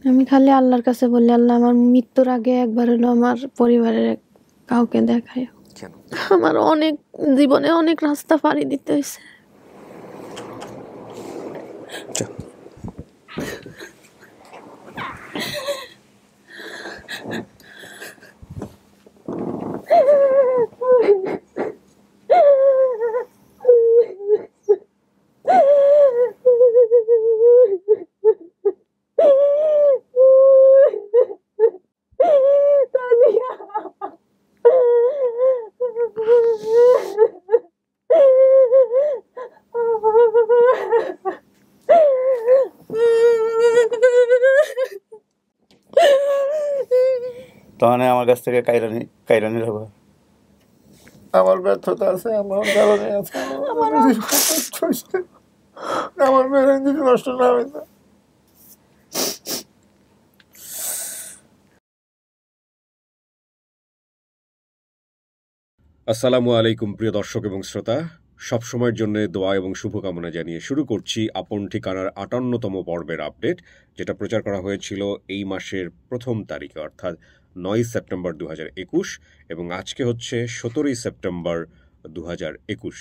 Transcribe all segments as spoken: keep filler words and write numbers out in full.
আমি খালি আল্লাহর কাছে বলি, আল্লাহ আমার মৃত্যুর আগে একবার হলো আমার পরিবারের কাউকে দেখায়। কেন? আমার অনেক জীবনে অনেক রাস্তা পাড়ি দিতে হয়েছে। তাহলে আমার কাছ থেকে কাইরানি কাইরানি হবে। আমার ব্যর্থতা আছে, আমার কারণে আছে, আমার মেয়ের যদি নষ্ট না হয়েছে। আসসালামু আলাইকুম প্রিয় দর্শক এবং শ্রোতা, সবসময়ের জন্য দোয়া এবং শুভকামনা জানিয়ে শুরু করছি আপন ঠিকানার আটান্নতম পর্বের আপডেট, যেটা প্রচার করা হয়েছিল এই মাসের প্রথম তারিখে অর্থাৎ নয় সেপ্টেম্বর দু হাজার একুশ এবং আজকে হচ্ছে সতেরোই সেপ্টেম্বর দু হাজার একুশ।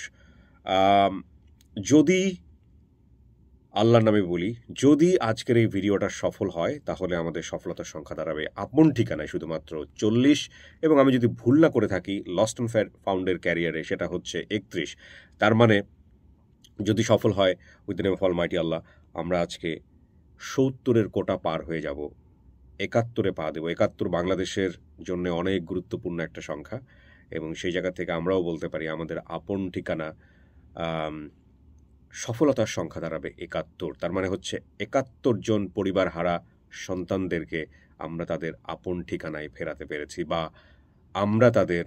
যদি আল্লাহর নামে বলি, যদি আজকের এই ভিডিওটা সফল হয় তাহলে আমাদের সফলতার সংখ্যা দাঁড়াবে আপন ঠিকানায় শুধুমাত্র চল্লিশ, এবং আমি যদি ভুল না করে থাকি লস্ট অ্যান্ড ফাউন্ডের ক্যারিয়ারে সেটা হচ্ছে একত্রিশ। তার মানে যদি সফল হয় with the name of almighty আল্লাহ, আমরা আজকে সত্তরের কোটা পার হয়ে যাব, একাত্তরে পা দেব। একাত্তর বাংলাদেশের জন্য অনেক গুরুত্বপূর্ণ একটা সংখ্যা, এবং সেই জায়গা থেকে আমরাও বলতে পারি আমাদের আপন ঠিকানা সফলতার সংখ্যা দাঁড়াবে একাত্তর। তার মানে হচ্ছে একাত্তর জন পরিবার হারা সন্তানদেরকে আমরা তাদের আপন ঠিকানায় ফেরাতে পেরেছি, বা আমরা তাদের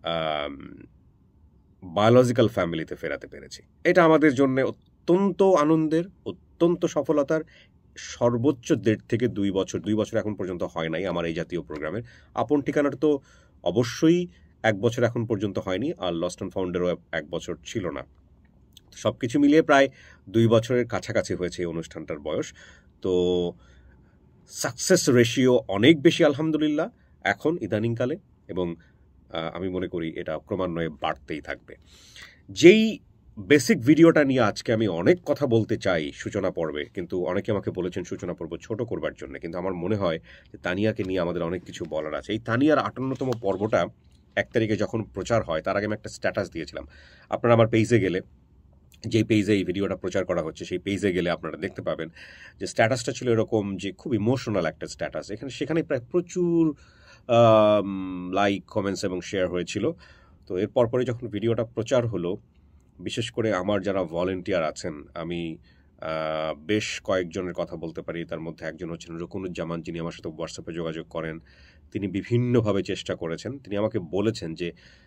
বায়োলজিক্যাল ফ্যামিলিতে ফেরাতে পেরেছি। এটা আমাদের জন্য অত্যন্ত আনন্দের, অত্যন্ত সফলতার। সর্বোচ্চ দেড় থেকে দুই বছর দুই বছর এখন পর্যন্ত হয় নাই আমার এই জাতীয় প্রোগ্রামের। আপন ঠিকানার তো অবশ্যই এক বছর এখন পর্যন্ত হয়নি, আর লস্ট অ্যান্ড ফাউন্ডেরও এক বছর ছিল না। সব কিছু মিলিয়ে প্রায় দুই বছরের কাছাকাছি হয়েছে এই অনুষ্ঠানটার বয়স। তো সাকসেস রেশিও অনেক বেশি আলহামদুলিল্লাহ এখন ইদানিংকালে, এবং আমি মনে করি এটা ক্রমান্বয়ে বাড়তেই থাকবে। যেই বেসিক ভিডিওটা নিয়ে আজকে আমি অনেক কথা বলতে চাই সূচনা পর্বে, কিন্তু অনেকে আমাকে বলেছেন সূচনা পর্ব ছোট করবার জন্য, কিন্তু আমার মনে হয় যে তানিয়াকে নিয়ে আমাদের অনেক কিছু বলার আছে। এই তানিয়ার আটান্নতম পর্বটা এক তারিখে যখন প্রচার হয় তার আগে আমি একটা স্ট্যাটাস দিয়েছিলাম। আপনারা আমার পেজে গেলে, যেই পেজে এই ভিডিওটা প্রচার করা হচ্ছে সেই পেজে গেলে আপনারা দেখতে পাবেন যে স্ট্যাটাসটা ছিল এরকম, যে খুব ইমোশনাল একটা স্ট্যাটাস। এখানে সেখানে প্রায় প্রচুর লাইক, কমেন্টস এবং শেয়ার হয়েছিল। তো এর পরপরই যখন ভিডিওটা প্রচার হলো, বিশেষ করে আমার যারা ভলেন্টিয়ার আছেন, আমি বেশ কয়েকজনের কথা বলতে পারি। তার মধ্যে একজন হচ্ছেন রকুনুজ্জামান, যিনি আমার সাথে হোয়াটসঅ্যাপে যোগাযোগ করেন। তিনি বিভিন্নভাবে চেষ্টা করেছেন। তিনি আমাকে বলেছেন যে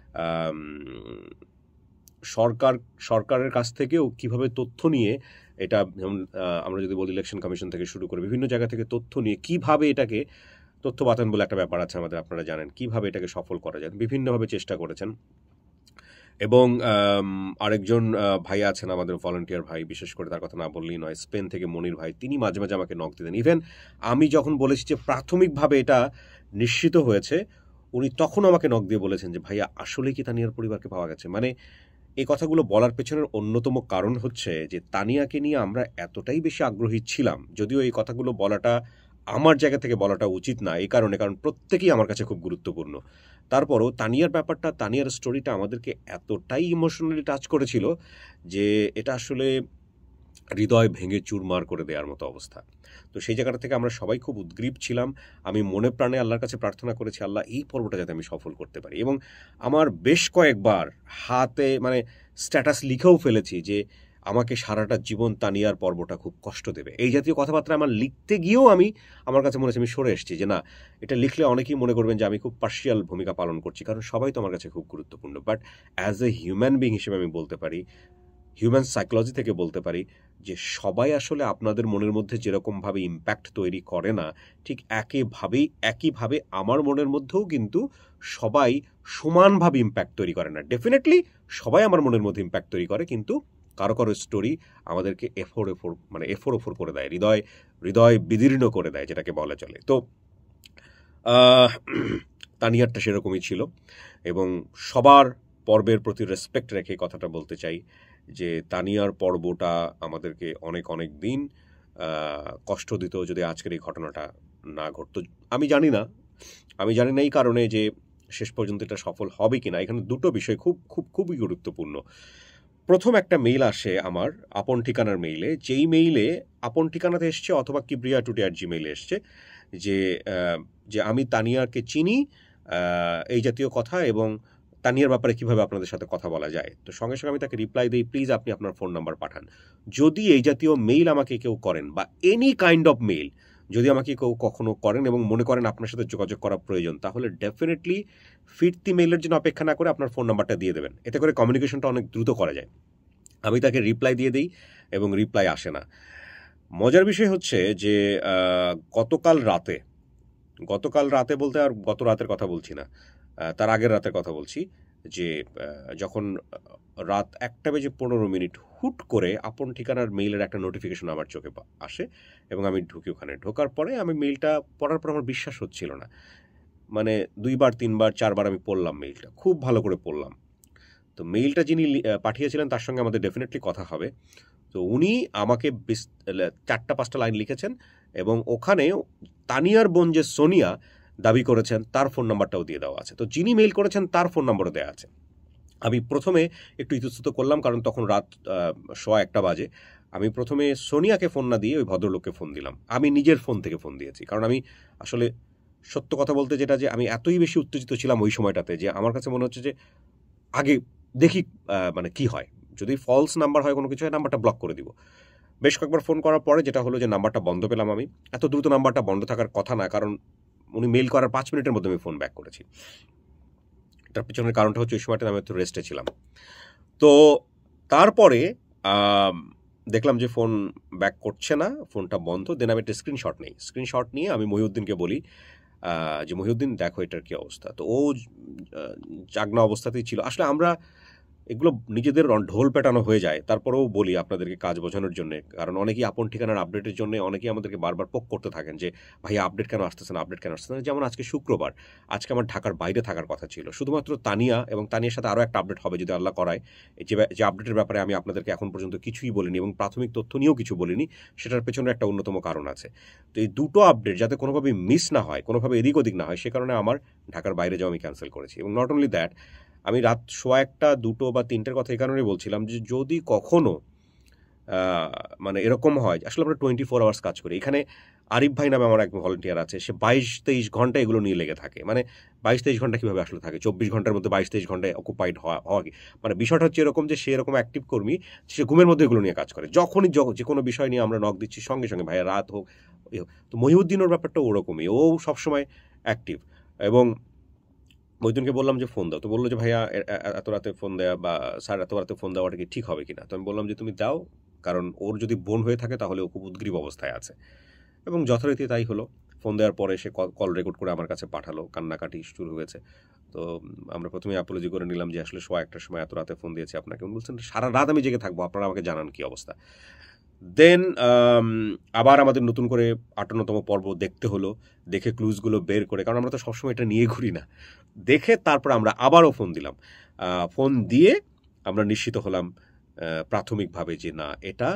সরকার সরকারের কাছ থেকেও কিভাবে তথ্য নিয়ে এটা, যেমন আমরা যদি বলি ইলেকশন কমিশন থেকে শুরু করে বিভিন্ন জায়গা থেকে তথ্য নিয়ে কিভাবে এটাকে, তথ্য বাতায়ন বলে একটা ব্যাপার আছে আমাদের, আপনারা জানেন, কিভাবে এটাকে সফল করা যায়, বিভিন্নভাবে চেষ্টা করেছেন। এবং আরেকজন ভাই আছেন আমাদের ভলান্টিয়ার ভাই, বিশেষ করে তার কথা না বললেই নয়, স্পেন থেকে মনির ভাই, তিনি মাঝে মাঝে আমাকে নক দিতেন। ইভেন আমি যখন বলেছি যে প্রাথমিকভাবে এটা নিশ্চিত হয়েছে, উনি তখন আমাকে নক দিয়ে বলেছেন যে ভাইয়া আসলে কি তানিয়ার পরিবারকে পাওয়া গেছে। মানে এই কথাগুলো বলার পেছনের অন্যতম কারণ হচ্ছে যে তানিয়াকে নিয়ে আমরা এতটাই বেশি আগ্রহী ছিলাম, যদিও এই কথাগুলো বলাটা আমার জায়গা থেকে বলাটা উচিত না এই কারণে, কারণ প্রত্যেকেই আমার কাছে খুব গুরুত্বপূর্ণ। তারপরও তানিয়ার ব্যাপারটা, তানিয়ার স্টোরিটা আমাদেরকে এতটাই ইমোশনালি টাচ করেছিল যে এটা আসলে হৃদয় ভেঙে চুরমার করে দেওয়ার মতো অবস্থা। তো সেই জায়গাটা থেকে আমরা সবাই খুব উদ্গ্রীব ছিলাম। আমি মনে প্রাণে আল্লাহর কাছে প্রার্থনা করেছি, আল্লাহ এই পর্বটা যাতে আমি সফল করতে পারি। এবং আমার বেশ কয়েকবার হাতে মানে স্ট্যাটাস লিখেও ফেলেছি যে আমাকে সারাটা জীবন তানিয়ার পর্বটা খুব কষ্ট দেবে। এই জাতীয় কথাবার্তা আমার লিখতে গিয়েও আমি আমার কাছে মনে হচ্ছে আমি সরে এসেছি, যে না, এটা লিখলে অনেকেই মনে করবেন যে আমি খুব পার্শিয়াল ভূমিকা পালন করছি, কারণ সবাই তো আমার কাছে খুব গুরুত্বপূর্ণ। But as a human being হিসেবে আমি বলতে পারি, হিউম্যান সাইকোলজি থেকে বলতে পারি যে সবাই আসলে আপনাদের মনের মধ্যে যেরকমভাবে ইম্প্যাক্ট তৈরি করে না, ঠিক একইভাবেই একইভাবে আমার মনের মধ্যেও কিন্তু সবাই সমানভাবে ইম্প্যাক্ট তৈরি করে না। ডেফিনেটলি সবাই আমার মনের মধ্যে ইম্প্যাক্ট তৈরি করে, কিন্তু কারো কারো স্টোরি আমাদেরকে এফোর এফোর মানে এফোর ওফোর করে দেয়, হৃদয় হৃদয় বিদীর্ণ করে দেয়, যেটাকে বলা চলে। তো তানিয়ারটা সেরকমই ছিল, এবং সবার পর্বের প্রতি রেসপেক্ট রেখে কথাটা বলতে চাই যে তানিয়ার পর্বটা আমাদেরকে অনেক অনেক দিন কষ্ট দিত যদি আজকের এই ঘটনাটা না ঘটতো। আমি জানি না আমি জানি না এই কারণে যে শেষ পর্যন্ত এটা সফল হবে কিনা। এখানে দুটো বিষয় খুব খুব খুবই গুরুত্বপূর্ণ। প্রথম একটা মেইল আসে আমার আপন ঠিকানার মেইলে, যেই মেইলে আপন ঠিকানাতে এসছে অথবা কিবরিয়া টুডে অ্যাট জিমেইলে এসছে যে যে আমি তানিয়াকে চিনি, এই জাতীয় কথা, এবং তানিয়ার ব্যাপারে কীভাবে আপনাদের সাথে কথা বলা যায়। তো সঙ্গে সঙ্গে আমি তাকে রিপ্লাই দিই, প্লিজ আপনি আপনার ফোন নাম্বার পাঠান। যদি এই জাতীয় মেইল আমাকে কেউ করেন বা এনি কাইন্ড অফ মেইল যদি আমাকে কেউ কখনো করেন এবং মনে করেন আপনার সাথে যোগাযোগ করা প্রয়োজন, তাহলে ডেফিনেটলি ফিরতি মেইলের জন্য অপেক্ষা না করে আপনার ফোন নাম্বারটা দিয়ে দেবেন। এতে করে কমিউনিকেশনটা অনেক দ্রুত করা যায়। আমি তাকে রিপ্লাই দিয়ে দিই এবং রিপ্লাই আসে না। মজার বিষয় হচ্ছে যে গতকাল রাতে গতকাল রাতে বলতে আর গত রাতের কথা বলছি না, তার আগের রাতের কথা বলছি, যে যখন রাত একটা বেজে পনেরো মিনিট হুট করে আপন ঠিকানার মেইলের একটা নোটিফিকেশন আমার চোখে আসে এবং আমি ঢুকি। ওখানে ঢোকার পরে আমি মেইলটা পড়ার পর আমার বিশ্বাস হচ্ছিল না। মানে দুইবার তিনবার চারবার আমি পড়লাম মেইলটা, খুব ভালো করে পড়লাম। তো মেইলটা যিনি পাঠিয়েছিলেন তার সঙ্গে আমাদের ডেফিনেটলি কথা হবে। তো উনি আমাকে চারটা পাঁচটা লাইন লিখেছেন এবং ওখানে তানিয়ার বোন যে সোনিয়া দাবি করেছেন তার ফোন নাম্বারটাও দিয়ে দেওয়া আছে। তো যিনি মেইল করেছেন তার ফোন নাম্বারও দেওয়া আছে। আমি প্রথমে একটু ইতস্তত করলাম, কারণ তখন রাত সোয়া একটা বাজে। আমি প্রথমে সোনিয়াকে ফোন না দিয়ে ওই ভদ্রলোককে ফোন দিলাম। আমি নিজের ফোন থেকে ফোন দিয়েছি, কারণ আমি আসলে সত্য কথা বলতে যেটা, যে আমি এতই বেশি উত্তেজিত ছিলাম ওই সময়টাতে যে আমার কাছে মনে হচ্ছে যে আগে দেখি মানে কি হয়, যদি ফলস নাম্বার হয় কোনো কিছু হয় নাম্বারটা ব্লক করে দিব। বেশ কয়েকবার ফোন করার পরে যেটা হলো যে নাম্বারটা বন্ধ পেলাম। আমি এত দ্রুত নাম্বারটা বন্ধ থাকার কথা না, কারণ উনি মেইল করার পাঁচ মিনিটের মধ্যে আমি ফোন ব্যাক করেছি। তার পিছনের কারণটা হচ্ছে ওই সময়টা আমি একটু রেস্টে ছিলাম। তো তারপরে দেখলাম যে ফোন ব্যাক করছে না, ফোনটা বন্ধ। দেন আমি একটা স্ক্রিনশট নিই, স্ক্রিনশট নিয়ে আমি মহিউদ্দিনকে বলি যে মহিউদ্দিন দেখো এটার কী অবস্থা। তো ও জাগনা অবস্থাতেই ছিল। আসলে আমরা এগুলো নিজেদের ঢোল পেটানো হয়ে যায়, তারপরেও বলি আপনাদেরকে কাজ বোঝানোর জন্য, কারণ অনেকেই আপন ঠিকানার আপডেটের জন্য অনেকেই আমাদেরকে বারবার পোক করতে থাকেন যে ভাই আপডেট কেন আসতেছে না, আপডেট কেন আসতেছে না। যেমন আজকে শুক্রবার, আজকে আমার ঢাকার বাইরে থাকার কথা ছিল, শুধুমাত্র তানিয়া এবং তানিয়ার সাথে আরও একটা আপডেট হবে যদি আল্লাহ করায়। যে যে আপডেটের ব্যাপারে আমি আপনাদেরকে এখন পর্যন্ত কিছুই বলিনি এবং প্রাথমিক তথ্য নিয়েও কিছু বলিনি, সেটার পেছনে একটা অন্যতম কারণ আছে। তো এই দুটো আপডেট যাতে কোনোভাবে মিস না হয়, কোনোভাবে এদিক ওদিক না হয়, সে কারণে আমার ঢাকার বাইরে যাওয়া আমি ক্যান্সেল করেছি। এবং নট অনলি দ্যাট, আমি রাত সোয়া একটা দুটো বা তিনটের কথা এই কারণেই বলছিলাম যে যদি কখনো মানে এরকম হয়, আসলে আমরা টোয়েন্টি ফোর আওয়ার্স কাজ করি এখানে। আরিফ ভাই নামে আমার এক ভলেন্টিয়ার আছে, সে বাইশ তেইশ ঘন্টা এগুলো নিয়ে লেগে থাকে। মানে বাইশ তেইশ ঘন্টা কীভাবে আসলে থাকে, চব্বিশ ঘন্টার মধ্যে বাইশ তেইশ ঘন্টায় অকুপাইড হওয়া হওয়া মানে বিষয়টা হচ্ছে এরকম যে সে এরকম অ্যাক্টিভ কর্মী, সে ঘুমের মধ্যে এগুলো নিয়ে কাজ করে। যখনই যে কোনো বিষয় নিয়ে আমরা নক দিচ্ছি সঙ্গে সঙ্গে ভাইয়া রাত হোক। তো মহিউদ্দিনের ব্যাপারটা ওরকমই, ও সবসময় অ্যাক্টিভ। এবং মহিউদ্দিনকে বললাম যে ফোন দাও, তো বললো যে ভাইয়া এত রাতে ফোন দেওয়া বা স্যার এত রাতে ফোন দেওয়াটা কি ঠিক হবে কিনা। তো আমি বললাম যে তুমি দাও, কারণ ওর যদি বোন হয়ে থাকে তাহলে ও খুব উদ্গ্রীব অবস্থায় আছে। এবং যথারীতি তাই হলো। ফোন দেওয়ার পরে সে কল রেকর্ড করে আমার কাছে পাঠালো, কান্নাকাটি শুরু হয়েছে। তো আমরা প্রথমে অ্যাপোলজি করে নিলাম যে আসলে সোয়া একটার সময় এত রাতে ফোন দিয়েছি আপনাকে। উনি বলছেন সারা রাত আমি জেগে থাকবো, আপনারা আমাকে জানান কি অবস্থা। দেন আবার আমাদের নতুন করে আটান্নতম পর্ব দেখতে হলো, দেখে ক্লুজগুলো বের করে, কারণ আমরা তো সবসময় এটা নিয়ে ঘুরি না, দেখে তারপর আমরা আবারও ফোন দিলাম। ফোন দিয়ে আমরা নিশ্চিত হলাম প্রাথমিকভাবে যে না, এটা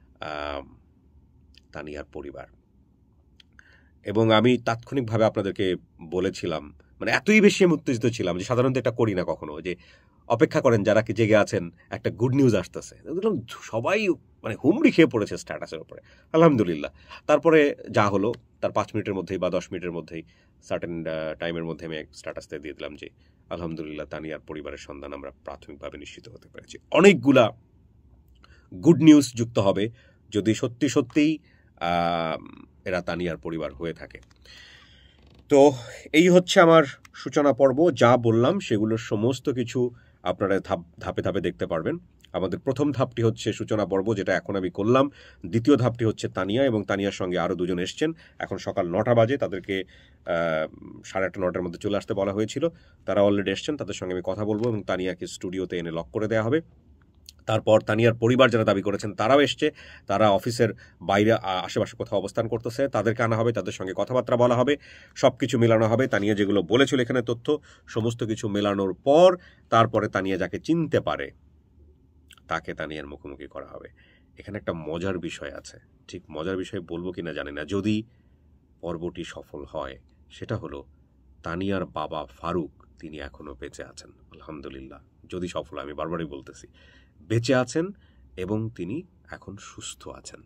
তানিয়ার পরিবার। এবং আমি তাৎক্ষণিকভাবে আপনাদেরকে বলেছিলাম, মানে এতই বেশি আমি উত্তেজিত ছিলাম যে সাধারণত এটা করি না কখনো, যে অপেক্ষা করেন যারা কি জেগে আছেন, একটা গুড নিউজ আসতেছে। দেখলাম সবাই মানে হুমড়ি খেয়ে পড়েছে স্ট্যাটাসের উপরে। আলহামদুলিল্লাহ, তারপরে যা হলো তার পাঁচ মিনিটের মধ্যেই বা দশ মিনিটের মধ্যেই সার্টেন টাইমের মধ্যে আমি এক স্ট্যাটাসতে দিয়ে দিলাম যে আলহামদুলিল্লাহ তানিয়ার পরিবারের সন্ধান আমরা প্রাথমিকভাবে নিশ্চিত হতে পেরেছি। অনেকগুলা গুড নিউজ যুক্ত হবে যদি সত্যি সত্যিই এরা তানিয়ার পরিবার হয়ে থাকে। তো এই হচ্ছে আমার সূচনা পর্ব। যা বললাম সেগুলোর সমস্ত কিছু আপনারা ধাপ ধাপে ধাপে দেখতে পারবেন। আমাদের প্রথম ধাপটি হচ্ছে সূচনা পর্ব, যেটা এখন আমি করলাম। দ্বিতীয় ধাপটি হচ্ছে তানিয়া, এবং তানিয়ার সঙ্গে আরও দুজন এসছেন। এখন সকাল নটা বাজে, তাদেরকে সাড়ে আটটা নটার মধ্যে চলে আসতে বলা হয়েছিল। তারা অলরেডি এসছেন, তাদের সঙ্গে আমি কথা বলবো এবং তানিয়াকে স্টুডিওতে এনে লক করে দেওয়া হবে। তারপর তানিয়ার পরিবার যারা দাবি করেছেন তারাও এসছে, তারা অফিসের বাইরে আশেপাশে কোথাও অবস্থান করতেছে, তাদেরকে আনা হবে, তাদের সঙ্গে কথাবার্তা বলা হবে, সব কিছু মেলানো হবে। তানিয়া যেগুলো বলেছিল এখানে তথ্য সমস্ত কিছু মেলানোর পর তারপরে তানিয়া যাকে চিনতে পারে তাকে তানিয়ার মুখোমুখি করা হবে। এখানে একটা মজার বিষয় আছে, ঠিক মজার বিষয় বলবো কিনা জানি না, যদি পর্বটি সফল হয় সেটা হলো তানিয়ার বাবা ফারুক তিনি এখনো বেঁচে আছেন, আলহামদুলিল্লাহ। যদি সফল, আমি বারবারই বলতেছি, বেঁচে আছেন এবং তিনি এখন সুস্থ আছেন।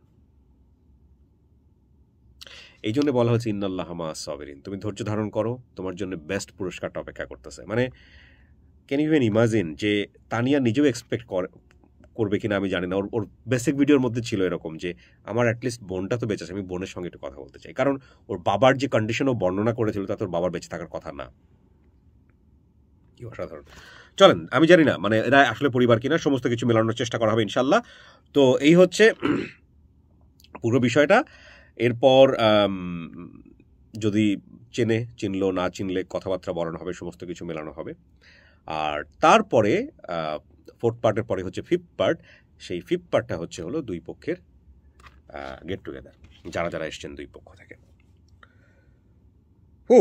এই জন্য বলা হচ্ছে ইন্নাল্লাহ মা সাবিরিন, তুমি ধৈর্য ধারণ করো, তোমার জন্য বেস্ট পুরস্কারটা অপেক্ষা করতেছে। মানে ক্যান ইউ ইভেন ইমাজিন যে তানিয়া নিজেও এক্সপেক্ট করবে কিনা আমি জানি না। ওর ওর বেসিক ভিডিওর মধ্যে ছিল এরকম যে আমার অ্যাটলিস্ট বোনটা তো বেঁচে আছে, আমি বোনের সঙ্গে একটু কথা বলতে চাই, কারণ ওর বাবার যে কন্ডিশন ও বর্ণনা করেছিল তাতে ওর বাবার বেঁচে থাকার কথা না। কি অসাধারণ। চলেন, আমি জানি না মানে এরা আসলে পরিবার কিনা, সমস্ত কিছু মেলানোর চেষ্টা করা হবে ইনশাল্লাহ। তো এই হচ্ছে পুরো বিষয়টা। এরপর যদি চেনে চিনলো, না চিনলে কথাবার্তা বলানো হবে, সমস্ত কিছু মেলানো হবে। আর তারপরে ফোর্থ পার্টের পরে হচ্ছে ফিফথ পার্ট। সেই ফিফথ পার্টটা হচ্ছে হলো দুই পক্ষের গেট টুগেদার, যারা যারা এসছেন দুই পক্ষ থেকে। হু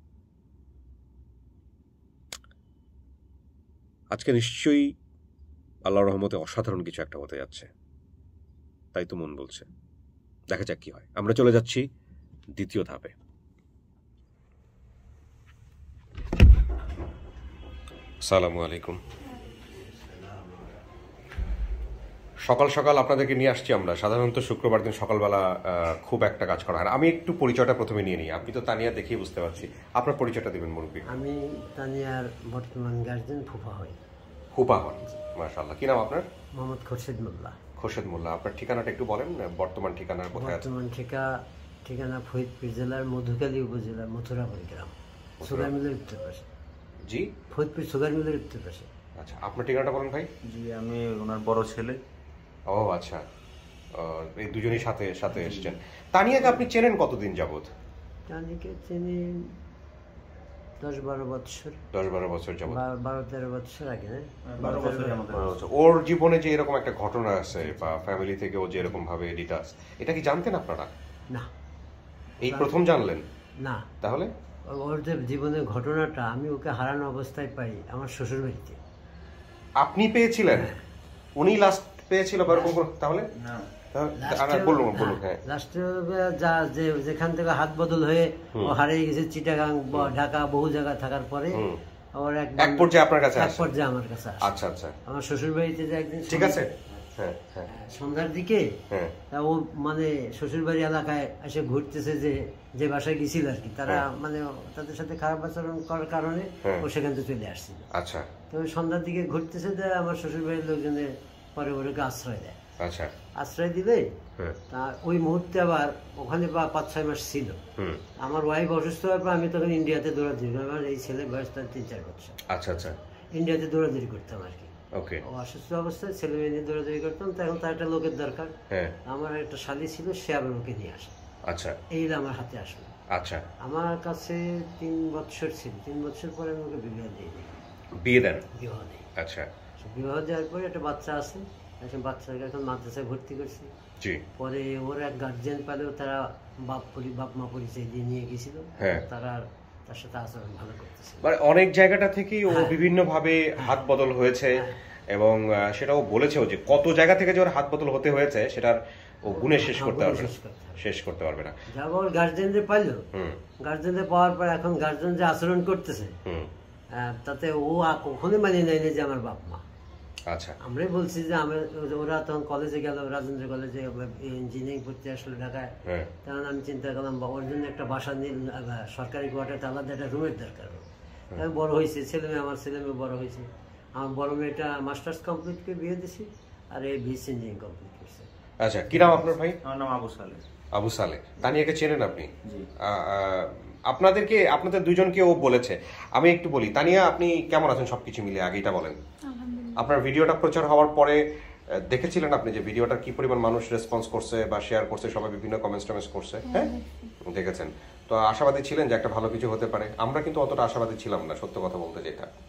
আজকে নিশ্চয়ই আল্লাহর রহমতে অসাধারণ কিছু একটা হতে যাচ্ছে, তাই তো মন বলছে। দেখা যাক কি হয়। আমরা চলে যাচ্ছি দ্বিতীয় ধাপে। আসসালামু আলাইকুম। সকাল সকাল আপনাদেরকে নিয়ে আসছি আমরা। সাধারণত শুক্রবার দিন সকালবেলা খুব একটা কাজ করা হয় না। আমি একটু পরিচয়টা প্রথমে নিয়ে নিই। আপনি তো তানিয়া দেখেই বুঝতে পারছি, আপনার পরিচয়টা দেবেন মুরব্বী। আমি তানিয়ার বর্তমান গার্জেন ফুফা হই। ফুফা হন, মাশাআল্লাহ। কি নাম আপনার? মোহাম্মদ খোরশেদ মোল্লা। খোরশেদ মোল্লা, আপনার ঠিকানাটা একটু বলেন, বর্তমান ঠিকানা কোথায় আছে? বর্তমান ঠিকা ঠিকানা ফরিদপুর জেলার মধুখালী উপজেলার মথুরাপুর গ্রাম, সুগার মিলের উত্তর পাশে। জি, ফরিদপুর সুগার মিলের উত্তর পাশে। আচ্ছা, আপনার ঠিকানাটা বলেন ভাই। জি, আমি ওনার বড় ছেলে। ও আচ্ছা, এই দুজনই সাথে সাথে এসছেন। তানিয়াকে আপনি চেনেন কতদিন যাবত? তানিয়াকে চিনি দশ বারো বছর। দশ বারো বছর যাবত? বারো তেরো বছর আগে। বারো বছর। ওর জীবনে যে এরকম একটা ঘটনা আছে বা ফ্যামিলি থেকে ও যে এরকম ভাবে ডিটাচ, এটা কি জানতেন আপনারা? না, এই প্রথম জানলেন? না। তাহলে ওর যে জীবনের ঘটনাটা আমি ওকে হারানো অবস্থায় পাই আমার শ্বশুর বাড়িতে। আপনি পেয়েছিলেন? উনি লাস্ট পেয়েছিল? তাহলে যেখান থেকে হাত বদল হয়ে ও হারিয়ে গেছে চিটাগাং ঢাকা বহু জায়গা থাকার পরে ওর এক পর্যায়ে আপনার কাছে এক পর্যায়ে আমার কাছে আসে। আচ্ছা আচ্ছা। আমার শ্বশুর বাড়িতে যে একদিন, ঠিক আছে, সন্ধ্যার দিকে ও মানে শ্বশুর বাড়ি এলাকায় এসে ঘুরতেছে, যে যে বাসায় গেছিল আর কি, তারা মানে তাদের সাথে খারাপ আচরণ করার কারণে ও সেখান থেকে চলে আসছিল। আচ্ছা। তো সন্ধ্যার দিকে ঘুরতেছে, যে আমার শ্বশুর বাড়ির লোকজনের পরে ওকে আশ্রয় দেয়। আচ্ছা। আশ্রয় দিলে তা ওই মুহূর্তে আবার ওখানে বা পাঁচ ছয় মাস ছিল। আমার ওয়াইফ অসুস্থ হওয়ার পর আমি তখন ইন্ডিয়াতে দৌড়াদৌড়ি, আমার এই ছেলে বয়স তার তিন চার বছর। আচ্ছা আচ্ছা। ইন্ডিয়াতে দৌড়াদৌড়ি করতাম আর কি। ওকে। ও অসুস্থ অবস্থায় ছেলে মেয়ে নিয়ে দৌড়াদৌড়ি করতাম, তখন তার একটা লোকের দরকার। আমার একটা শালী ছিল, সে আবার ওকে নিয়ে আসে। আচ্ছা। এই আমার হাতে আসলো। আচ্ছা। আমার কাছে তিন বছর ছিল, তিন বছর পরে আমি ওকে বিবাহ দিই। বিয়ে দেন? বিবাহ দিই। আচ্ছা। বিবাহ দেওয়ার পরে একটা বাচ্চা আছে, এখন বাচ্চাকে এখন মাদ্রাসায় ভর্তি করছি। পরে ওর এক গার্জিয়ান পেলেও তারা বাপ বাপ মা পরিচয় দিয়ে নিয়ে গেছিল, তারা তার সাথে আচরণ ভালো করতেছে। মানে অনেক জায়গাটা থেকেই ও বিভিন্ন ভাবে হাত বদল হয়েছে, এবং সেটাও বলেছেও যে কত জায়গা থেকে যে ওর হাত বদল হতে হয়েছে সেটার ও গুণে শেষ করতে পারবে না, শেষ করতে পারবে না। যাব ওর গার্জিয়ানদের পাইলো, গার্জিয়ানদের পাওয়ার পর এখন গার্জিয়ান যে আচরণ করতেছে তাতে ও কখনোই মানিয়ে নেয়নি যে আমার বাপ মা। আচ্ছা। আমরাই বলছি যে আমি, ওরা তখন কলেজে গেল, রাজেন্দ্র কলেজে ইঞ্জিনিয়ারিং পড়তে আসলো ঢাকায়, তখন আমি চিন্তা করলাম ওর জন্য একটা বাসা নিয়ে সরকারি কোয়ার্টার আলাদা একটা রুমের দরকার। আমি বড় হয়েছে, ছেলে মেয়ে, আমার ছেলে মেয়ে বড় হয়েছে। আমার বড় মেয়েটা মাস্টার্স কমপ্লিট করে বিয়ে দিছি, আর এই বিএসসি ইঞ্জিনিয়ারিং কমপ্লিট করছে। আচ্ছা, কি নাম আপনার ভাই? আমার নাম আবু সালে। আবু সালে। তানিয়াকে চেনেন আপনি? আপনাদেরকে, আপনাদের দুজনকে ও বলেছে। আমি একটু বলি, তানিয়া আপনি কেমন আছেন সবকিছু মিলে আগে এটা বলেন। আপনার ভিডিওটা প্রচার হওয়ার পরে দেখেছিলেন আপনি যে ভিডিওটার কি পরিমাণ মানুষ রেসপন্স করছে বা শেয়ার করছে, সবাই বিভিন্ন কমেন্টস টমেন্টস করছে? হ্যাঁ, দেখেছেন তো? আশাবাদী ছিলেন যে একটা ভালো কিছু হতে পারে? আমরা কিন্তু অতটা আশাবাদী ছিলাম না, সত্য কথা বলতে যেটা।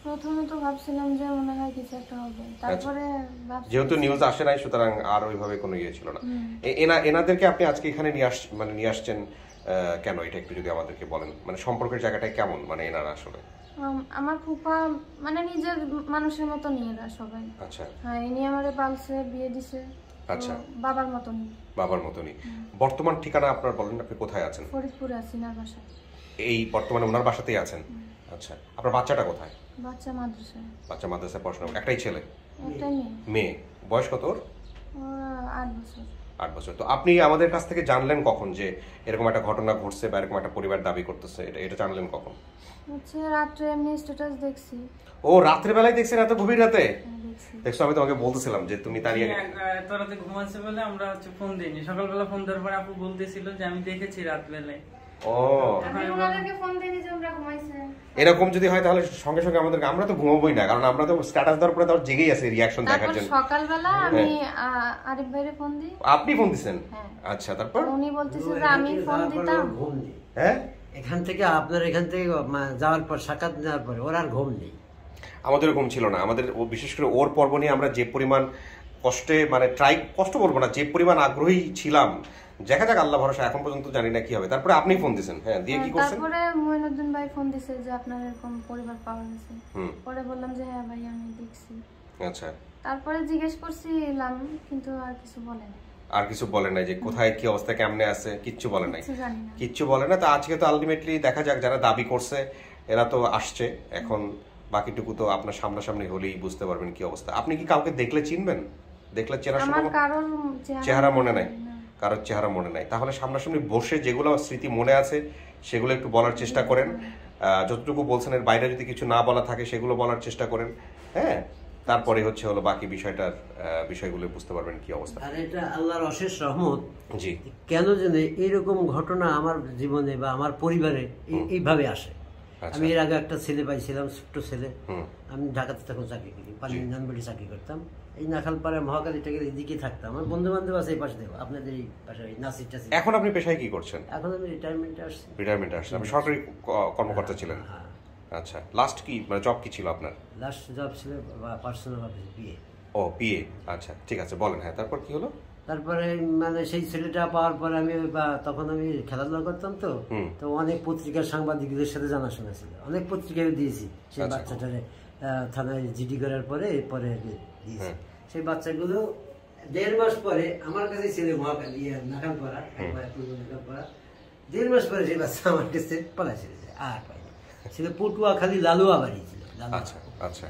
প্রথমে তো ভাবছিলাম যে মনে হয় কিছু একটা হবে, তারপরে ভাবছি যেহেতু নিউজ আসে নাই সুতরাং আর ওইভাবে কোনো ইয়ে ছিল না। এ- এনা এনাদেরকে আপনি আজকে এখানে নিয়ে আস মানে নিয়ে আসছেন আহ, কেন, এটা একটু যদি আমাদেরকে বলেন, মানে সম্পর্কের জায়গাটা কেমন, মানে এনারা আসলে? আম, আমার ফুফা মানে নিজের মানুষের মতো নিয়ে এরা সবাই। আচ্ছা হ্যাঁ, ইনি আমারে পালছে, বিয়ে দিছে, তো আচ্ছা। বাবার মতন। বাবার মতনই। বর্তমান ঠিকানা আপনার বলেন, আপনি কোথায় আছেন? ফরিদপুরে আছি না বাসায়। এই বর্তমানে ওনার বাসাতেই আছেন? আচ্ছা, আপনার বাচ্চাটা কোথায়? বাচ্চা মাদ্রাসায়। বাচ্চা মাদ্রাসায় পড়াশোনা, একটাই ছেলে? একটাই মেয়ে। মেয়ে। বয়স কত ওর? ওরা আট বছর। আট বছর। তো আপনি আমাদের কাছ থেকে জানলেন কখন যে এরকম একটা ঘটনা ঘটছে বা এরকম একটা পরিবার দাবি করতেছে, এটা এটা জানলেন কখন? হচ্ছে রাত্রে এমনি স্ট্যাটাস দেখছি। ও রাত্রে বেলায় দেখছেন, এত গভীর রাতে? হ্যাঁ, দেখছি। দেখছো, আমি তোমাকে বলতেছিলাম যে তুমি তানিয়া এত রাতে ঘুমাচ্ছে বলে আমরা হচ্ছে ফোন দিইনি। সকালবেলা ফোন দেওয়ার পর আপু বলতেছিল যে আমি দেখেছি রাত বেলায়। ও আমি ওনাদেরকে ফোন দিইনি যে আমরা ঘুমাইছে। এরকম যদি হয় তাহলে সঙ্গে সঙ্গে আমাদেরকে, আমরা তো ঘুমাবোই না, কারণ আমরা তো স্ট্যাটাস দেওয়ার পরে তো জেগেই আছে রিয়াকশন দেখার তারপর জন্য। সকালবেলা আমি আ- আরিফ ভাইরে ফোন দিই। আপনি ফোন দিছেন? হ্যাঁ। আচ্ছা, তারপর? উনি বলতেছে যে এখান আমি থেকে ফোন যাওয়ার পরে দিতাম। ওর ঘুম নেই। হ্যাঁ, এখান থেকে আপনার এখান থেকে মা- যাওয়ার পর সাক্ষাৎ নেওয়ার পরে ওর আর ঘুম নেই। আমাদের ঘুম ছিল না। আমাদের ও বিশেষ করে ওর পর্ব নিয়ে আমরা যে পরিমাণ কষ্টে, মানে ট্রাই, কষ্ট বলবো না, যে পরিমাণ আগ্রহী ছিলাম, দেখা যাক আল্লাহ ভরসা, এখন পর্যন্ত জানি না কি হবে। তারপরে আপনি ফোন দিছেন? হ্যাঁ, দিয়ে কি করছেন? তারপরে মঈনুদ্দিন ভাই ফোন দিছে যে আপনার এরকম পরিবার পাওয়া গেছে। হুম। পরে বললাম যে হ্যাঁ ভাই আমি দেখছি। আচ্ছা, তারপরে জিজ্ঞেস করছিলাম কিন্তু আর কিছু বলে না। আর কিছু বলে নাই যে কোথায় কি অবস্থা, কেমনে আছে, কিচ্ছু বলে নাই? কিছু জানি না। কিচ্ছু বলে না। তো আজকে তো আলটিমেটলি দেখা যাক, যারা দাবি করছে এরা তো আসছে, এখন বাকিটুকু তো আপনার সামনাসামনি হলেই বুঝতে পারবেন কি অবস্থা। আপনি কি কাউকে দেখলে চিনবেন? দেখলে চেনার আমার সম্ভব? কারোর চেহারা মনে নাই? না। কারোর চেহারা মনে নাই? তাহলে সামনাসামনি বসে যেগুলো স্মৃতি মনে আছে সেগুলো একটু বলার চেষ্টা করেন। আহ, যতটুকু বলছেন এর বাইরে যদি কিছু না বলা থাকে সেগুলো বলার চেষ্টা করেন। হ্যাঁ, তারপরে হচ্ছে হলো বাকি বিষয়টার আহ, বিষয়গুলো বুঝতে পারবেন কি অবস্থা। আর এটা আল্লাহর অশেষ রহমত। জি। কেন জানে এইরকম ঘটনা আমার জীবনে বা আমার পরিবারে এই- এইভাবে আসে। আচ্ছা। আমি এর আগে একটা ছেলে পাইছিলাম, ছোট্ট ছেলে। হুম। আমি ঢাকাতে তখন চাকরি করি, পানি নানবাড়ি চাকরি করতাম। এই নাখালপাড়া মহাকালী টাকের এদিকে থাকতাম। আমার বন্ধু বান্ধব আছে এই পাশে, দেবো আপনাদের এই পাশে ওই নাসির টাসির। এখন আপনি পেশায় কি করছেন? এখন আমি রিটায়ারমেন্টে আসছি। রিটায়ারমেন্টে আসছেন? আপনি সরকারি ক- কর্মকর্তা ছিলেন? হ্যাঁ। আচ্ছা, লাস্ট কি মানে জব কি ছিল আপনার? লাস্ট জব ছিল পার্সোনাল অফিস বিয়ে। ও, পিএ। আচ্ছা, ঠিক আছে, বলেন। হ্যাঁ, তারপর কি হলো? তারপরে মানে সেই ছেলেটা পাওয়ার পরে আমি বা তখন আমি খেলাধুলা করতাম তো হুম। তো অনেক পত্রিকার সাংবাদিকদের সাথে জানাশোনা ছিল, অনেক পত্রিকায় দিয়েছি সেই আচ্ছা। বাচ্চাটারে আহ, থানায় জিডি করার পরে এরপরে আর কি দিয়েছি। হুম। সেই বাচ্চাগুলো দেড় মাস পরে আমার কাছে ছিল মহাকালী নাকালপাড়া, একবার পূর্ব নাকালপাড়া। দেড় মাস পরে সেই বাচ্চা আমার কাছে পালা ছিল, আর পাইনি। ছিল পটুয়াখালী লালুয়া বাড়ি ছিল, লালুয়া। আচ্ছা আচ্ছা।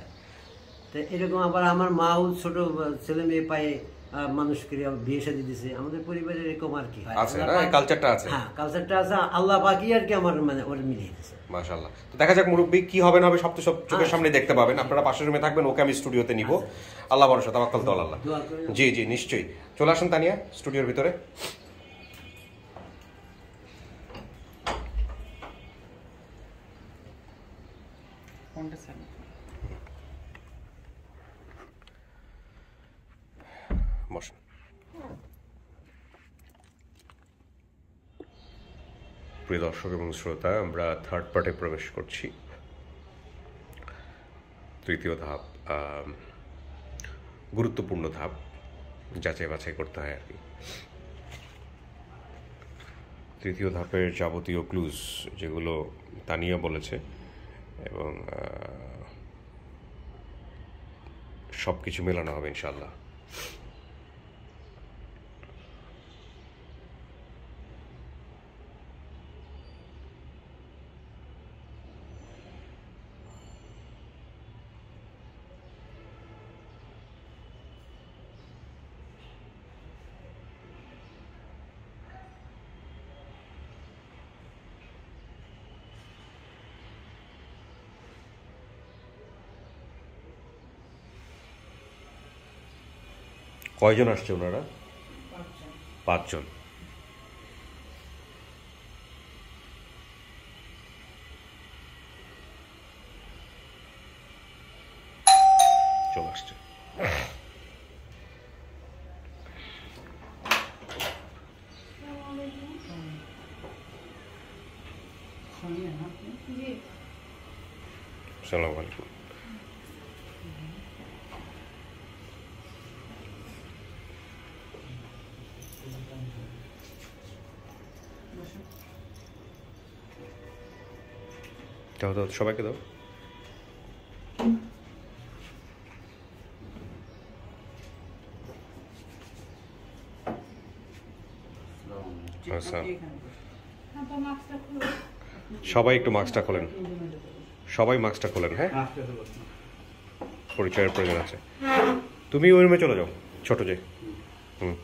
তো এরকম আবার আমার মাও ছোট ছেলে মেয়ে পায়ে আহ, মানুষ করে আবার বিয়ে শাদী দিছে। আমাদের পরিবারে এরকম আর কি হয়। আছে না, আল্লাহ পাক- কালচারটা আছে। হ্যাঁ, কালচারটা আছে। আল্লাহ পাকি আর কি আমার মানে ওর মিলিয়ে দিয়েছে। মাশাআল্লাহ। তো দেখা যাক মুরব্বী কি হবে না হবে, সব তো সব চোখের সামনে দেখতে পাবেন। আপনারা পাশের রুমে থাকবেন, ওকে আমি স্টুডিওতে নিব। আল্লাহ ভরসা, তাওয়াক্কাল তো আল্লাহ। দোয়া করে জি জি, নিশ্চয়ই। চলে আসেন তানিয়া স্টুডিওর ভিতরে। ফোনটা চালু। বসেন। প্রিয় দর্শক এবং শ্রোতা, আমরা থার্ড পার্টে প্রবেশ করছি। তৃতীয় ধাপ, আহ, গুরুত্বপূর্ণ ধাপ, যাচাই বাছাই করতে হয় আর কি। তৃতীয় ধাপের যাবতীয় ক্লুজ যেগুলো তানিয়া বলেছে এবং সব কিছু মেলানো হবে ইনশাল্লাহ। কয়জন আসছে ওনারা? পাঁচজন। চলে আসছে। আসসালামু আলাইকুম। দাও দাও সবাইকে দাও। আচ্ছা সবাই একটু মাস্কটা খোলেন, সবাই মাস্কটা খোলেন। হ্যাঁ পরিচয়ের প্রয়োজন আছে। তুমি ওই রুমে চলে যাও, ছোট যে। হুম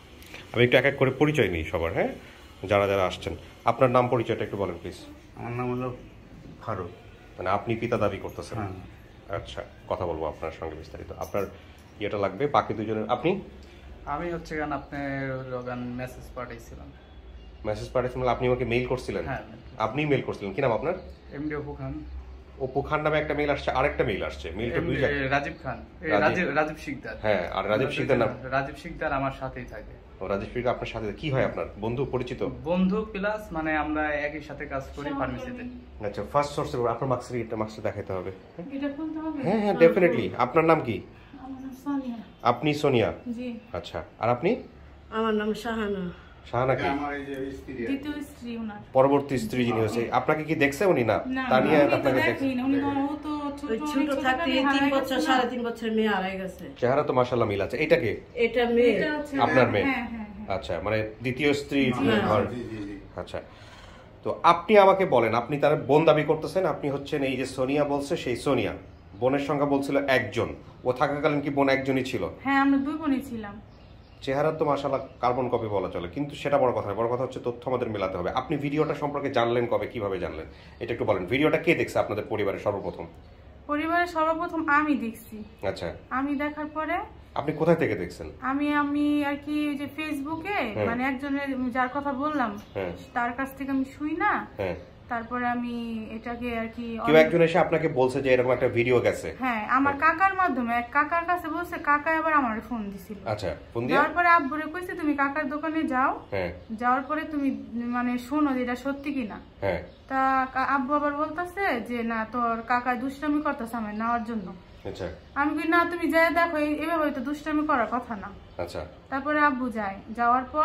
আমি একটু এক এক করে পরিচয় নিই সবার। হ্যাঁ যারা যারা আসছেন আপনার নাম পরিচয়টা একটু বলেন প্লিজ। আমার নাম হলো ফারুক। মানে আপনি পিতা দাবি করতেছেন? হ্যাঁ। আচ্ছা কথা বলবো আপনার সঙ্গে বিস্তারিত। আপনার ইয়েটা লাগবে বাকি দুজনের। আপনি? আমি হচ্ছে গান আপনার গান মেসেজ পাঠাইছিলাম। মেসেজ পাঠিয়েছিলেন? আপনি আমাকে মেইল করছিলেন? হ্যাঁ। আপনি মেইল করছিলেন, কি নাম আপনার? এমডি অপু খান। অপু খান নামে একটা মেইল আসছে, আরেকটা মেইল আসছে। মেইলটা দুই জায়গায়। রাজীব খান, রাজীব- রাজীব রাজীব শিকদার। হ্যাঁ আর রাজীব শিকদার নাম? রাজীব শিকদার আমার সাথেই থাকে। ও রাজীব শিকদার আপনার সাথে কি হয়? আপনার বন্ধু পরিচিত? বন্ধু প্লাস মানে আমরা একই সাথে কাজ করি ফার্মেসিতে। আচ্ছা ফার্স্ট সোর্সের আপনার মার্কসের এটা মার্কসটা দেখাতে হবে। এটা খুলতে হবে? হ্যাঁ হ্যাঁ ডেফিনেটলি। আপনার নাম কি? আমার নাম সোনিয়া। আপনি সোনিয়া? জি। আচ্ছা আর আপনি? আমার নাম শাহানা। শাহানা কি? আমার এই যে স্ত্রী আর কি। দ্বিতীয় স্ত্রী ওনার। পরবর্তী স্ত্রী যিনি হচ্ছে। আপনাকে কি দেখছে উনি? না না, তানিয়া উনি তো আপনাকে দেখছে? দেখেনি, উনি তো ও তো ছোট, ওই অনেক ছোট ছোট থাকতে থেকে তিন হারায় বছর গেছে না? সাড়ে তিন বছর মেয়ে হারাই গেছে। চেহারা তো মাশাআল্লাহ মিল আছে। এটা কে? এটা মেয়ে। এটা হচ্ছে আপনার মেয়ে? হ্যাঁ হ্যাঁ হ্যাঁ। আচ্ছা মানে দ্বিতীয় স্ত্রী হ্যাঁ। ঘর। জি জি জি। আচ্ছা তো আপনি আমাকে বলেন, আপনি তার বোন দাবি করতেছেন, আপনি হচ্ছেন এই যে সোনিয়া বলছে সেই সোনিয়া। বোনের সংখ্যা বলছিল একজন, ও থাকাকালীন কি বোন একজনই ছিল? হ্যাঁ আমরা দুই বোনই ছিলাম। চেহারা তো মাশাআল্লাহ কার্বন কপি বলা চলে, কিন্তু সেটা বড় কথা না। বড় কথা হচ্ছে তথ্য আমাদের মেলাতে হবে। আপনি ভিডিওটা সম্পর্কে জানলেন কবে, কিভাবে জানলেন এটা একটু বলেন। ভিডিওটা কে দেখছে আপনাদের পরিবারের সর্বপ্রথম? পরিবারের সর্বপ্রথম আমি দেখছি। আচ্ছা আমি দেখার পরে আপনি কোথায় থেকে দেখছেন? আমি আমি আর কি ওই যে ফেসবুকে হ্যাঁ। মানে একজনের যার কথা বললাম হ্যাঁ তার কাছ থেকে আমি শুই না, হ্যাঁ তারপরে আমি এটাকে আর কি কেউ একজন এসে আপনাকে বলছে যে এরকম একটা ভিডিও গেছে? হ্যাঁ আমার কাকার মাধ্যমে, এক কাকার কাছে বলছে, কাকা আবার আমার ফোন দিছিল। আচ্ছা ফোন দিয়ে? যাওয়ার পরে আব্বুরে কইছে তুমি কাকার দোকানে যাও, হ্যাঁ যাওয়ার পরে তুমি মানে শোনো যে এটা সত্যি কিনা। হ্যাঁ তা কা- আব্বু আবার বলতেছে যে না তোর কাকা দুষ্টামি করতেছে আমার নেওয়ার জন্য। আচ্ছা আমি কই না তুমি যাই দেখো, এই- এভাবে তো দুষ্টামি করার কথা না। আচ্ছা তারপরে আব্বু যায়, যাওয়ার পর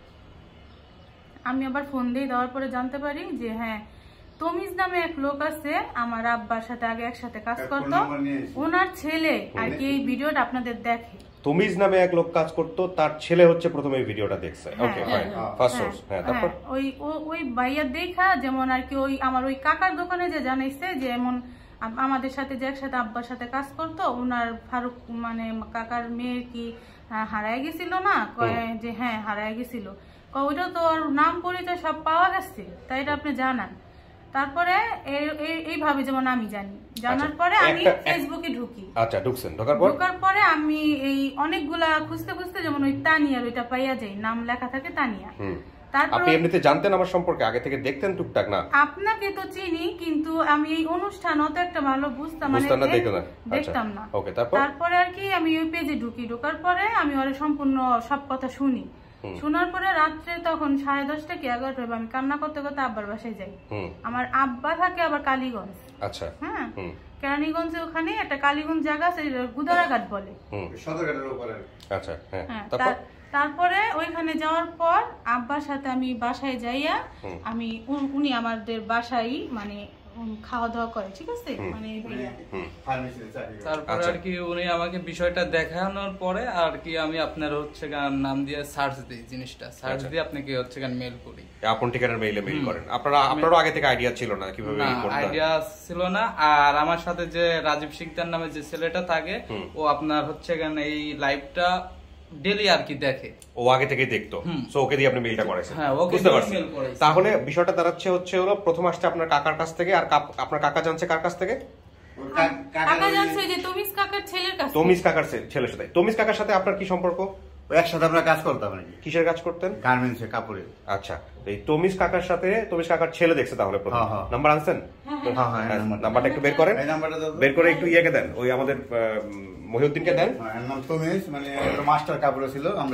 আমি আবার ফোন দিই, দেওয়ার পরে জানতে পারি যে হ্যাঁ তমিজ নামে এক লোক আছে আমার আব্বার সাথে আগে একসাথে কাজ তার ফোন করতো, নাম্বার নিয়ে এসেছি। ওনার ছেলে আর কি এই ভিডিওটা আপনাদের দেখে। তমিজ নামে এক লোক কাজ করতো, তার ছেলে হচ্ছে প্রথমে এই ভিডিওটা দেখছে। Okay fine, first source. হ্যাঁ তারপর? হ্যাঁ, ওই ও- ওই ভাইয়া দেখা যেমন আর কি ওই আমার ওই কাকার দোকানে যে জানাইছে যে এমন আম- আমাদের সাথে যে একসাথে আব্বার সাথে কাজ করতো, ওনার ফারুক মানে কাকার মেয়ে কি আহ, হারায় গেছিল না, কয় যে হ্যাঁ হারায় গেছিল, কয় ওইটা তো ওর নাম পরিচয় সব পাওয়া গেছে, তাই এটা আপনি জানান। তারপরে এই- এই- এইভাবে যেমন আমি জানি, জানার আচ্ছা, পরে আমি একটা- এক- ফেসবুকে ঢুকি। আচ্ছা ঢুকছেন, ঢোকার পর? ঢোকার পরে আমি এই অনেকগুলা খুঁজতে খুঁজতে যেমন ওই তানিয়ার ওইটা পাইয়া যাই, নাম লেখা থাকে তানিয়া। হুম তারপর আপনি এমনিতে জানতেন আমার সম্পর্কে? আগে থেকে দেখতেন টুকটাক? না আপনাকে তো চিনি, কিন্তু আমি এই অনুষ্ঠান অত একটা ভালো বুঝতাম মানে বুঝতেন না, এই- দেখতেন না? আচ্ছা দেখতাম না। ওকে তারপর? তারপরে আর কি আমি ওই পেজে ঢুকি, ঢোকার পরে আমি ওর সম্পূর্ণ সব কথা শুনি। হুম। শোনার পরে রাত্রে তখন সাড়ে দশটা কি এগারোটা হবে, আমি কান্না করতে করতে আব্বার বাসায় যাই। হুম আমার আব্বা থাকে আবার কালীগঞ্জ। আচ্ছা হ্যাঁ হুম কেরানীগঞ্জে ওখানে একটা কালীগঞ্জ জায়গা আছে, গুদারাঘাট বলে। হুম সদরঘাটের উপরে। আচ্ছা হ্যাঁ হ্যাঁ, তারপর? তার- তারপরে ওইখানে যাওয়ার পর আব্বার সাথে আমি বাসায় যাইয়া হুম। আমি উন- উনি আমাদের বাসায় মানে উম, খাওয়া দাওয়া করে, ঠিক আছে হুম। মানে ভাইয়া। হুম ফার্মেসিতে চাকরি করে। তারপরে আচ্ছা। আর কি উনি আমাকে বিষয়টা দেখানোর পরে আর কি আমি আপনার হচ্ছে গান নাম দিয়ে সার্চ দিই, জিনিসটা সার্চ আচ্ছা। দিয়ে আপনাকে হচ্ছে গান মেল করি। আপন ঠিকানার মেইলে মেইল করেন আপনারা? আপনারও আগে থেকে আইডিয়া ছিল না কিভাবে না ই করতে হয়? আইডিয়া ছিল না। আর আমার সাথে যে রাজীব শিকদার নামে যে ছেলেটা থাকে, হুম। ও আপনার হচ্ছে গান এই লাইভটা ডেলি আর কি দেখে। ও আগে থেকে দেখতো, হুম। সো ওকে দিয়ে আপনি মেইলটা করেছেন। হ্যাঁ, ওকে বুঝতে দিয়ে পারছি। mail করাইছি। তাহলে বিষয়টা দাঁড়াচ্ছে হচ্ছে হলো প্রথম আসছে আপনার কাকার কাছ থেকে, আর কাপ- আপনার কাকা জানছে কার কাছ থেকে? ওর কা- কাকার কাকা ওই- জানছে যে তমিজ কাকার ছেলের কাছে। তমিজ কাকার ছে- ছেলের সাথে। তমিজ কাকার সাথে আপনার কি সম্পর্ক? ওই একসাথে আমরা কাজ করতাম আর কি, কিসের কাজ করতেন? গার্মেন্টসে, কাপড়ে। আচ্ছা এই তমিজ কাকার সাথে তমিজ কাকার ছেলে দেখছে তাহলে প্রথম। হ্যাঁ, হ্যাঁ। নাম্বার আনছেন? হ্যাঁ হ্যাঁ এই নাম্বারটা। নাম্বারটা একটু বের করেন, এই নাম্বারটা দাও তো। বের করে একটু ইয়েকে দেন, ওই আমাদের আহ, মহিউদ্দিনকে দেন। হ্যাঁ, এর নাম তমিজ, মানে একটা মাস্টার কাপড়ে ছিল। আমরা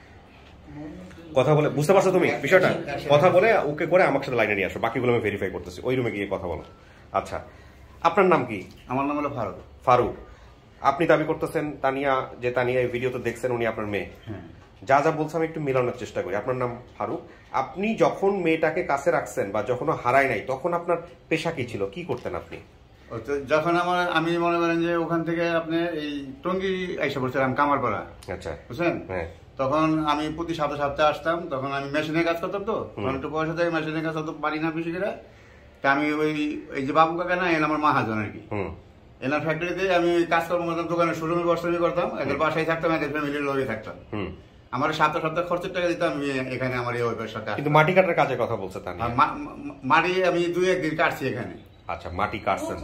কথা বলে বুঝতে পারছো তুমি বিষয়টা? কথা বলে ওকে করে আমার সাথে লাইনে নিয়ে আসো, বাকিগুলো আমি ভেরিফাই করতেছি। ওই রুমে গিয়ে কথা বলো। আচ্ছা আপনার নাম কি? আমার নাম হলো ফারুক। ফারুক। আপনি দাবি করতেছেন তানিয়া, যে তানিয়া এই ভিডিও তো দেখছেন উনি আপনার মেয়ে। হ্যাঁ যা যা বলছে আমি একটু মেলানোর চেষ্টা করি। আপনার নাম ফারুক, আপনি যখন মেয়েটাকে কাছে রাখছেন বা যখন হারায় নাই তখন আপনার পেশা কি ছিল, কি করতেন আপনি? যখন আমার আমি মনে করেন যে ওখান থেকে আপনি এই টঙ্গী আইসা পড়ছিলাম কামারপাড়া, আচ্ছা বুঝছেন, হ্যাঁ তখন আমি প্রতি সপ্তাহে সপ্তাহে আসতাম, তখন আমি মেশিনের কাজ করতাম, তো তখন একটু পয়সা থেকে মেশিনের কাজ করতে পারি না বেশি করে, তা আমি ওই এই যে বাবু কাকা না, এর আমার মাহাজন আর কি, এনার ফ্যাক্টরিতে আমি কাজকর্ম করতাম, দোকানে শোরুমে বসমি করতাম, এদের বাসায় থাকতাম, এদের ফ্যামিলির লগে থাকতাম। আমার সপ্তাহ সপ্তাহ খরচের টাকা দিতাম আমি এখানে আমার এই ওয়েবের সাথে। কিন্তু মাটি কাটার কাজের কথা বলছে তা মাটি আমি দুই একদিন কাটছি এখানে। আচ্ছা, মাটি কাটছেন।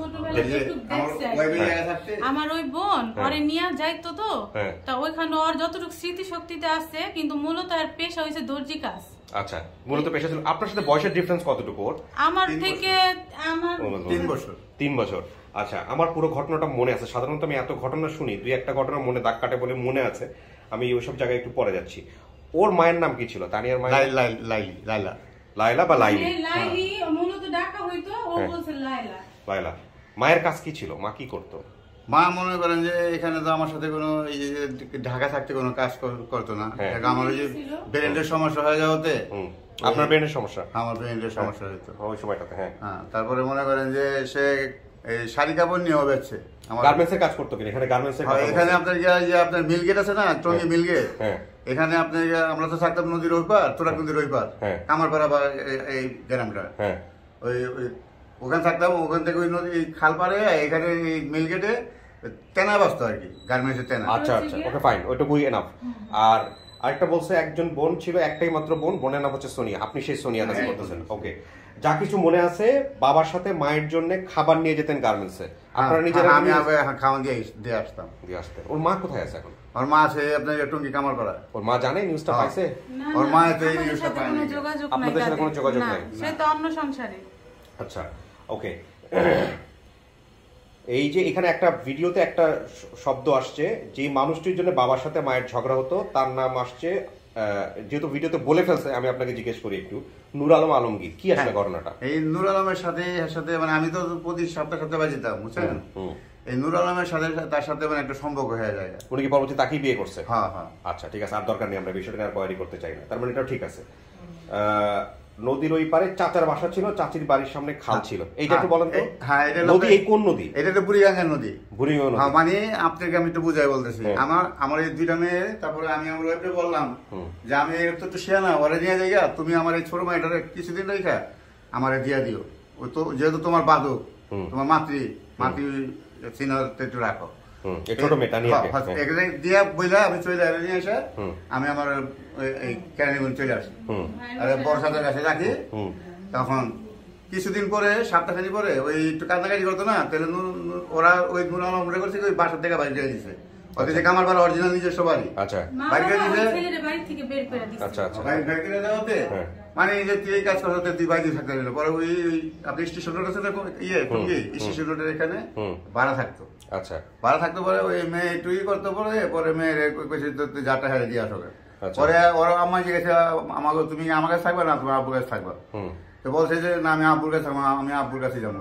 আমার ওই বোন ওরে নিয়ে যাইতো, তো তা ওইখানে ওর যতটুকু স্মৃতি শক্তিতে আছে, কিন্তু মূলত আর পেশা হয়েছে দর্জি কাজ। আচ্ছা, মূলত পেশা ছিল। আপনার সাথে বয়সের ডিফারেন্স কতটুকু ওর? আমার থেকে আমার তিন বছর। তিন বছর। আচ্ছা, আমার পুরো ঘটনাটা মনে আছে। সাধারণত আমি এত ঘটনা শুনি, দুই একটা ঘটনা মনে দাগ কাটে বলে মনে আছে, আমি ওইসব জায়গায় একটু পরে যাচ্ছি। ওর মায়ের নাম কি ছিল? তানিয়ার মায়ের লাইলা, লাইলা বা লাইলি, লাইলি মূলত ডাকা হইতো, ও বলছে লাইলা। লাইলা। মায়ের কাজ কি ছিল? মা কি করতো? মা মনে করেন যে এখানে তো আমার সাথে কোনো ঢাকা থাকতে কোনো কাজ করতো না, আমার ওই যে ব্রেনের সমস্যা হয়ে যাওয়াতে। আপনার ব্রেনের সমস্যা? আমার ব্রেনের সমস্যা হইতো ওই সময়টাতে। হ্যাঁ হ্যাঁ। তারপরে মনে করেন যে সে এই শাড়ি কাপড় নিয়ে বেচছে, গার্মেন্টসের কাজ করতো কিনা এখানে? গার্মেন্টসের কাজ এখানে আপনার যে আপনার মিলগেট আছে না, টঙ্গী মিলগেট, এখানে আপনি আমরা তো থাকতাম নদীর ওই পার, তোরাক নদীর ওই পার, কামারপাড়া বা এই গ্রামটা, ওই ওখানে থাকতাম। ওখান থেকে ওই নদী খাল পারে এখানে এই মিলগেটে তেনা বাঁচতো আর কি, গার্মেন্টসের তেনা। আচ্ছা আচ্ছা, ওকে ফাইন, ওইটুকুই এনাফ। আর আরেকটা বলছে একজন বোন ছিল, একটাই মাত্র বোন, বোনের নাম হচ্ছে সোনিয়া। আপনি সেই সোনিয়া কাজ করতেছেন। ওকে, যা কিছু মনে আছে বাবার সাথে মায়ের জন্য খাবার নিয়ে যেতেন গার্মেন্টসে, আপনারা নিজেরা? আমি খাওয়া দিয়ে দিয়ে আসতাম, দিয়ে আসতেন। ওর মা কোথায় আছে এখন? ওর মা আছে আপনার টঙ্গী কামারপাড়া। ওর মা জানে নিউজটা পাইছে? ওর মা তো এই নিউজটা পায়নি, আপনাদের সাথে কোনো যোগাযোগ নাই? সে তো অন্য সংসারে। আচ্ছা, ওকে। এই যে এখানে একটা ভিডিওতে একটা শব্দ আসছে, যে মানুষটির জন্য বাবার সাথে মায়ের ঝগড়া হতো তার নাম আসছে, যেহেতু ভিডিওতে বলে ফেলছে আমি আপনাকে জিজ্ঞেস করি একটু, নূর আলম আলমগীর। কি আসলে ঘটনাটা? এই নূর আলমের সাথে সাথে মানে আমি তো প্রতি সপ্তাহে সপ্তাহে বাজিতাম, বুঝছেন, এই নূর আলমের সাথে তার সাথে মানে একটা সম্পর্ক হয়ে যায়। উনি কি পরবর্তী তাকেই বিয়ে করছে? হ্যাঁ হ্যাঁ। আচ্ছা ঠিক আছে, আর দরকার নেই, আমরা বিষয়টা আর কোয়ারি করতে চাই না। তার মানে এটাও ঠিক আছে। নদীর ওই পারে চাচার বাসা ছিল, চাচির বাড়ির সামনে খাল ছিল, এইটা একটু বলেন তো। হ্যাঁ, এটা নদী এই কোন নদী? এটা তো বুড়িগঙ্গা নদী। বুড়িগঙ্গা নদী মানে আপনাকে আমি একটু বুঝাই বলতেছি। আমার আমার এই দুইটা মেয়ে, তারপরে আমি আমার ওয়াইফকে বললাম যে আমি তো একটু শেয়া না, ওরা নিয়ে যাই, তুমি আমার এই ছোট মাইটারে কিছুদিন রেখা আমারে দিয়া দিও, ওই তো যেহেতু তোমার বাদক, তোমার মাতৃ মাতৃ চিহ্নতে একটু রাখো। ছোট মেয়েটা নিয়ে দিয়া বইলা আমি চলে নিয়ে এসে আমি আমার এই কেরানীগঞ্জ চলে আসি, বর্ষাদের কাছে রাখি। তখন কিছুদিন পরে সপ্তাহখানি পরে ওই একটু কান্নাকাটি করতো না, তাহলে ওরা ওই নূর আলম মনে করছে ওই বাসার থেকে বাইরে দিয়ে দিছে, ওদের যে কামার বাড়ি অরিজিনাল নিজস্ব বাড়ি, বাইরে দিছে। আচ্ছা আচ্ছা, বাইরে করে দেওয়াতে মানে যে তুই এই কাজ করতে তুই বাইরে থাকতে গেল। পরে ওই আপনি স্টেশন রোড আছে ইয়ে স্টেশন রোডের এখানে ভাড়া থাকতো। আচ্ছা, ভাড়া থাকতে পরে ওই মেয়ে একটু ই করতে পরে পরে মেয়ের যাটা হেরে দিয়ে আসবে। পরে ওরা আমার জিজ্ঞেস আমাকে তুমি আমার কাছে থাকবে না তোমার আব্বুর কাছে থাকবা, তো বলছে যে না আমি আব্বুর কাছে থাকবো, আমি আব্বুর কাছে যাবো।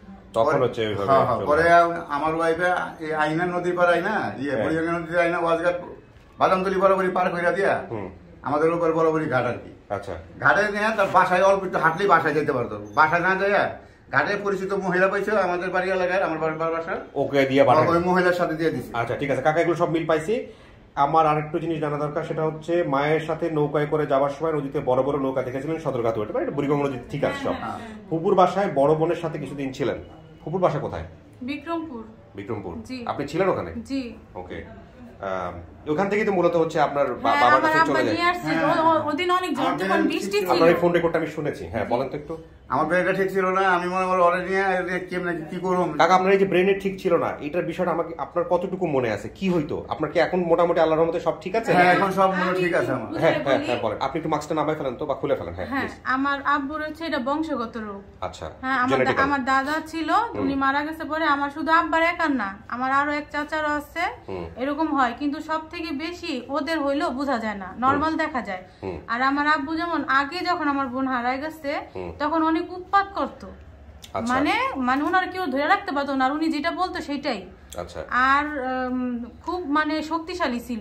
পরে আমার ওয়াইফে আইনা নদীর পার আইনা ইয়ে বুড়িগঙ্গা নদীর আইনা ওয়াজঘাট বাদামতলি বরাবরই পার করে দিয়া আমাদের উপর বরাবরই ঘাট আর কি। আচ্ছা, ঘাটে নিয়ে তার বাসায় অল্প একটু হাঁটলেই বাসায় যেতে পারতো, বাসায় না যায় ঘাটে পরিচিত মহিলা পাইছে আমাদের বাড়ি এলাকায়, আমার বাড়ির বাসা, ওকে দিয়ে ওই মহিলার সাথে দিয়ে দিচ্ছে। আচ্ছা ঠিক আছে কাকা, এগুলো সব মিল পাইছি। আমার আরেকটু জিনিস জানা দরকার, সেটা হচ্ছে মায়ের সাথে নৌকায় করে যাওয়ার সময় নদীতে বড় বড় নৌকা দেখেছিলেন সদরঘাট ওটা, এটা বুড়িগঙ্গা নদী, ঠিক আছে সব। ফুপুর বাসায় বড় বোনের সাথে কিছুদিন ছিলেন। ফুপুর বাসা কোথায়? বিক্রমপুর। বিক্রমপুর, আপনি ছিলেন ওখানে? জি। ওকে, ওখান থেকে তো মূলত হচ্ছে আপনার বাবার কাছে চলে যায়। ওদিন অনেক ঝড় তুফান বৃষ্টি ছিল, আপনার এই ফোন রেকর্ডটা আমি শুনেছি। হ্যাঁ বলেন তো একটু। আমার ব্রেনটা ঠিক ছিল না, আমি মনে করি ওরে নিয়ে কেমনে কি করব। কাকা আপনার এই যে ব্রেনে ঠিক ছিল না, এটার বিষয়টা আমাকে আপনার কতটুকু মনে আছে, কি হইতো আপনার? কি এখন মোটামুটি আল্লাহর রহমতে সব ঠিক আছে? হ্যাঁ এখন সব মনে ঠিক আছে আমার। হ্যাঁ হ্যাঁ হ্যাঁ বলেন, আপনি একটু মাস্কটা নামাই ফেলেন তো বা খুলে ফেলেন। হ্যাঁ হ্যাঁ, আমার আব্বুর হচ্ছে এটা বংশগত রোগ। আচ্ছা, হ্যাঁ আমার আমার দাদা ছিল, উনি মারা গেছে পরে আমার শুধু আব্বার একার না, আমার আরো এক চাচারও আছে, এরকম হয়। কিন্তু সব থেকে বেশি ওদের হইলেও বোঝা যায় না, নরমাল দেখা যায়। আর আমার আব্বু যেমন আগে যখন আমার বোন হারায় গেছে তখন অনেক উৎপাত করতো, মানে মানে ওনার কেউ ধরে রাখতে পারতো না, আর উনি যেটা বলতো সেটাই। আর খুব মানে শক্তিশালী ছিল।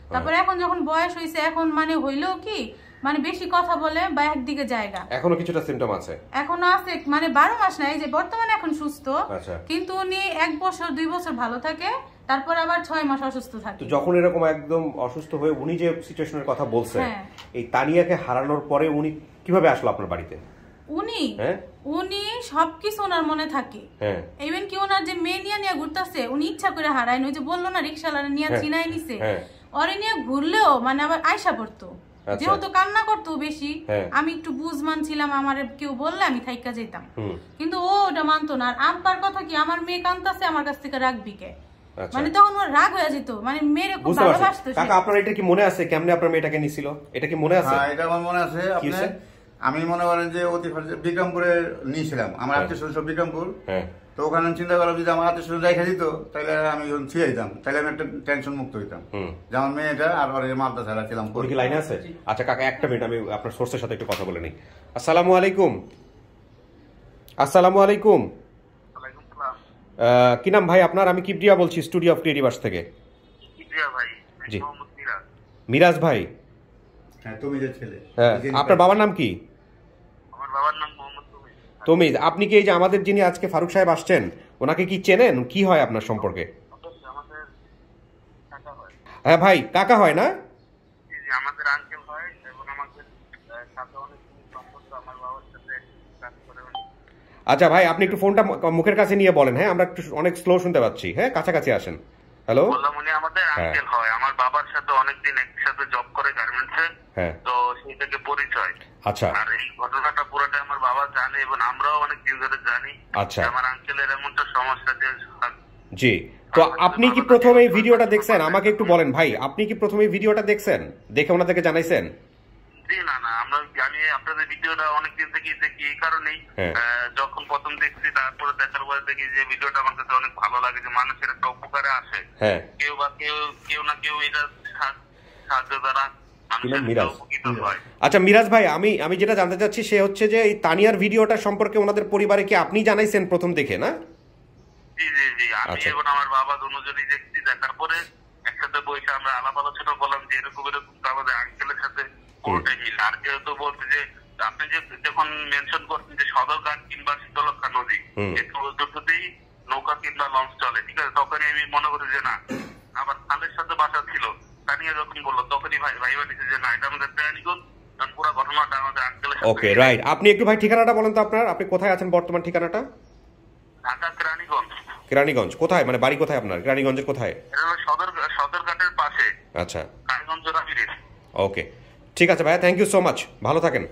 তারপরে এখন যখন বয়স হয়েছে এখন মানে হইলেও কি মানে বেশি কথা বলে বা একদিকে জায়গা এখনো কিছুটা সিমটম আছে এখনো আছে মানে বারো মাস না এই যে বর্তমানে এখন সুস্থ আচ্ছা কিন্তু উনি এক বছর দুই বছর ভালো থাকে তারপর আবার ছয় মাস অসুস্থ থাকে তো যখন এরকম একদম অসুস্থ হয়ে উনি যে সিচুয়েশনের কথা বলছেন হ্যাঁ। এই তানিয়াকে হারানোর পরে উনি কিভাবে আসলো আপনার বাড়িতে উনি হ্যাঁ উনি সবকিছু ওনার মনে থাকে হ্যাঁ ইভেন কি ওনার যে মেয়ে নিয়ে নিয়ে ঘুরতেছে উনি ইচ্ছা করে হারায় ওই যে বললো না রিক্সাওয়ালা নিয়ে হ্যাঁ, চিনাই নিছে হ্যাঁ। ওরে নিয়ে ঘুরলেও মানে আবার আয়সা পড়তো আচ্ছা। যেহেতু কান্না করতো বেশি হ্যাঁ। আমি একটু বুঝমান ছিলাম আমার কেউ বললে আমি থাইকা যেতাম হুম। কিন্তু ও ওটা মানতো না আর আব্বার কথা কি আমার মেয়ে কান্তাছে আমার কাছ থেকে রাখবি কে আচ্ছা। মানে তখন ওর রাগ হয়ে যেত মানে মেয়ের খুব বুঝতে পারছি ভালোবাসতো সে। কাকা আপনার এটা কি মনে আছে কেমনে আপনার মেয়েটাকে নিছিল এটা কি মনে আছে হ্যাঁ এটা আমার মনে আছে কি আপনি হয়েছে? আমি মনে করেন যে অতি বিক্রমপুরে নিয়েছিলাম আমার আত্মীয় স্বজন বিক্রমপুর হ্যাঁ তো ওখানে আমি চিন্তা করলাম যদি আমার আত্মীয় স্বজন রেখে দিত তাহলে আমি ছুঁয়ে দিতাম তাহলে আমি একটা টেনশন মুক্ত হইতাম হুম। যে আমার মেয়েটা আর ওর মালদা ছাড়া ছিলাম উনি কি লাইনে আছে আচ্ছা কাকা একটা মিনিট আমি আপনার সোর্সের সাথে একটু কথা বলে নিই আসসালামু আলাইকুম আসসালামু আলাইকুম আহ, কি নাম ভাই আপনার আমি কিবরিয়া বলছি স্টুডিও অফ ক্রিয়েটিভার্স থেকে জি মিরাজ ভাই হ্যাঁ তুমি যে ছেলে হ্যাঁ আপনার বাবার নাম কি তমিজ আপনি কি এই যে আমাদের যিনি আজকে ফারুক সাহেব আসছেন ওনাকে কি চেনেন কি হয় আপনার সম্পর্কে হ্যাঁ ভাই কাকা হয় না আমাদের আঙ্কেল হয় এবং আমাদের সাথে অনেক সম্পর্ক আমার বাবার সাথে কাজ করে। আচ্ছা ভাই আপনি একটু ফোনটা মুখের কাছে নিয়ে বলেন হ্যাঁ আমরা একটু অনেক স্লো শুনতে পাচ্ছি হ্যাঁ কাছাকাছি আসেন হ্যালো বললাম উনি আমাদের আঙ্কেল হয় আমার বাবার সাথে অনেকদিন একসাথে জব করে গার্মেন্টসে হ্যাঁ তো সেই থেকে পরিচয় আচ্ছা আর এই ঘটনাটা পুরোটা আমার বাবা জানে এবং আমরাও অনেক দিন ধরে জানি আচ্ছা আমার আঙ্কেলের এমনটা সমস্যা যে জি তো আপনি কি প্রথমে এই ভিডিওটা দেখছেন আমাকে একটু বলেন ভাই আপনি কি প্রথমে এই ভিডিওটা দেখছেন দেখে ওনাদেরকে জানাইছেন জি না না আমরা আমি আপনাদের ভিডিওটা অনেকদিন থেকে দেখি এই কারণেই হ্যাঁ। আহ, যখন প্রথম দেখছি তারপরে দেখার পরে দেখি যে ভিডিওটা আমার কাছে অনেক ভালো লাগে যে মানুষের একটা উপকারে আসে হ্যাঁ কেউ বা কেউ কেউ না কেউ এটা সাহায্য- সাহায্য দ্বারা মানুষের নাম? মিরাজ। উপকৃত হয়। আচ্ছা মিরাজ ভাই আমি আমি যেটা জানতে চাচ্ছি সে হচ্ছে যে এই তানিয়ার ভিডিওটা সম্পর্কে ওনাদের পরিবারে কি আপনি জানাইছেন প্রথম দেখে না জি জি জি আমি আচ্ছা। এবং আমার বাবা দুজনেই দেখছি দেখার পরে একসাথে বসে আমরা আলাপ আলোচনা করলাম যে এরকম এরকম আমাদের আঙ্কেলের সাথে কোনোটাই মিল আর কেউ তো বলছে যে আপনি যে যখন মেনশন করছেন যে সদরঘাট কিংবা শীতলক্ষা নদী হুম। এই দুটোতেই নৌকা কিংবা লঞ্চ চলে ঠিক আছে তখনই আমি মনে করি যে না আবার খালের সাথে বাসা ছিল তানিয়া যখন বললো তখনই ভাই ভাই বানিয়েছে যে না এটা আমাদের প্রাণীগঞ্জ কারণ পুরো ঘটনাটা আমাদের আঙ্কেলের ওকে রাইট আপনি একটু ভাই ঠিকানাটা বলেন তো আপনার আপনি কোথায় আছেন বর্তমান ঠিকানাটা ঢাকা কেরানীগঞ্জ কেরানীগঞ্জ কোথায় মানে বাড়ি কোথায় আপনার কেরানীগঞ্জের কোথায় এটা হলো সদর সদরঘাটের পাশে আচ্ছা কালীগঞ্জ রাবিরের ওকে ঠিক আছে ভাইয়া থ্যাংক ইউ সো মাচ ভালো থাকেন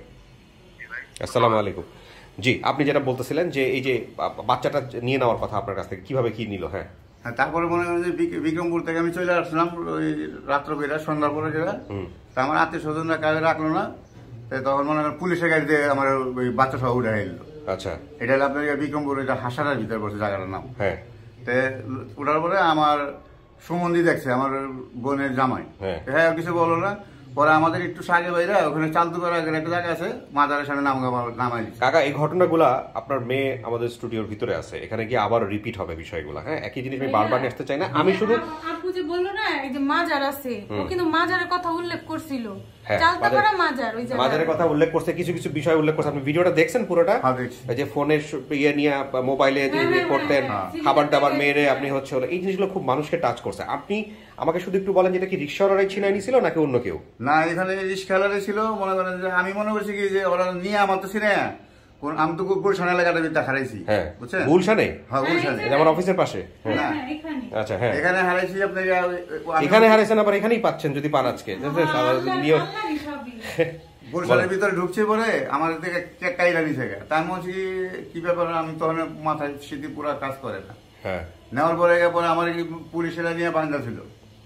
আসসালামু আলাইকুম জি আপনি যেটা বলতেছিলেন যে এই যে বা- বাচ্চাটা নিয়ে নেওয়ার কথা আপনার কাছ থেকে কিভাবে কি নিল হ্যাঁ হ্যাঁ তারপরে মনে করেন যে বিক- বিক্রমপুর থেকে আমি চলে আসলাম ওই রাত্র বেলা সন্ধ্যার পরে গেলা হুম তা আমার আত্মীয় স্বজনরা কাজে রাখলো না তাই তখন মনে করেন পুলিশের গাড়িতে আমার ওই বাচ্চা সহ উঠে এলো আচ্ছা এটা হলো আপনার বিক্রমপুর এটা হাসারার ভিতরে পড়ছে জায়গাটার নাম হ্যাঁ তে ওঠার পরে আমার সুমন্দি দেখছে আমার বোনের জামাই হ্যাঁ। হ্যাঁ কিছু বললো না পরে আমাদের একটু সাগে বাইরে ওখানে চালতুপাড়া একটা জায়গা আছে মাদারের সামনে নাম নামাই দিচ্ছে কাকা এই ঘটনাগুলা আপনার মেয়ে আমাদের স্টুডিওর ভিতরে আছে এখানে গিয়ে আবার রিপিট হবে বিষয়গুলো হ্যাঁ একই জিনিস আমি বারবার নিয়ে আসতে চাই না আমি শুধু আপু যে বললো না এই যে মাজার আছে ও কিন্তু মাজারের কথা উল্লেখ করছিল হ্যাঁ, চালতাপাড়া মাজার ওই জায়গায় মাজারের কথা উল্লেখ করছে কিছু কিছু বিষয় উল্লেখ করছে আপনি ভিডিওটা দেখছেন পুরোটা হ্যাঁ, দেখছি। এই যে ফোনের সু- ইয়ে নিয়ে বা মোবাইলে যে হ্যাঁ, ইয়ে হ্যাঁ, করতেন হ্যাঁ, হ্যাঁ। খাবার দাবার মেরে আপনি হচ্ছে হলো এই জিনিসগুলো খুব মানুষকে টাচ করছে আপনি আমাকে শুধু একটু বলেন যে এটা কি রিক্সাওয়ালারাই ছিনাই নিছিল নাকি অন্য কেউ না এখানে রিক্সাওয়ালারে ছিল মনে করেন যে আমি মনে করছি কি যে ওরা নিয়ে আমার তো চিনে কোন আমি তো গুলশান এলাকাটা ভিতরে হারাইছি হ্যাঁ বুঝছেন গুলশানে হ্যাঁ গুলশানে এটা আমার অফিসের পাশে হ্যাঁ না হ্যাঁ, এখানে আচ্ছা হ্যাঁ এখানে হারাইছি আপনাকে আমি- এখানে হারাইছেন আবার এখানেই পাচ্ছেন যদি পান আজকে আল্লাহ- নিয়ে- আল্লাহরই সবই। গুলশানের ভিতরে ঢুকছে পরে আমার থেকে কাইলা নিছে তার মধ্যে কি ব্যাপার আমি তখন মাথায় স্মৃতি পুরা কাজ করে না হ্যাঁ নেওয়ার পরে পরে আমার এই পুলিশেরা নিয়ে বান্ধা ছিল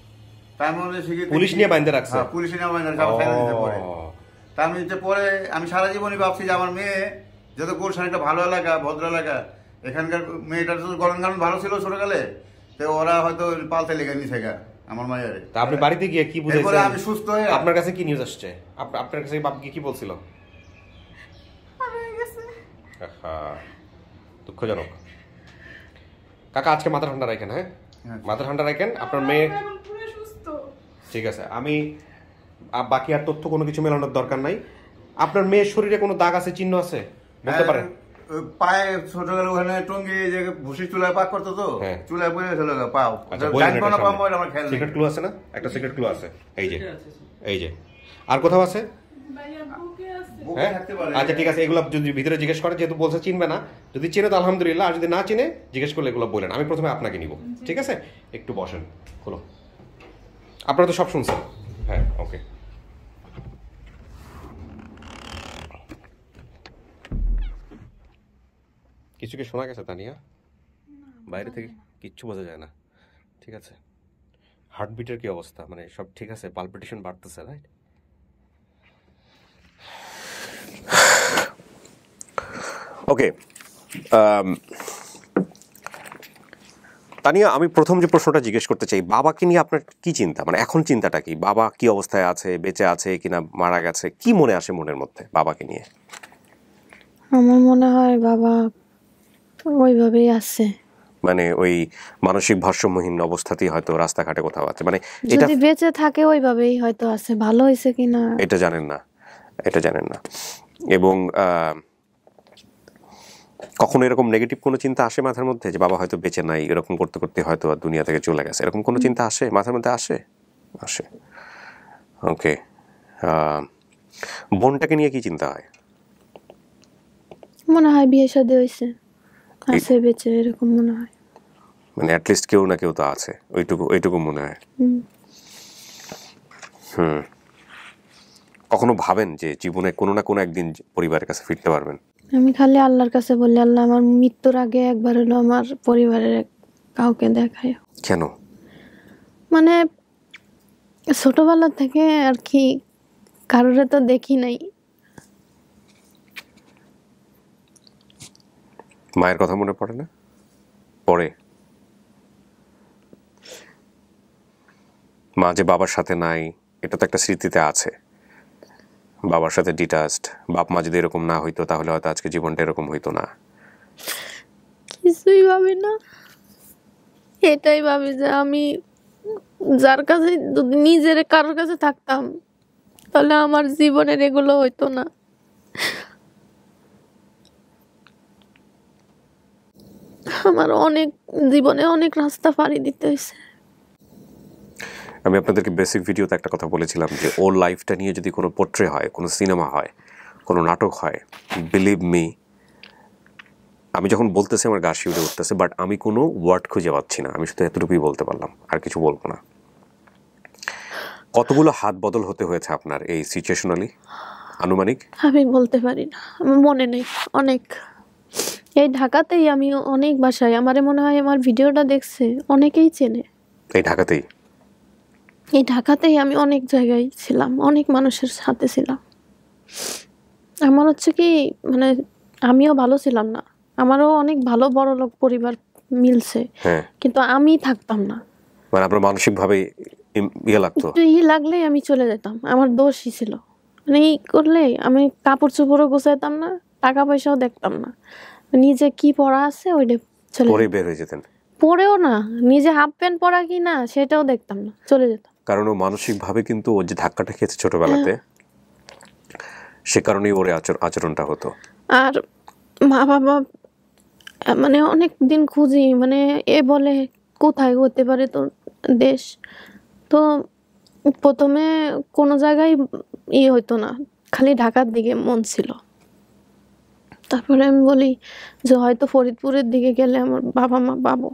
তার মধ্যে শিখি পুলিশ নিয়ে বাঁধতে রাখছে? হ্যাঁ, পুলিশ নিয়ে বান্ধা রাখছে, আমার ফেলে দিতে পরে ও। তার মধ্যে পরে আমি সারা জীবনই ভাবছি যে আমার মেয়ে যত গুলশান একটা ভালো এলাকা ভদ্র এলাকা এখানকার মেয়েটার তো গরম কারণ ভালো ছিল ছোটকালে তো ওরা হয়তো পালতে লেগে নিছে গা আমার মায়ের তা আপনি বাড়িতে গিয়ে কি এরপরে বুঝাইছেন আমি সুস্থ হয়ে আপনার কাছে কি নিউজ আসছে আপ- আপনার কাছে বাপ কি বলছিল হারিয়ে গেছে। আহা, দুঃখজনক কাকা আজকে মাথা ঠান্ডা রাখেন হ্যাঁ হ্যাঁ। মাথা ঠান্ডা রাখেন আপনার মেয়ে এখন পুরো সুস্থ ঠিক আছে, আমি আ- বাকি আর তথ্য কোনো কিছু মেলানোর দরকার নাই। আপনার মেয়ের শরীরে কোনো দাগ আছে, চিহ্ন আছে বলতে পারেন? ওই পায়ে ছোটবেলা ওখানে টঙ্গি যে ভুসি চুলায় পাক করতো তো, হ্যাঁ। চুলায় পড়ে গেছিল গা, পাও আচ্ছা, জানবো না পাবো আমার খেয়াল নেই। সিক্রেট ক্লু আছে না? একটা সিক্রেট ক্লু আছে, এই যে এই যে আর কোথাও আছে? বুকে হ্যাঁ থাকতে পারে। আচ্ছা ঠিক আছে, এগুলো যদি ভিতরে জিজ্ঞেস করে, যেহেতু বলছে চিনবে না, যদি চিনে তো আলহামদুলিল্লাহ, আর যদি না চিনে জিজ্ঞেস করলে এগুলো বলেন। আমি প্রথমে আপনাকে নিব, ঠিক আছে? একটু বসেন, খোলো। আপনারা তো সব শুনছেন, হ্যাঁ ওকে। কিছু কি শোনা গেছে তানিয়া? বাইরে থেকে কিচ্ছু বোঝা যায় না, ঠিক আছে? হার্টবিটের কি অবস্থা, মানে সব ঠিক আছে? পালপিটেশন বাড়তেছে, রাইট? ওকে তানিয়া, আমি প্রথম যে প্রশ্নটা জিজ্ঞেস করতে চাই, বাবাকে নিয়ে আপনার কি চিন্তা, মানে এখন চিন্তাটা কি? বাবা কি অবস্থায় আছে, বেঁচে আছে কিনা মারা গেছে, কি মনে আসে মনের মধ্যে বাবাকে নিয়ে? আমার মনে হয় বাবা ওইভাবেই আছে, মানে ওই মানসিক ভারসাম্যহীন অবস্থাতেই হয়তো রাস্তাঘাটে কোথাও আছে, মানে এটা যদি বেঁচে থাকে ওইভাবেই হয়তো আছে, ভালো হয়েছে কিনা এটা জানেন না, এটা জানেন না। এবং আহ, কখনো এরকম নেগেটিভ কোনো চিন্তা আসে মাথার মধ্যে যে বাবা হয়তো বেঁচে নাই, এরকম করতে করতে হয়তো আর দুনিয়া থেকে চলে গেছে, এরকম কোনো চিন্তা আসে মাথার মধ্যে? আসে, আসে। ওকে, বোনটাকে নিয়ে কি চিন্তা হয়? মনে হয় বিয়ে শাদী হয়েছে, আছে বেঁচে, এরকম মনে হয়। মানে অ্যাটলিস্ট কেউ না কেউ তো আছে, ওইটুকু ওইটুকু মনে হয়। হুম। হুম কখনো ভাবেন যে জীবনে কোনো না কোনো একদিন পরিবারের কাছে ফিরতে পারবেন? আমি খালি আল্লাহর কাছে বলি, আল্লাহ আমার মৃত্যুর আগে একবার হলো আমার পরিবারের কাউকে দেখায়। কেন? মানে ছোটবেলা থেকে আর কি কারোরে তো দেখি নাই। মায়ের কথা মনে পড়ে না? পড়ে? মা যে বাবার সাথে নাই, এটা তো একটা স্মৃতিতে আছে, বাবার সাথে ডিটাচড। বাপ মা যদি এরকম না হইতো তাহলে হয়তো আজকে জীবনটা এরকম হইতো না। কিছুই ভাবি না, এটাই ভাবি যে আমি যার কাছে যদি নিজের কারোর কাছে থাকতাম তাহলে আমার জীবনের এগুলো হইতো না। আমার অনেক জীবনে অনেক রাস্তা পাড়ি দিতে হয়েছে। আমি আপনাদেরকে বেসিক ভিডিওতে একটা কথা বলেছিলাম যে ওর লাইফটা নিয়ে যদি কোনো পোর্ট্রে হয়, কোনো সিনেমা হয়, কোনো নাটক হয়, বিলিভ মি, আমি যখন বলতেছি আমার গা শিউরে উঠতেছে, বাট আমি কোনো ওয়ার্ড খুঁজে পাচ্ছি না। আমি শুধু এতটুকুই বলতে পারলাম, আর কিছু বলবো না। কতগুলো হাত বদল হতে হয়েছে আপনার এই সিচুয়েশনালি আনুমানিক? আমি বলতে পারি না, আমার মনে নেই। অনেক, এই ঢাকাতেই আমি অনেক বাসায়, আমারে মনে হয় আমার ভিডিওটা দেখছে অনেকেই চেনে। এই ঢাকাতেই? এই ঢাকাতেই আমি অনেক জায়গায় ছিলাম, অনেক মানুষের সাথে ছিলাম। আমার হচ্ছে কি, মানে আমিও ভালো ছিলাম না, আমারও অনেক ভালো বড় লোক পরিবার মিলছে, হ্যাঁ, কিন্তু আমি থাকতাম না। মানে আপনার মানসিকভাবে ইয়ে লাগতো? একটু ই লাগলেই আমি চলে যেতাম, আমার দোষই ছিল। মানে ই করলে আমি কাপড় চোপড়ও গোছাইতাম না, টাকা পয়সাও দেখতাম না, নিজে কি পড়া আছে ওইটা চলে পরে বের হয়ে যেতেন? পরেও না, নিজে হাফ প্যান্ট পরা কি না সেটাও দেখতাম না, চলে যেতাম। কারণ ও মানসিকভাবে কিন্তু ও যে ধাক্কাটা খেয়েছে ছোটবেলাতে, সে কারণেই ওর আচরণটা হতো। আর মা বাবা মানে অনেক দিন খুঁজি, মানে এ বলে কোথায় হতে পারে তোর দেশ, তো প্রথমে কোনো জায়গায় ই হইতো না, খালি ঢাকার দিকে মন ছিল। তারপরে আমি বলি যে হয়তো ফরিদপুরের দিকে গেলে আমার বাবা মা পাবো।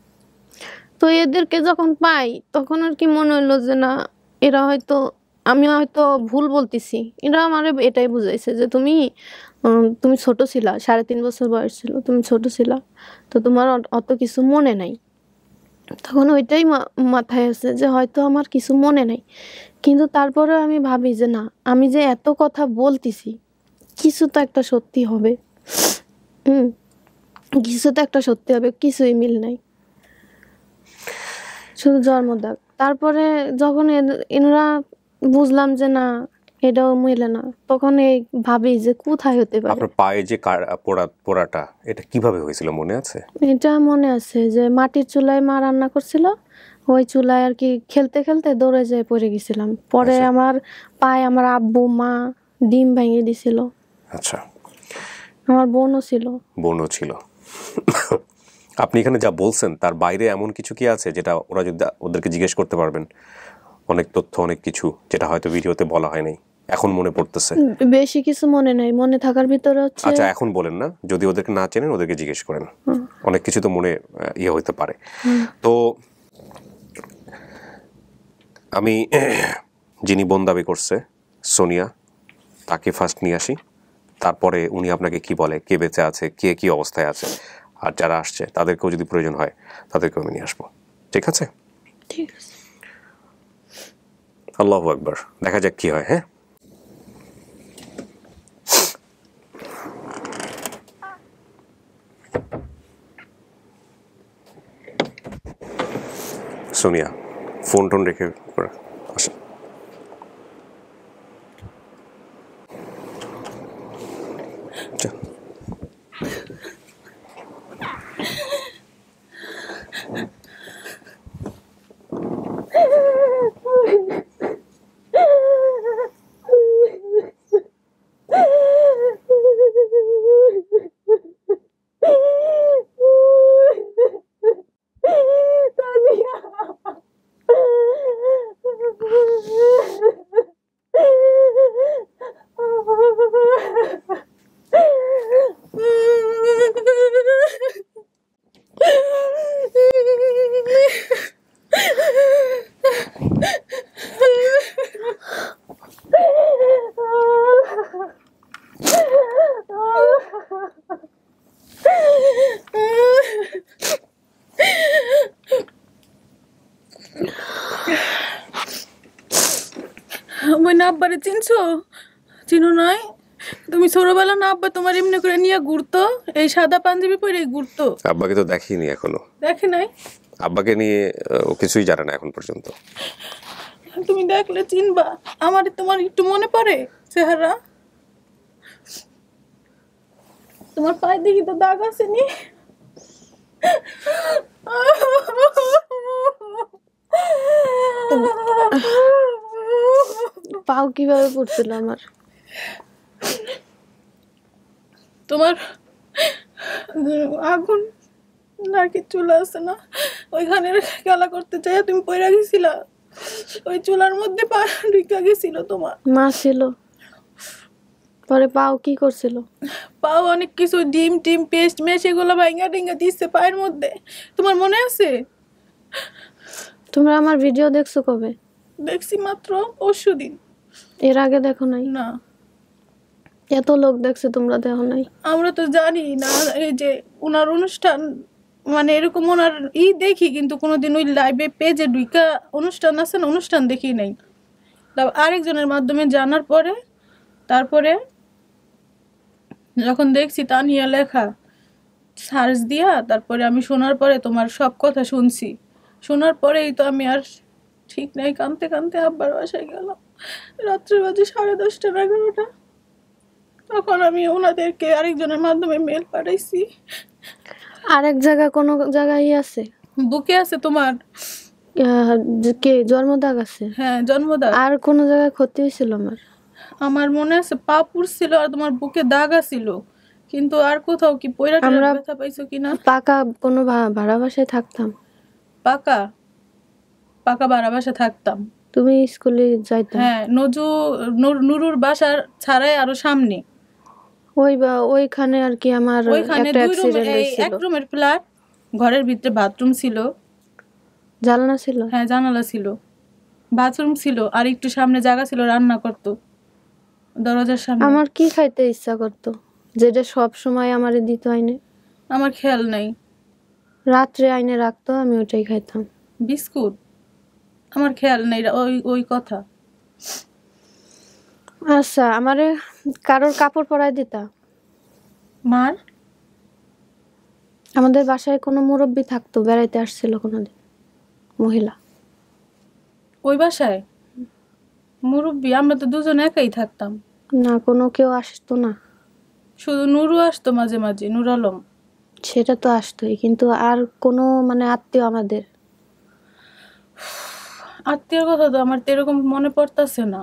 তো এদেরকে যখন পাই তখন আর কি মনে হলো যে না, এরা হয়তো, আমি হয়তো ভুল বলতেছি। এরা আমার এটাই বুঝাইছে যে তুমি তুমি ছোট ছিলা, সাড়ে তিন বছর বয়স ছিল, তুমি ছোট ছিলা, তো তোমার অত কিছু মনে নাই। তখন ওইটাই মাথায় আছে যে হয়তো আমার কিছু মনে নাই, কিন্তু তারপরে আমি ভাবি যে না, আমি যে এত কথা বলতেছি কিছু তো একটা সত্যি হবে, হুম কিছু তো একটা সত্যি হবে, কিছুই মিল নাই, শুধু জন্মদাগ। তারপরে যখন এনরা বুঝলাম যে না, এটাও মিলে না। তখন এই ভাবি যে কোথায় হতে পারে। আপনার পায়ে যে কার- পোড়া পোড়াটা এটা কিভাবে হয়েছিল মনে আছে? এটা মনে আছে যে মাটির চুলায় মা রান্না করছিল, ওই চুলায় আর কি খেলতে খেলতে দৌড়ে যেয়ে পড়ে গেছিলাম। পরে আচ্ছা। আমার পায়ে আমার আব্বু মা ডিম ভেঙে দিছিল। আচ্ছা, আমার বোনও ছিল। বোনও ছিল। আপনি এখানে যা বলছেন তার বাইরে এমন কিছু কি আছে যেটা ওরা যদি ওদেরকে জিজ্ঞেস করতে পারবেন? অনেক তথ্য, অনেক কিছু যেটা হয়তো ভিডিওতে বলা হয় নাই, এখন মনে পড়তেছে। বেশি কিছু মনে নাই, মনে থাকার ভিতরে হচ্ছে আচ্ছা, এখন বলেন না, যদি ওদেরকে না চেনেন ওদেরকে জিজ্ঞেস করেন, অনেক কিছু তো মনে আহ, ইয়ে হইতে পারে। তো আমি যিনি বোন দাবি করছে সোনিয়া, তাকে ফার্স্ট নিয়ে আসি, তারপরে উনি আপনাকে কি বলে, কে বেঁচে আছে, কে কি অবস্থায় আছে, আর যারা আসছে তাদেরকেও যদি প্রয়োজন হয় তাদেরকেও আমি নিয়ে আসবো। ঠিক আছে? ঠিক আছে। আল্লাহু আকবার, দেখা যাক কি হয়। হ্যাঁ, সোনিয়া ফোন টোন রেখে আসেন। আচ্ছা, ওই না আব্বারে চিনছো? চিনো নাই? তুমি ছোটবেলা না আব্বা তোমার এমনি করে নিয়ে ঘুরতো, এই সাদা পাঞ্জাবি পরে ঘুরতো। আব্বাকে তো দেখিনি এখনো। দেখে নাই? আব্বাকে নিয়ে আহ, ও কিছুই জানে না এখন পর্যন্ত। তুমি দেখলে চিনবা। আমার তোমার একটু মনে পড়ে চেহারা? তোমার পায়ে দেখি তো দাগ আছে নি? পাও কিভাবে পড়ছিল আমার? তোমার আগুন নাকি চুলা আছে না, ওইখানে খেলা করতে চাই তুমি পয়রা গেছিলা, ওই চুলার মধ্যে পা ঢুকা গেছিল তোমার। মা ছিল, পরে পাও কি করছিল? পাও অনেক কিছু ডিম টিম পেস্ট মেশ এগুলো ভাইঙ্গা টিঙ্গা দিচ্ছে পায়ের মধ্যে। তোমার মনে আছে? তোমরা আমার ভিডিও দেখছো কবে? দেখছি মাত্র পরশু দিন। এর আগে দেখো নাই? না। এত লোক দেখছে, তোমরা দেখো নাই? আমরা তো জানি না এই যে ওনার অনুষ্ঠান, মানে এরকম ওনার ই দেখি, কিন্তু কোনোদিন ওই লাইভে পেজে ঢুকা অনুষ্ঠান আছে না, অনুষ্ঠান দেখি নাই। আরেকজনের মাধ্যমে জানার পরে তারপরে যখন দেখছি তা নিয়ে লেখা সার্চ দিয়া, তারপরে আমি শোনার পরে তোমার সব কথা শুনছি। শোনার পরেই তো আমি আর ঠিক নাই, কাঁদতে কাঁদতে আব্বার বাসায় গেলাম। রাত্রে বাজে সাড়ে দশটা এগারোটা। তখন আমি ওনাদেরকে আরেকজনের মাধ্যমে মেল পাঠাইছি। আরেক জায়গা কোনো জায়গায় আছে? বুকে আছে তোমার? আহ, যে কে জন্মদাগ আছে? হ্যাঁ, জন্মদাগ। আর কোন জায়গায় ক্ষতি হয়েছিল আমার? আমার মনে আছে পা পুড়ছিল আর তোমার বুকে দাগ আছিল, কিন্তু আর কোথাও কি পয়রা আমরা ব্যথা পাইছো কিনা? পাকা কোনো ভা- ভাড়া বাসায় থাকতাম। পাকা পাকা ভাড়া বাসা থাকতাম। তুমি স্কুলে যাইতা? হ্যাঁ, নজু নুর- নুরুর বাসার ছাড়াই আরো সামনে ওই বা ওইখানে আর কি আমার ওইখানে একটা দুই রুম, অ্যাক্সিডেন্ট এই হয়েছিল। এক রুমের ফ্ল্যাট, ঘরের ভিতরে বাথরুম ছিল, জানালা ছিল? হ্যাঁ জানালা ছিল, বাথরুম ছিল, আর একটু সামনে জায়গা ছিল রান্না করতো দরজার সামনে। আমার কি খাইতে ইচ্ছা করতো যেটা সব সময় আমারে দিত আইনে? আমার খেয়াল নাই। রাত্রে আইনে রাখতো, আমি ওটাই খাইতাম। বিস্কুট? আমার খেয়াল নেই ওই ওই কথা। আচ্ছা, আমারে কারোর কাপড় পরাই দিতা? মার? আমাদের বাসায় কোনো মুরব্বি থাকতো, বেড়াইতে আসছিল কোনোদিন, মহিলা। ওই বাসায়? মুরব্বী আমরা তো দুজন একাই থাকতাম। না কোনো কেউ আসতো না? শুধু নুরু আসতো মাঝে মাঝে, নুর আলম। সেটা তো আসতোই, কিন্তু আর কোনো মানে আত্মীয় আমাদের? আত্মীয়র কথা তো আমার তো এরকম মনে পড়তেছে না।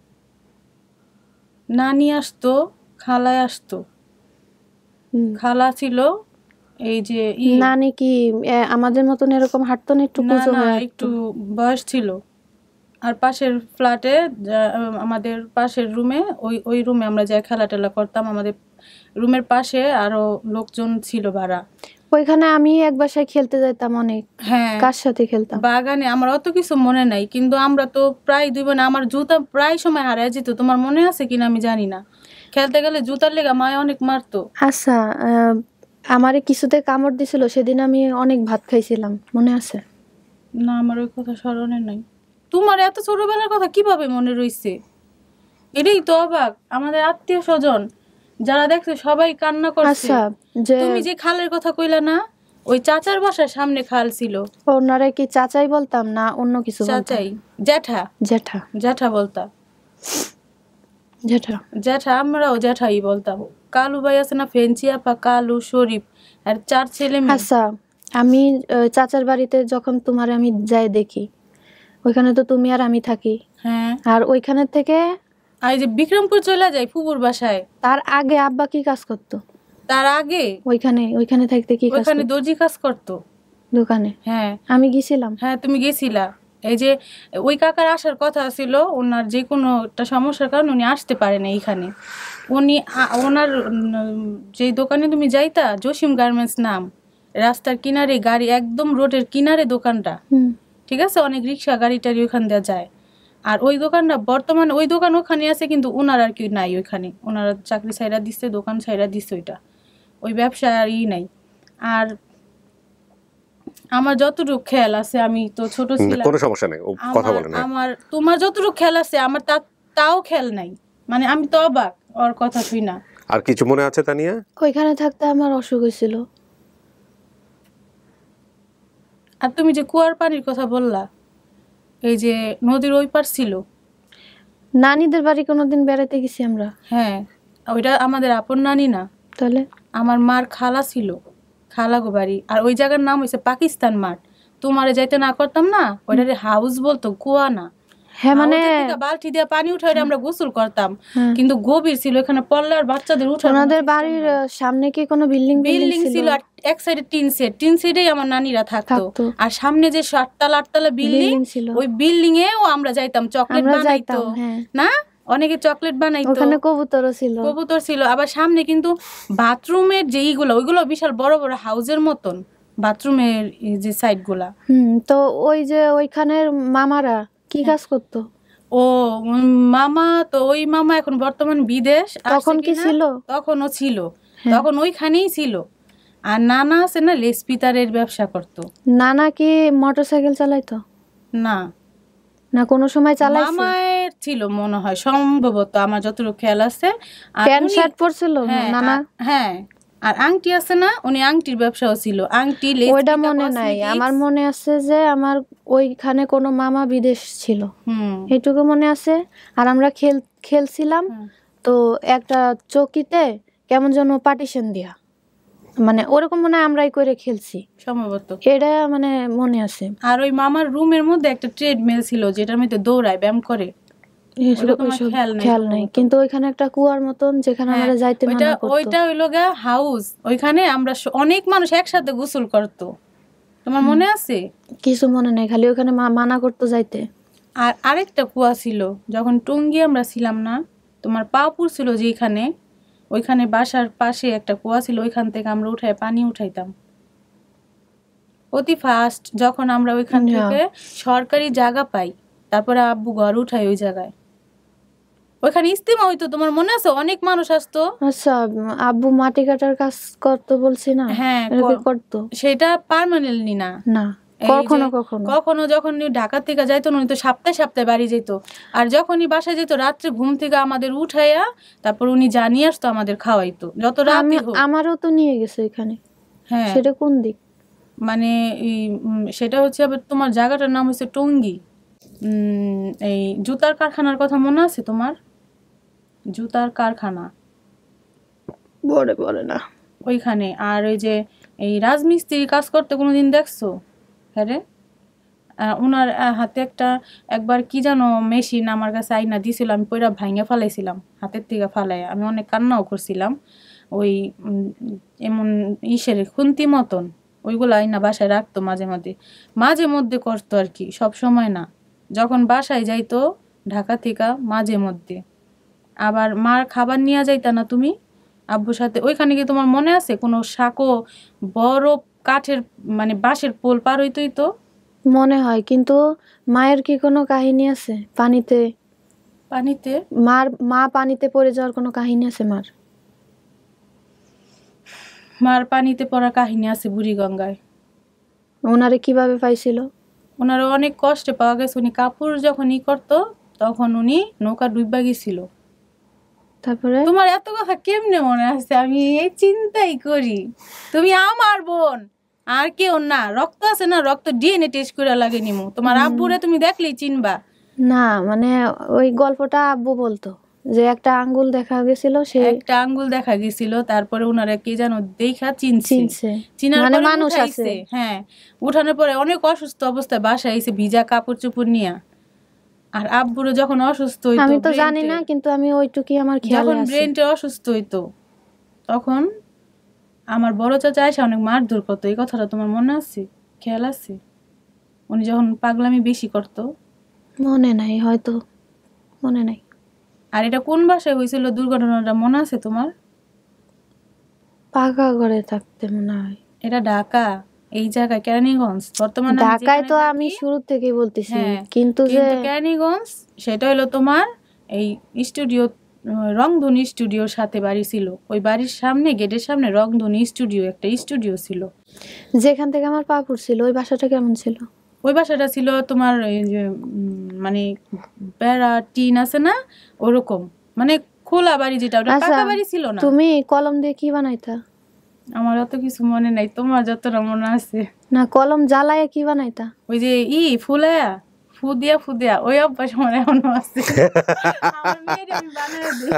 নানি আসতো, খালায় আসতো। খালা ছিল এই যে নানি কি আমাদের মতন এরকম হাঁটতো না? একটু কুচো হয়ে একটু বয়স ছিল। আর পাশের ফ্ল্যাটে আমাদের পাশের রুমে ওই ওই রুমে আমরা যা খেলা টেলা করতাম, আমাদের রুমের পাশে আরো লোকজন ছিল ভাড়া। ওইখানে আমি এক বাসায় খেলতে যেতাম অনেক। হ্যাঁ, কার সাথে খেলতাম? বাগানে। আমার অত কিছু মনে নাই, কিন্তু আমরা তো প্রায় দুই বোন, আমার জুতা প্রায় সময় হারিয়ে যেত। তোমার মনে আছে কিনা আমি জানি না। খেলতে গেলে জুতার লেগা মায় অনেক মারতো। আচ্ছা, আমারে কিছুতে কামড় দিছিল, সেদিন আমি অনেক ভাত খাইছিলাম, মনে আছে? না, আমার ওই কথা স্মরণে নাই। তোমার এত ছোটবেলার কথা কিভাবে মনে রইছে? এটাই তো অবাক। আমাদের আত্মীয় স্বজন যারা দেখছে সবাই কান্না করছে। তুমি যে খালের কথা কইলা না, ওই চাচার বাসার সামনে খাল ছিল। ওনারা কি চাচাই বলতাম না অন্য কিছু? চাচাই, জ্যাঠা। জ্যাঠা জ্যাঠা বলতাম। জ্যাঠা জ্যাঠা, আমরাও জ্যাঠাই বলতাম। কালু ভাই আছে না, ফেঞ্চি আপা, কালু, শরীফ, আর চার ছেলে মেয়ে। আচ্ছা, আমি চাচার বাড়িতে যখন তোমার আমি যাই দেখি, ওইখানে তো তুমি আর আমি থাকি। হ্যাঁ। আর ওইখানে থেকে আর যে বিক্রমপুর চলে যাই ফুপুর বাসায়। তার আগে আব্বা কি কাজ করতো? তার আগে ওইখানে ওইখানে থাকতে কি কাজ? ওইখানে দর্জি কাজ করতো দোকানে। হ্যাঁ, আমি গেছিলাম। হ্যাঁ, তুমি গেছিলা। এই যে ওই কাকার আসার কথা ছিল, ওনার যে কোনো একটা সমস্যার কারণে উনি আসতে পারেন এইখানে। উনি ওনার যে দোকানে তুমি যাইতা, জসিম গার্মেন্টস নাম, রাস্তার কিনারে গাড়ি, একদম রোডের কিনারে দোকানটা, ঠিক আছে? অনেক রিক্সা গাড়ি টাড়ি ওইখান দিয়ে যায়। আর ওই দোকানটা বর্তমানে ওই দোকান ওখানে আছে, কিন্তু ওনার আর কি নাই ওইখানে। ওনারা চাকরি ছাইরা দিচ্ছে, দোকান ছাইরা দিচ্ছে, ওইটা ওই ব্যবসা আর ই নাই। আর আমার যতটুকু খেয়াল আছে, আমি তো ছোট ছিলাম, কোনো সমস্যা নেই, কথা বলেন। আমার তোমার যতটুকু খেয়াল আছে, আমার তা তাও খেয়াল নাই। মানে আমি তো অবাক ওর কথা শুই না। আর কিছু মনে আছে তানিয়া? ওইখানে থাকতে আমার অসুখ হয়েছিল। আর তুমি যে কুয়ার পানির কথা বললা, এই যে নদীর ওই পার ছিল, নানিদের বাড়ি কোনোদিন বেড়াতে গেছি আমরা। হ্যাঁ, ওইটা আমাদের আপন নানি না। তাহলে আমার মার খালা ছিল, খালা গো বাড়ি। আর ওই জায়গার নাম হয়েছে পাকিস্তান মাঠ। তোমারে যাইতে না করতাম না, ওইটারে হাউস বলতো, কুয়া না। হ্যাঁ, মানে বালতি দিয়ে পানি উঠাই আমরা গোসল করতাম, কিন্তু গভীর ছিল। এখানে পড়লে আর বাচ্চাদের উঠে। ওনাদের বাড়ির সামনে কি কোনো বিল্ডিং বিল্ডিং ছিল? আর এক সাইডে টিন সেট, টিন সেটেই আমার নানিরা থাকতো। আর সামনে যে সাততলা আটতলা বিল্ডিং, ওই বিল্ডিং এও আমরা যাইতাম। চকলেট বানাইতো না, অনেকে চকলেট বানাইতো। ওখানে কবুতরও ছিল। কবুতর ছিল। আবার সামনে কিন্তু বাথরুমের যে ইগুলো, ওইগুলো বিশাল বড় বড় হাউজের মতন বাথরুমের যে সাইড গুলা। হুম, তো ওই যে ওইখানের মামারা কি কাজ করতো? ও মামা তো, ওই মামা এখন বর্তমান বিদেশ। তখন কি ছিল? তখনও ছিল, তখন ওইখানেই ছিল। আর নানা আছে না, লেসপিতারের ব্যবসা করতো। নানা কি মোটরসাইকেল চালাইতো? না না, কোনো সময় চালাইছে? মামায়ের ছিল মনে হয়, সম্ভবত, আমার যতটুকু খেয়াল আছে। প্যান্ট শার্ট পরছিল নানা। হ্যাঁ, আর আংটি আছে না, উনি আংটির ব্যবসাও ছিল। আংটি, ওইটা মনে নাই। আমার মনে আছে যে আমার ওইখানে কোনো মামা বিদেশ ছিল, এইটুকু মনে আছে। আর আমরা খেল খেলছিলাম তো একটা চকিতে কেমন যেন পার্টিশন দিয়া, মানে ওরকম মনে হয় আমরাই করে খেলছি সম্ভবত, এটা মানে মনে আছে। আর ওই মামার রুমের মধ্যে একটা ট্রেডমিল ছিল, যেটার মধ্যে দৌড়ায়, ব্যায়াম করে। খেয়াল নাই, কিন্তু ওইখানে একটা কুয়ার মতন যেখানে আমরা যাইতে মানা করতো। ওইটা হইলো গা হাউস। ওইখানে আমরা অনেক মানুষ একসাথে গোসল করতো। তোমার মনে আছে? কিছু মনে নাই, খালি ওখানে মানা করতো যাইতে। আর আরেকটা কুয়া ছিল, যখন টুঙ্গি আমরা ছিলাম না, তোমার পাপুর ছিল যেখানে, ওইখানে বাসার পাশে একটা কুয়া ছিল। ওইখান থেকে আমরা উঠাই পানি উঠাইতাম অতি ফাস্ট। যখন আমরা ওইখান থেকে সরকারি জায়গা পাই, তারপরে আব্বু ঘর উঠাই ওই জায়গায়। ওইখানে ইস্তেমা হইতো, তোমার মনে আছে? অনেক মানুষ আসতো। আচ্ছা, আব্বু মাটি কাটার কাজ করতো বলছি না? হ্যাঁ, করতো। সেটা পার্মানেন্টলি না, না, কখনো কখনো কখনো যখন ঢাকা থেকে যাইতো, উনি তো সপ্তাহে সপ্তাহে বাড়ি যেত। আর যখনই বাসায় যেত, রাত্রে ঘুম থেকে আমাদের উঠাইয়া তারপর উনি জানিয়ে আসতো, আমাদের খাওয়াইতো যত রাত। আমারও তো নিয়ে গেছে এখানে। হ্যাঁ, সেটা কোন দিক? মানে সেটা হচ্ছে আবার তোমার জায়গাটার নাম হচ্ছে টঙ্গী। উম, এই জুতার কারখানার কথা মনে আছে তোমার? জুতার কারখানা বড় বড় না ওইখানে। আর ওই যে এই রাজমিস্ত্রি কাজ করতে কোনোদিন দেখছো? হ্যাঁ রে, আহ, ওনার আহ, হাতে একটা একবার কি জানো মেশিন আমার কাছে আইনা দিছিল, আমি পয়রা ভাঙে ফালাইছিলাম হাতের থেকে ফালাই, আমি অনেক কান্নাও করছিলাম। ওই উম, এমন ইসের খুন্তি মতন ওইগুলো আইনা বাসায় রাখতো মাঝে মধ্যে মাঝে মধ্যে করতো আর কি, সব সময় না। যখন বাসায় যাইতো ঢাকা থেকে মাঝে মধ্যে। আবার মার খাবার নিয়ে যাইতা না তুমি আব্বুর সাথে? ওইখানে কি তোমার মনে আছে কোনো সাঁকো বড় কাঠের মানে বাঁশের পোল পার হইতোই তো? মনে হয়, কিন্তু মায়ের কি কোনো কাহিনী আছে পানিতে? পানিতে মার মা পানিতে পড়ে যাওয়ার কোনো কাহিনী আছে মার? মার পানিতে পড়ার কাহিনী আছে বুড়িগঙ্গায়। ওনারে কিভাবে পাইছিল? ওনারও অনেক কষ্টে পাওয়া গেছে। উনি কাপড় যখন ই করতো তখন উনি নৌকা ডুববা গেছিল। তারপরে তোমার এত কথা কেমনে মনে আছে? আমি এই চিন্তাই করি, তুমি আমার বোন আর কেউ না, রক্ত আছে না, রক্ত ডিএনএ টেস্ট করে লাগে নিমু। তোমার আব্বুরে তুমি দেখলেই চিনবা। না মানে ওই গল্পটা আব্বু বলতো যে একটা আঙ্গুল দেখা গেছিল, সে একটা আঙ্গুল দেখা গেছিল, তারপরে ওনারা কি জানো দেখা চিনছে চিনছে চিনার মানে পরে মানুষ উঠাইছে। আছে। হ্যাঁ, উঠানোর পরে অনেক অসুস্থ অবস্থায় বাসায় এসে ভিজা কাপড় চোপড় নিয়ে। আর আব্বুরও যখন অসুস্থ হইতো, আমি তো জানি না, কিন্তু আমি ওইটুকুই আমার খেয়ালে যখন আছে। ব্রেনটা অসুস্থ হইতো তখন আমার বড় চাচা এসে অনেক মারধর করতো। এই কথাটা তোমার মনে আছে? খেয়াল আছে? উনি যখন পাগলামি বেশি করতো। মনে নাই, হয়তো মনে নাই। আর এটা কোন বাসায় হয়েছিল দুর্ঘটনাটা মনে আছে তোমার? পাকা ঘরে থাকতে মনে হয়। এটা ঢাকা, এই জায়গায় কেরানীগঞ্জ। বর্তমানে আমি ঢাকায় তো যেখানে আমি থাকি, শুরু থেকেই বলতেছি, হ্যাঁ, কিন্তু যে কিন্তু কেরানীগঞ্জ সেটা হলো তোমার এই স্টুডিও রংধনী স্টুডিওর সাথে বাড়ি ছিল। ওই বাড়ির সামনে গেটের সামনে রংধনী স্টুডিও একটা স্টুডিও ছিল। যেখান থেকে আমার পাপুর ছিল ওই বাসাটা কেমন ছিল? ওই বাসাটা ছিল তোমার এই যে উম, মানে বেড়া টিন আছে না ওরকম, মানে খোলা বাড়ি, যেটা ওটা আচ্ছা, পাকা বাড়ি ছিল না। তুমি কলম দিয়ে কি বানাইতা? আমার অত কিছু মনে নাই, তোমার যতটা মনে আছে। না, কলম জ্বালায় কি বানাইতা? ওই যে ই ফুলায়া ফু দিয়া ফু দিয়া ওই অভ্যাস আমার এখনো আছে। আমার মেয়ের আমি বানায় দিই।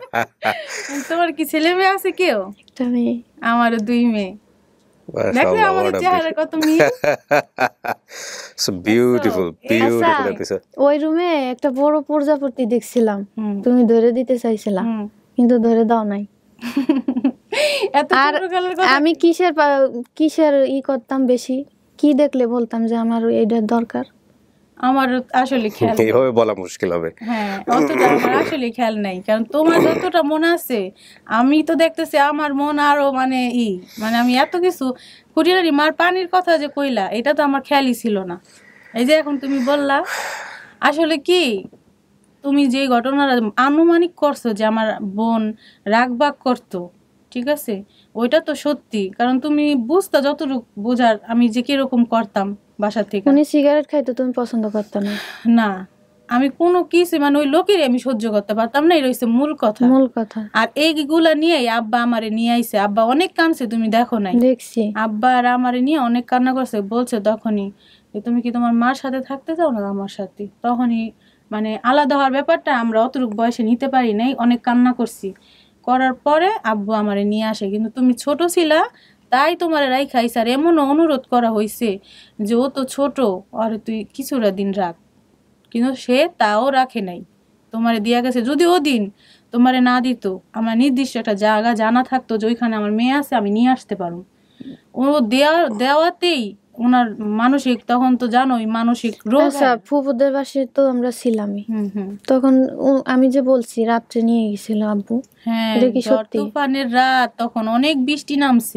তোমার কি ছেলে মেয়ে আছে কেউ? একটা মেয়ে। আমারও দুই মেয়ে। দেখলে আমাদের চেহারা কত মিল। So beautiful beautiful episode. ওই রুমে একটা বড় প্রজাপতি দেখছিলাম, হুম, তুমি ধরে দিতে চাইছিলা হুম। কিন্তু ধরে দাও নাই। এত আর ছোটকালের কথা। আমি কিসের পা- কিসের ই করতাম বেশি, কি দেখলে বলতাম যে আমার এইটার দরকার? আমার আসলে খেয়াল নেই। এইভাবে বলা মুশকিল হবে। হ্যাঁ, অতটা আমার আসলে খেয়াল নাই, কারণ তোমার যতটা মনে আছে আমি তো দেখতেছি আমার মন আরো মানে ই মানে আমি এত কিছু কুটিরারি মার পানির কথা যে কইলা এটা তো আমার খেয়ালই ছিল না। এই যে এখন তুমি বললা, আসলে কি তুমি যে ঘটনাটা আনুমানিক করছো যে আমার বোন রাগবাগ করতো, ঠিক আছে, ওইটা তো সত্যি, কারণ তুমি বুঝতা যতটুকু বোঝার আমি যে কিরকম করতাম বাসা থেকে। উনি সিগারেট খাইতে তুমি পছন্দ করতে না? না, আমি কোনো কিছু মানে ওই লোকের আমি সহ্য করতে পারতাম না, এই রয়েছে মূল কথা। মূল কথা। আর এইগুলা নিয়ে আব্বা আমারে নিয়ে আইছে। আব্বা অনেক কাঁদছে, তুমি দেখো নাই? দেখছি। আব্বা আর আমারে নিয়ে অনেক কান্না করছে, বলছে তখনই যে তুমি কি তোমার মার সাথে থাকতে চাও না আমার সাথে? তখনই মানে আলাদা হওয়ার ব্যাপারটা আমরা অতটুকু বয়সে নিতে পারি নাই, অনেক কান্না করছি। করার পরে আব্বু আমারে নিয়ে আসে, কিন্তু তুমি ছোট ছিলা তাই তোমার রাইখা আইছে। আর এমনও অনুরোধ করা হয়েছে যে ও তো ছোট, আর তুই কিছুটা দিন রাখ, কিন্তু সে তাও রাখে নাই, তোমারে দিয়া গেছে। যদি ও দিন তোমারে না দিত, আমার নির্দিষ্ট একটা জায়গা জানা থাকতো যে ওইখানে আমার মেয়ে আছে, আমি নিয়ে আসতে পারবো। ও দেওয়া দেওয়াতেই ওনার মানসিক, তখন তো জানোই মানসিক রোগ। আচ্ছা, ফুফুদের বাসে তো আমরা ছিলামই, হুম হুম তখন ও- আমি যে বলছি রাত্রে নিয়ে গেছিল আব্বু, হ্যাঁ, এটা কি ঝড় সত্যি? তুফানের রাত, তখন অনেক বৃষ্টি নামছে।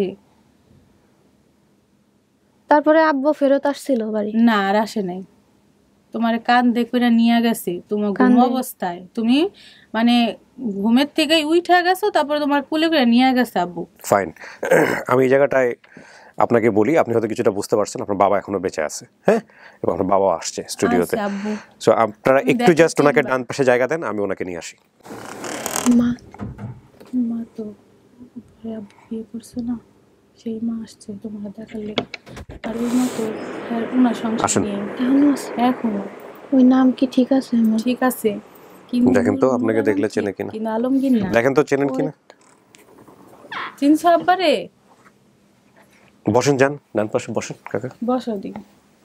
তারপরে আব্বু ফেরত আসছিল বাড়ি? না, আর আসে নাই। তোমার কান্দে করে নিয়ে গেছে তোমার ঘুম কান্দে? অবস্থায়, তুমি মানে ঘুমের থেকেই উঠা গেছো, তারপরে তোমার কুলে করে নিয়ে গেছে আব্বু। ফাইন, আমি এই জায়গাটায় আপনাকে বলি, আপনি হয়তো কিছুটা বুঝতে পারছেন, আপনার বাবা এখনো বেঁচে আছে, হ্যাঁ, এবং আপনার বাবা আসছে স্টুডিওতে। আচ্ছা, আব্বু সো আপনারা আমি একটু দেখে জাস্ট ওনাকে চিনবা। ডান পাশে জায়গা দেন, আমি ওনাকে নিয়ে আসি। মা মা তো ঘরে আব্বু বিয়ে করছে না, সেই মা আসছে তোমার দেখার লেগে। আর ওই মা তো ওনার সংসার আসুন। নিয়ে এখনো আছে? এখনো ওই নাম কি ঠিক আছে আমার? ঠিক আছে কিন্তু দেখেন তো আপনাকে দেখলে চেনে কিনা, কিন্তু আলমগীর না। দেখেন তো চেনেন কিনা। চিনছো আব্বারে? বসেন, যান ডান পাশে বসেন কাকা। বসো দিকে।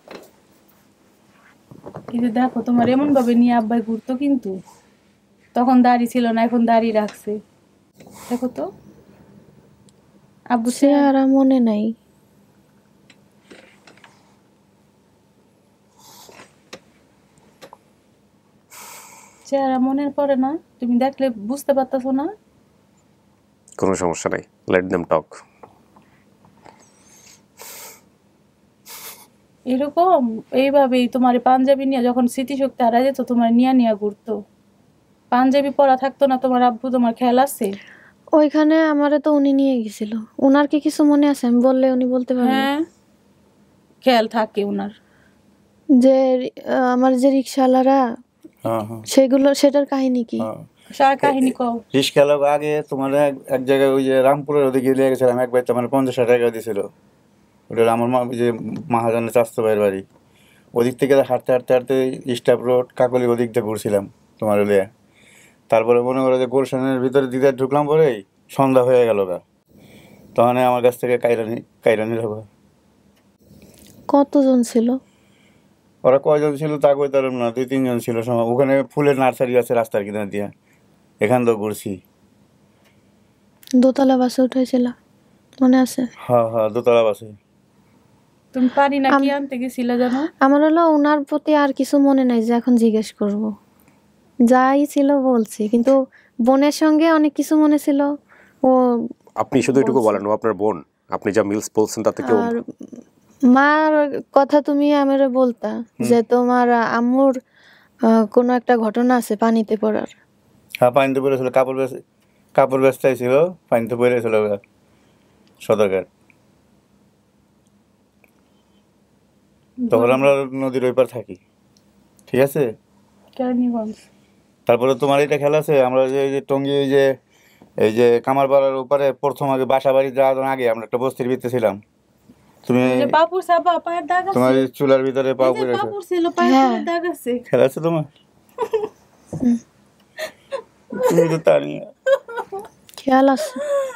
এই যে দেখো তোমার এমন ভাবে নিয়ে আব্বাই ঘুরতো, কিন্তু তখন দাড়ি ছিল না, এখন দাড়ি রাখছে। দেখো তো আব্বু চেহারা মনে নাই। চেহারা মনে পড়ে না, তুমি দেখলে বুঝতে পারতেছো না? কোনো সমস্যা নাই, লেট দেম টক। এরকম এইভাবেই তোমার পাঞ্জাবি নিয়ে যখন স্মৃতিশক্তি হারা যেত, তোমার নিয়া নিয়া ঘুরতো। পাঞ্জাবি পরা থাকতো না তোমার আব্বু, তোমার খেয়াল আছে? ওইখানে আমারে তো উনি নিয়ে গেছিল। ওনার কি কিছু মনে আছে? আমি বললে উনি বলতে পারবেন? হ্যাঁ খেয়াল থাকে ওনার। যে আহ, আমার যে রিক্সাওয়ালারা, হ্যাঁ হ্যাঁ সেগুলো, সেটার কাহিনী কি? সার কাহিনী কও। রিস্কা লোক আগে তোমার এক এক জায়গায় ওই যে রামপুরের ওদিকে নিয়ে গেছিলাম একবার, তোমার পঞ্চাশ ষাট টাকা দিয়েছিল। ওটা আমার মা যে মহাজনের চাস্তো ভাইয়ের বাড়ি, ওদিক থেকে হাঁটতে হাঁটতে হাঁটতে স্টাফ রোড কাকলি ওদিক দিয়ে ঘুরছিলাম তোমার লিয়ে। তারপরে মনে করো যে গুলশানের ভিতরে দিকে ঢুকলাম, পরেই সন্ধ্যা হয়ে গেল গা, তখন আমার কাছ থেকে কাইরানি কাইরানি হবে। কতজন ছিল ওরা কয়জন ছিল তা কই তার না, দুই তিনজন ছিল সময়। ওখানে ফুলের নার্সারি আছে রাস্তার কিনার দিয়ে, এখান তো ঘুরছি। দোতলা বাসে উঠেছিল মনে আছে? হ্যাঁ হ্যাঁ দোতলা বাসে। তুমি পারি না কি আনতে গেছিল জানো? আমার হলো ওনার প্রতি আর কিছু মনে নাই যে এখন জিজ্ঞেস করব। যাই ছিল বলছি, কিন্তু বোনের সঙ্গে অনেক কিছু মনে ছিল। ও আপনি শুধু এটুকু বলেন, ও আপনার বোন, আপনি যা মিলস বলছেন তাতে কেউ। আর মার কথা তুমি আমারে বলতা যে তোমার আম্মুর আহ, কোনো একটা ঘটনা আছে পানিতে পড়ার। হ্যাঁ পানিতে পড়েছিল, কাপড় বেচ কাপড় বেচটাই ছিল, পানিতে পড়েছিল সদরঘাট। তখন আমরা নদীর ওই পার থাকি, ঠিক আছে। কেরানীগঞ্জ। তারপরে তোমার এটা খেলা আছে, আমরা যে এই যে টঙ্গী এই যে এই যে কামারপাড়ার ওপারে প্রথম আগে বাসা বাড়ি যাওয়ার আগে আমরা একটা বস্তির ভিতরে ছিলাম। তুমি যে বাপুর সাবা পায়ের দাগ আছে, তোমার এই চুলার ভিতরে পা এই যে পড়েছে, বাপুর ছিল পায়ের দাগ আছে। খেলা আছে তোমার? তুমি তো তা নিয়ে খেয়াল আছে?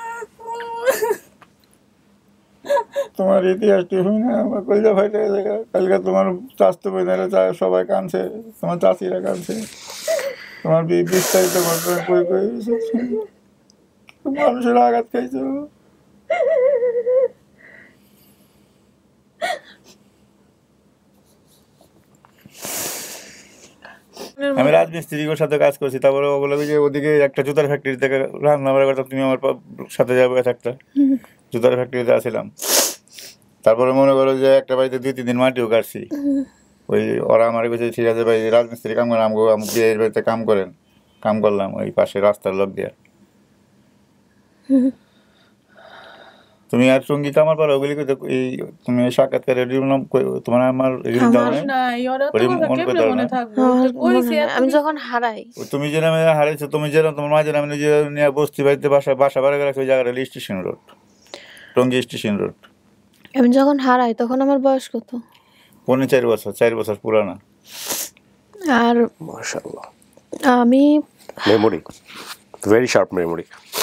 তোমার ইতিহাসটি হই না আমার কলজা ফাইটা দেখা। কালকে তোমার চাষতো বোনেরা চা সবাই কাঁদছে, তোমার চাষিরা কাঁদছে, তোমার বি- বিস্তারিত ঘটনা কই কই মানুষের আঘাত খাইছো। আমি রাজমিস্ত্রির সাথে কাজ করছি, তারপরে ওগুলো ওই যে ওদিকে একটা জুতার ফ্যাক্টরি থেকে রান্না বান্না করতাম, তুমি আমার পা- সাথে যাবে একটা জুতার ফ্যাক্টরিতে আসছিলাম। তারপরে মনে করো যে একটা বাড়িতে দুই তিন দিন মাটিও কাটছি। ওই ওরা আমার কাছে ঠিক আছে ভাই রাজমিস্ত্রি কাম করেন, আমাকে আমার বিয়ের বাড়িতে কাম করেন, কাম করলাম ওই পাশে রাস্তার লোক দিয়ে। তুমি আর সঙ্গীত আমার পর ওগুলি কইতে এই তুমি সাক্ষাৎকারে নাম তোমার আমার রিল দাও না? নাই ওরা তো ওরে কথা মন কেমনে করে দাও মনে না? থাকবে? আমার ওই মনে সে নাই। আমি যখন হারাই, ওই তুমি যে নামে হারাইছো, তুমি যে তোমার মা যে নামে যে নিয়ে বস্তি বাড়িতে বাসা বাসা বাড়া রাখো ওই জায়গাটা station road, Tongi station road. আমি যখন হারাই তখন আমার বয়স কত? পৌনে চার বছর, চার বছর পুরানা। আর মাশাআল্লাহ, আমি মেমোরি, ভেরি শার্প মেমোরি।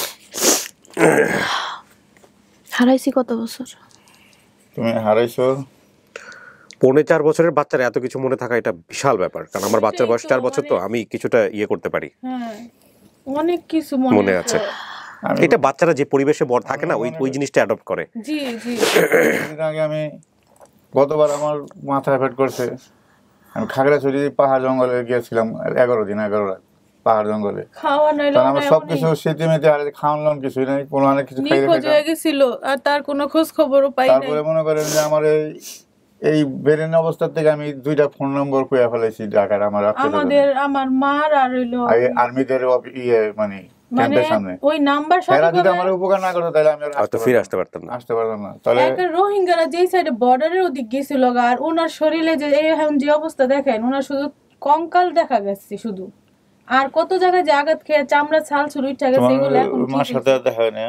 হারাইছি কত বছর? তুমি হারাইছো পৌনে চার বছরের বাচ্চার এত কিছু মনে থাকা এটা বিশাল ব্যাপার, কারণ আমার বাচ্চার বয়স চার বছর, তো আমি কিছুটা ইয়ে করতে পারি, হ্যাঁ অনেক কিছু মনে মনে আছে। আছে। এটা বাচ্চারা যে পরিবেশে বড় থাকে না, ওই ওই জিনিসটা অ্যাডপ্ট করে। জি জি। কিছুদিন আগে আমি গতবার আমার মাথা এফেক্ট করছে, আমি খাগড়াছড়ি পাহাড় জঙ্গলে গিয়েছিলাম এগারো দিন এগারো রাত পাহাড় জঙ্গলে। খাওয়া নাইলো কারণ আমার সবকিছু স্মৃতি মেতে আর খাওয়ান কিছুই নাই, কোনো অনেক কিছু খাইতে নিখোঁজ হয়ে গেছিল আর তার কোনো খোঁজ খবরও পাই নাই। তারপরে মনে করেন যে আমার এই এই ব্রেন অবস্থা থেকে আমি দুইটা ফোন নম্বর কইয়া ফেলাইছি ঢাকার আমার আমাদের আমার মার আর হইলো আর্মিদের ইয়ে মানে ক্যাম্পের সামনে। ওই নাম্বার এরা যদি আমার উপকার না করতো তাহলে আমি আর হয়তো ফিরে আসতে পারতাম না, আসতে পারতাম না। তাহলে একটা রোহিঙ্গারা যেই সাইডে বর্ডারের ওদিক গেছিল আর ওনার শরীরে যে এই এখন যে অবস্থা দেখেন, ওনার শুধু কঙ্কাল দেখা গেছে শুধু, আর কত জায়গায় যে আঘাত খেয়ে চামড়া ছাল ছুরি উঠে গেছে, এগুলো এখন মার সাথে আর দেখা হয় না।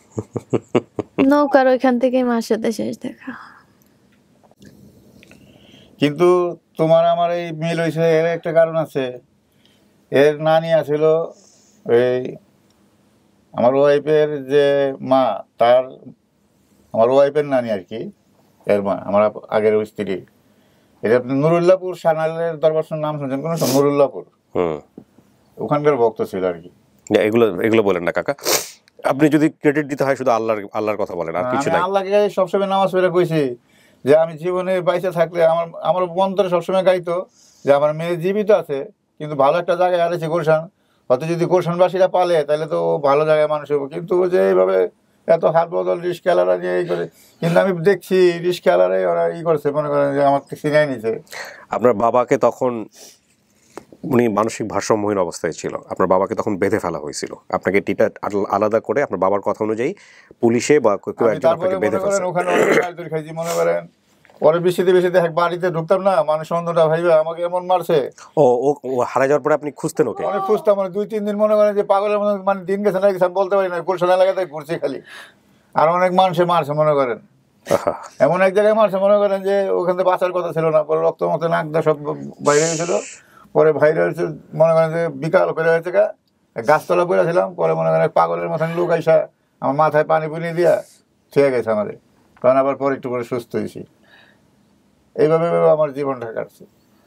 নৌকার ওইখান থেকে মার সাথে শেষ দেখা। কিন্তু তোমার আমার এই মিল হয়েছে এর একটা কারণ আছে। এর নানি আছিল এই আমার ওয়াইফের যে মা, তার আমার ওয়াইফের নানি আর কি, এর মা আমার আগের স্ত্রী। এটা আপনি নুরুল্লাহপুর সানালের দরবার নাম শুনছেন কোনো? নুরুল্লাহপুর, ওখানকার ভক্ত ছিল আর কি। এগুলো এগুলো বলেন না কাকা, আপনি যদি ক্রেডিট দিতে হয় শুধু আল্লাহর আল্লাহর কথা বলেন, আর কিছু নাই। আল্লাহকে সবসময় নামাজ পড়ে কইছি যে আমি জীবনে বাইচে থাকলে আমার আমার মন্ত্রে সবসময় গাইতো যে আমার মেয়ে জীবিত আছে, কিন্তু ভালো একটা জায়গায় আলেছে গোলশান, হয়তো যদি গোলশানবাসীরা পালে তাহলে তো ভালো জায়গায় মানুষ হবো। কিন্তু যে এইভাবে এত হাত বদল রিস্কাওয়ালারা নিয়ে এই করে, কিন্তু আমি দেখছি রিস্কাওয়ালারাই ওরা ই করছে, মনে করেন যে আমার চিনাই নিছে। আপনার বাবাকে তখন, উনি মানসিক ভারসাম্যহীন অবস্থায় ছিল, আপনার বাবাকে তখন বেঁধে ফেলা হয়েছিল, আপনাকে টিটা আলাদা করে আপনার বাবার কথা অনুযায়ী পুলিশে বা কেউ একজন আপনাকে বেঁধে ফেলছে। ওখানে খাইছি মনে করেন, পরে বৃষ্টিতে বৃষ্টিতে বাড়িতে ঢুকতাম না, মানুষ অন্ধটা ভাইবে আমাকে এমন মারছে। ও ও হারা যাওয়ার পরে আপনি খুঁজতেন ওকে? অনেক খুঁজতাম, মানে দুই তিন দিন মনে করেন যে পাগলের মতো, মানে দিন গেছে না গেছে আমি বলতে পারি না, গুলশান এলাকাতে ঘুরছে খালি। আর অনেক মানুষে মারছে মনে করেন, এমন এক জায়গায় মারছে মনে করেন যে ওখান থেকে বাঁচার কথা ছিল না, পরে রক্ত মতো নাক দা সব বাইরে হয়েছিল। পরে বাইরে হয়েছে মনে করেন যে বিকাল করে হয়েছে গা, গাছতলা পড়েছিলাম, পরে মনে করেন পাগলের মতন লোক আইসা আমার মাথায় পানি পুনি দিয়া ছেয়ে গেছে আমাদের, কারণ আবার পরে একটু করে সুস্থ হয়েছি। এইভাবে আমার জীবনটা কাটছে।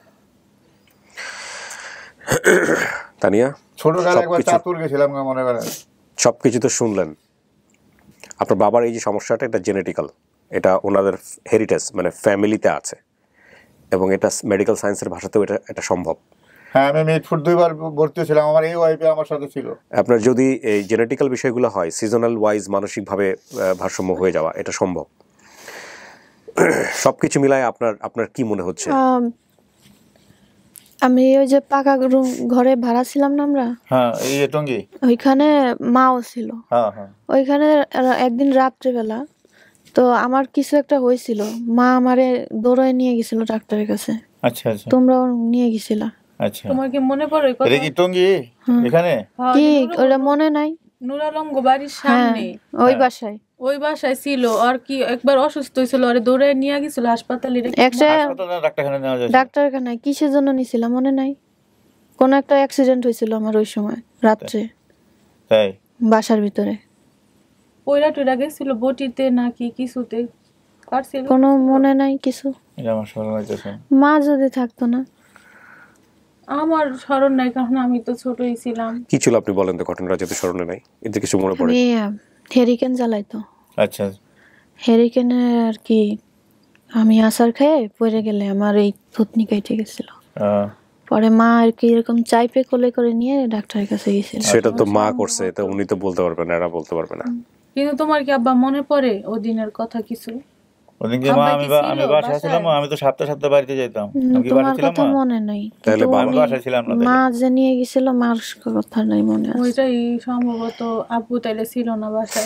তানিয়া, ছোটকালে একবার চাতুর গেছিলাম মনে করেন। সবকিছু তো শুনলেন, আপনার বাবার এই যে সমস্যাটা, এটা জেনেটিক্যাল, এটা ওনাদের হেরিটেজ মানে ফ্যামিলিতে আছে, এবং এটা মেডিকেল সায়েন্সের ভাষাতেও এটা এটা সম্ভব। হ্যাঁ, আমি মিডফুড দুইবার ভর্তি ছিলাম, আমার এই ওয়াইফে আমার সাথে ছিল। আপনার যদি এই জেনেটিক্যাল বিষয়গুলো হয়, সিজনাল ওয়াইজ মানসিকভাবে ভারসাম্য হয়ে যাওয়া, এটা সম্ভব। সবকিছু মিলায় আপনার আপনার কি মনে হচ্ছে? আমি ওই যে পাকা রুম ঘরে ভাড়া ছিলাম না আমরা, হ্যাঁ এই টঙ্গী, ওইখানে মাও ছিল। হ্যাঁ হ্যাঁ, ওইখানে একদিন রাত্রেবেলা তো আমার কিছু একটা হয়েছিল, মা আমারে দৌড়ায় নিয়ে গেছিল ডাক্তারের কাছে। আচ্ছা আচ্ছা, তোমরাও নিয়ে গেছিলা? আচ্ছা, তোমার কি মনে পড়ে কথা? এটা কি টঙ্গী এখানে? কি ওটা মনে নাই? নুরালঙ্গ বাড়ির সামনে ওই বাসায়, ওই বাসায় ছিল। আর কি একবার অসুস্থ হয়েছিল, আর দৌড়ায় নিয়ে গেছিল হাসপাতালে। ডাক্তারখানায় কিসের জন্য নিছিলাম মনে নাই? কোন একটা অ্যাক্সিডেন্ট হয়েছিল আমার ওই সময় রাত্রে, তাই বাসার ভিতরে পয়রা টয়রা গেছিল বটিতে নাকি কিছুতে কাটছিল, কোনো মনে নাই কিছু। এটা আমার স্মরণ হইতেছে। মা যদি থাকতো না, আমার স্মরণ নাই, কারণ আমি তো ছোটই ছিলাম। কি ছিল আপনি বলেন তো, ঘটনাটা যদি স্মরণে নাই, এতে কিছু মনে পড়ে? আমি হেরিকেন জ্বালাইতো। আচ্ছা, হেরিকেনে আর কি আমি আসার খেয়ে পড়ে গেলে আমার এই থুতনি কেটে গেছিল। পরে মা আর কি এরকম চাইপে কোলে করে নিয়ে ডাক্তারের কাছে গেছিল। সেটা তো মা করছে, তো উনি তো বলতে পারবেন না, এরা বলতে পারবে না। কিন্তু তোমার কি আব্বা মনে পড়ে ওই দিনের কথা কিছু? ওদিনকে মা আমি আমি বাসায় ছিলাম, আমি তো সপ্তাহে সপ্তাহে বাড়িতে যেতাম। আমি কি বাড়িতে ছিলাম? তোমার কথা মনে নাই, তাহলে আমি বাসায় ছিলাম না। মা যে নিয়ে গেছিল মার কথা নাই মনে আছে। ওইটাই সম্ভবত আব্বু তাইলে ছিল না বাসায়।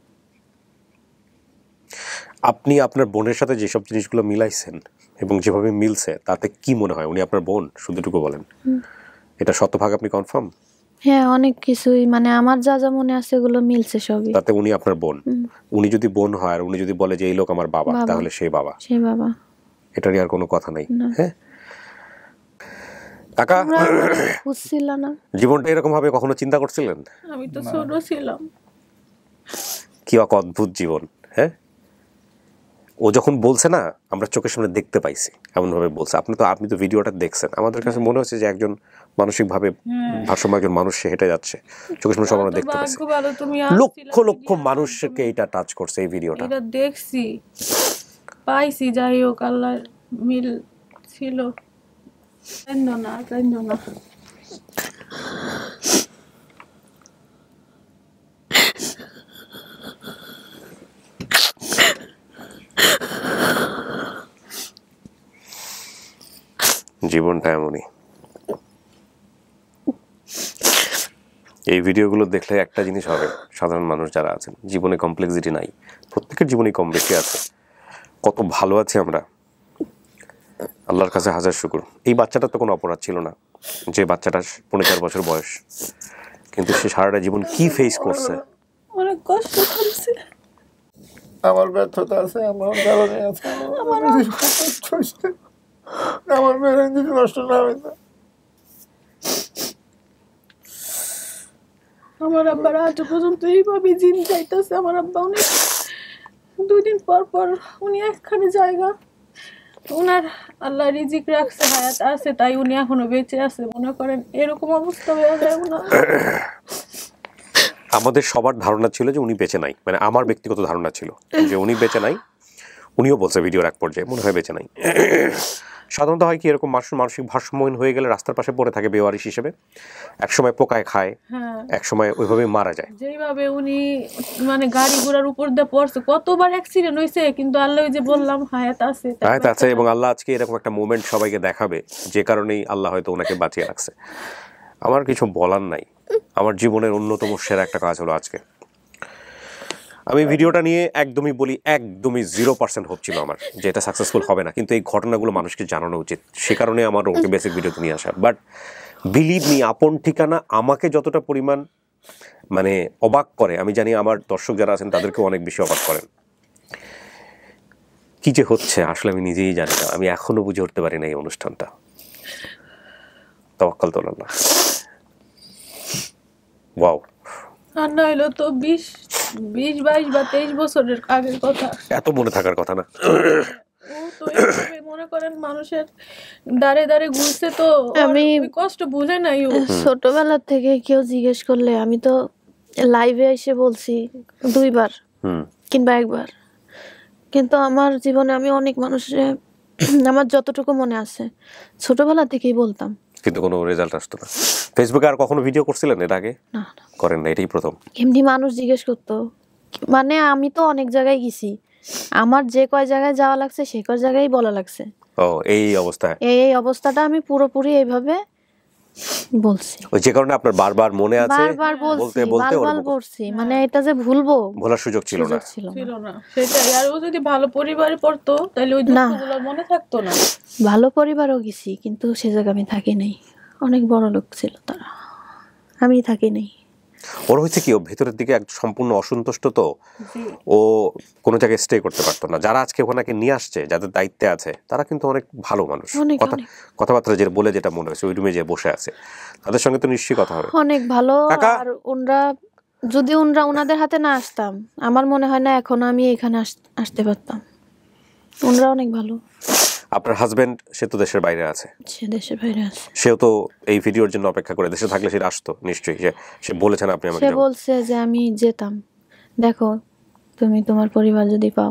আপনি আপনার বোনের সাথে যেসব জিনিসগুলো মিলাইছেন এবং যেভাবে মিলছে, তাতে কি মনে হয় উনি আপনার বোন? শুধুটুকু বলেন, এটা শতভাগ আপনি কনফার্ম? হ্যাঁ, অনেক কিছুই মানে আমার যা যা মনে আছে এগুলো মিলছে সবই। তাতে উনি আপনার বোন। উনি যদি বোন হয় আর উনি যদি বলে যে এই লোক আমার বাবা, তাহলে সেই বাবা, সেই বাবা, এটারই আর কোনো কথা নাই। হ্যাঁ কাকা, বুঝছিল না জীবনটা এরকম ভাবে কখনো চিন্তা করছিলেন? আমি তো ছোট ছিলাম। কি এক অদ্ভুত জীবন। হ্যাঁ, ও যখন বলছে না, আমরা চোখের সামনে দেখতে পাইছি এমন ভাবে বলছে। আপনি তো আপনি তো ভিডিওটা দেখছেন, আমাদের কাছে মনে হচ্ছে যে একজন মানসিক ভাবে ভারসাম্য একজন মানুষ সে হেঁটে যাচ্ছে, চোখের সামনে সব আমরা দেখতে পাইছি। লক্ষ লক্ষ মানুষকে এটা টাচ করছে এই ভিডিওটা। এটা দেখছি, পাইছি, যাই হোক আল্লাহর মিল ছিল। কান্দো না, কান্দো না। জীবনটা এমনই। এই ভিডিওগুলো দেখলে একটা জিনিস হবে, সাধারণ মানুষ যারা আছেন, জীবনে কমপ্লেক্সিটি নাই, প্রত্যেকের জীবনে কম বেশি আছে। কত ভালো আছি আমরা, আল্লাহর কাছে হাজার শুকর। এই বাচ্চাটার তো কোনো অপরাধ ছিল না, যে বাচ্চাটা পনেরো চার বছর বয়স, কিন্তু সে সারাটা জীবন কি ফেস করছে, অনেক কষ্ট করছে। আমার ব্যর্থতা আছে, আমার কারণে আছে, আমার আমার মেয়ের যদি নষ্ট না হইতো। আমার আব্বার আজ পর্যন্ত এইভাবে জিন যাইতেছে। আমার আব্বা অনেক দুই দিন পর পর উনি একখানে জায়গা ওনার আল্লাহ রিজিক রাখছে, হায়াত আছে, তাই উনি এখনো বেঁচে আছে। মনে করেন এরকম অবস্থা হয়ে যায় না। আমাদের সবার ধারণা ছিল যে উনি বেঁচে নাই, মানে আমার ব্যক্তিগত ধারণা ছিল যে উনি বেঁচে নাই। উনিও বলছে ভিডিওর এক পর্যায়ে মনে হয় বেঁচে নাই। সাধারণত হয় কি এরকম মানুষ মানসিক ভারসাম্যহীন হয়ে গেলে রাস্তার পাশে পড়ে থাকে বেওয়ারিশ হিসেবে, একসময় পোকায় খায়, একসময় ওইভাবে মারা যায়। যেইভাবে উনি মানে গাড়ি ঘোড়ার উপর দিয়ে পড়ছে, কতবার অ্যাক্সিডেন্ট হয়েছে, কিন্তু আল্লাহ ওই যে বললাম হায়াত আছে, হায়াত আছে, এবং আল্লাহ আজকে এরকম একটা মোমেন্ট সবাইকে দেখাবে যে কারণেই আল্লাহ হয়তো ওনাকে বাঁচিয়ে রাখছে। আমার কিছু বলার নাই। আমার জীবনের অন্যতম সেরা একটা কাজ হলো আজকে আমি ভিডিওটা নিয়ে একদমই বলি একদমই জিরো পার্সেন্ট হোপ ছিল আমার যে এটা সাকসেসফুল হবে না, কিন্তু এই ঘটনাগুলো মানুষকে জানানো উচিত, সে কারণে আমার ওকে বেসিক ভিডিওতে নিয়ে আসা। বাট বিলিভ মি, আপন ঠিকানা আমাকে যতটা পরিমাণ মানে অবাক করে, আমি জানি আমার দর্শক যারা আছেন তাদেরকেও অনেক বেশি অবাক করেন। কি যে হচ্ছে আসলে আমি নিজেই জানি না, আমি এখনো বুঝে উঠতে পারি না এই অনুষ্ঠানটা। তাওয়াক্কাল তো আল্লাহ। ওয়াও, আর নইলো তো বিশ বিশ বাইশ বা তেইশ বছরের আগের কথা, এত মনে থাকার কথা না। ও তো এইভাবে মনে করেন মানুষের দাঁড়ে দাঁড়ে ঘুরছে, তো আমি কষ্ট বুঝে নাই। ছোটবেলা থেকে কেউ জিজ্ঞেস করলে আমি তো লাইভে এসে বলছি দুইবার কিংবা একবার, কিন্তু আমার জীবনে আমি অনেক মানুষের আমার যতটুকু মনে আছে ছোটবেলা থেকেই বলতাম, কিন্তু কোনো রেজাল্ট আসতো না। ফেসবুকে আর কখনো ভিডিও করছিলেন এর আগে? না করেন না, এটাই প্রথম। এমনি মানুষ জিজ্ঞেস করতো, মানে আমি তো অনেক জায়গায় গেছি, আমার যে কয় জায়গায় যাওয়া লাগছে সে কয় জায়গায় বলা লাগছে। ও এই অবস্থা, এই এই অবস্থাটা আমি পুরোপুরি এইভাবে বলছি, ওই যে কারণে আপনার বারবার মনে আছে, বারবার বলছি, বারবার বলছি, মানে এটা যে ভুলবো ভোলার সুযোগ ছিল না ছিল না সেটাই। আর ও যদি ভালো পরিবারে পড়তো তাহলে ওই দুঃখগুলো মনে থাকতো না। ভালো পরিবারও গেছি, কিন্তু সে জায়গায় আমি থাকি নাই, অনেক বড় লোক ছিল তারা, আমি থাকি নাই। ওর হয়েছে কি, ও ভেতরের দিকে এক সম্পূর্ণ অসন্তুষ্ট, তো ও কোনো জায়গায় স্টে করতে পারতো না। যারা আজকে ওনাকে নিয়ে আসছে, যাদের দায়িত্বে আছে, তারা কিন্তু অনেক ভালো মানুষ, কথা কথাবার্তা যে বলে যেটা মনে হয়েছে, ওই রুমে যে বসে আছে তাদের সঙ্গে তো নিশ্চয়ই কথা হবে, অনেক ভালো। আর ওনরা যদি ওনরা ওনাদের হাতে না আসতাম, আমার মনে হয় না এখন আমি এখানে আসতে পারতাম। ওনরা অনেক ভালো। আপনার হাজবেন্ড সে তো দেশের বাইরে আছে, সে দেশের বাইরে আছে, সেও তো এই ভিডিওর জন্য অপেক্ষা করে, দেশে থাকলে সে আসতো নিশ্চয়ই। সে বলেছেন আপনি আমাকে, সে বলছে যে আমি যেতাম, দেখো তুমি তোমার পরিবার যদি পাও,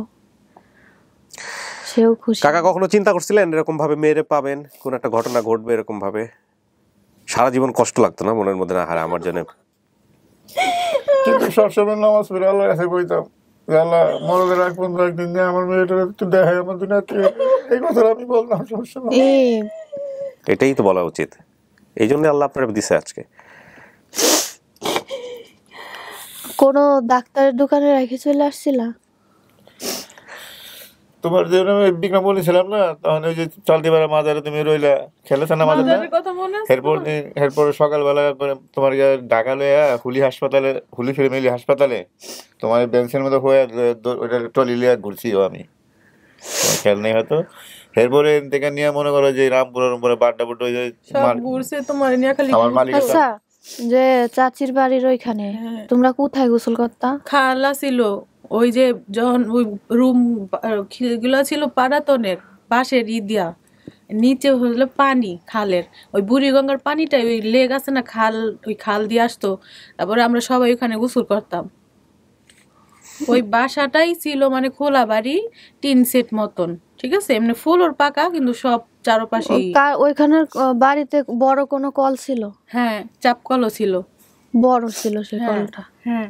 সেও খুশি। কাকা কখনো চিন্তা করছিলেন এরকম ভাবে মেয়েরে পাবেন, কোন একটা ঘটনা ঘটবে এরকম ভাবে? সারা জীবন কষ্ট লাগতো না মনের মধ্যে, না হারে আমার জন্য? কিন্তু সবসময় নামাজ পড়ে আল্লাহর কাছে কইতাম, আল্লাহ মরদের এক পর্যন্ত একদিন দিয়ে আমার মেয়েটার একটু দেখাই আমার দুনিয়াতে, এই কথাটা আমি বললাম সবসময়। এটাই তো বলা উচিত, এই জন্য আল্লাহ আপনার দিছে আজকে। কোন ডাক্তারের দোকানে রেখে চলে আসছিলা? তোমার যে বিক্রম বলেছিলাম না, তখন ওই যে চলতে পারে মাজারে তুমি রইলা, খেলেছ না মাজারে? এরপর এরপর সকালবেলা তোমার ঢাকা লইয়া হুলি হাসপাতালে, হুলি ফ্যামিলি হাসপাতালে তোমার বেঞ্চের মধ্যে হয়ে ওইটা ট্রলি লিয়া ঘুরছিও আমি, খেয়াল নেই হয়তো। এরপরে থেকে নিয়ে মনে করো যে রামপুরের উপরে বাড্ডা বুড্ডা হয়ে যায় আমার মালিক। আচ্ছা, যে চাচির বাড়ির ওইখানে তোমরা কোথায় গোসল করতা? খালা ছিল ওই যে যখন ওই রুম গুলা ছিল পাড়াতনের বাঁশের ই দিয়া, নিচে হলো পানি খালের, ওই বুড়িগঙ্গার পানিটাই ওই লেক আছে না খাল, ওই খাল দিয়ে আসতো, তারপরে আমরা সবাই ওইখানে গোসল করতাম। ওই বাসাটাই ছিল মানে খোলা বাড়ি, টিন সেট মতন, ঠিক আছে, এমনি ফুল ওর পাকা, কিন্তু সব চারপাশে। ওইখানের বাড়িতে বড় কোনো কল ছিল? হ্যাঁ, চাপ কলও ছিল, বড় ছিল সেই কলটা। হ্যাঁ,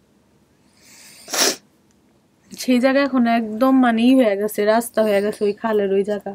সেই জায়গা এখন একদম মানে ই হয়ে গেছে, রাস্তা হয়ে গেছে ওই খালের ওই জায়গা।